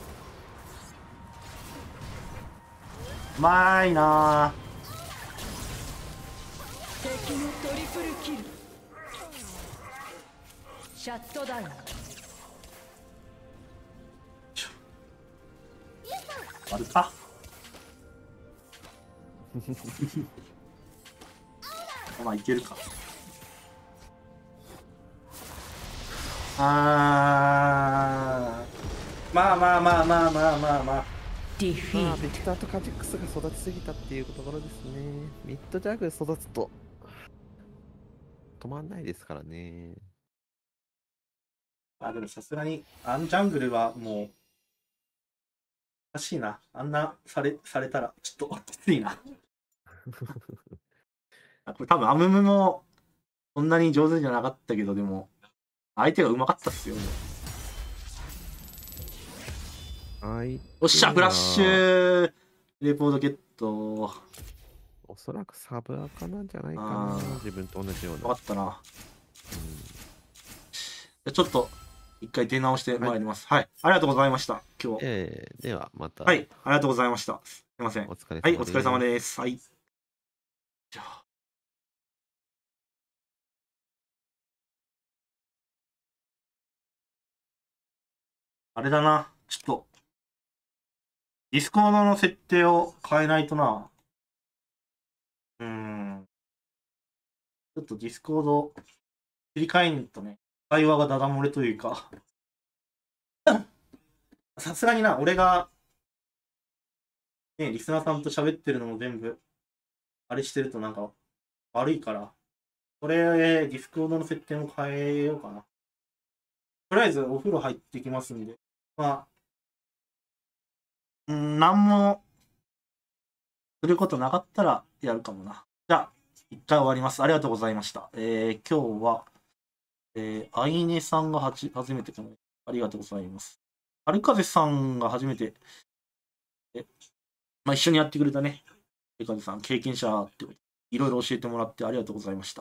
うまいな敵のトリプルキル。シャットダウン。 ー。あるか。まあいけるか。あーまあまあまあまあまあまあまあ。 ディフまあ、ビクターとカジックスが育ちすぎたっていうところですね。ミッドジャグ育つと止まんないですからね。 あ、でもさすがに、アンジャングルはもう、おかしいな。あんなされ、されたら、ちょっときついな。あこれ多分、アムムも、そんなに上手じゃなかったけど、でも、相手がうまかったっすよ。 はい。 よっしゃ、フラッシュレポートゲット。 おそらくサブアカなんじゃないかあな。 ー自分と同じような。 わかったな。じゃあちょっと、一回出直してまいります。はい。ありがとうございました。今日。 えー、ではまた。 はい。ありがとうございました。すいません。 お疲れ様です。 はい、お疲れ様です。はい。じゃあ。あれだな。ちょっと、ディスコードの設定を変えないとな。うーん。ちょっとディスコード切り替えんとね、会話がダダ漏れというか。さすがにな、俺が、ね、リスナーさんと喋ってるのも全部、あれしてるとなんか悪いから、これ、ディスコードの設定も変えようかな。とりあえずお風呂入ってきますんで、まあ、んなんもすることなかったらやるかもな。じゃあ、一回終わります。ありがとうございました。えー、今日は、えー、アイネさんがはじ初めてかも。ありがとうございます。春風さんが初めて、えまあ、一緒にやってくれたね。春風さん、経験者っていろいろ教えてもらってありがとうございました。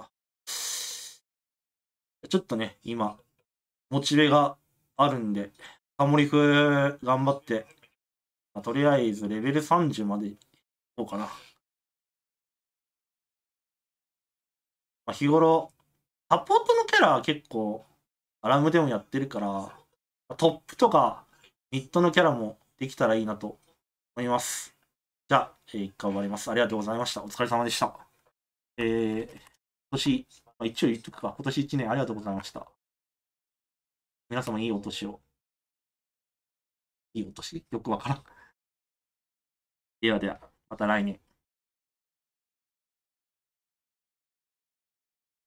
ちょっとね、今、モチベがあるんで、タモリフ頑張って、まあ、とりあえずレベルさんじゅうまでいこうかな。まあ、日頃、サポートのキャラは結構、アラムでもやってるから、トップとかミッドのキャラもできたらいいなと思います。じゃあ、えー、一回終わります。ありがとうございました。お疲れ様でした。えー、今年、まあ、一応言っとくか、今年いちねんありがとうございました。皆様いいお年を。いいお年よくわからん。ではでは、また来年。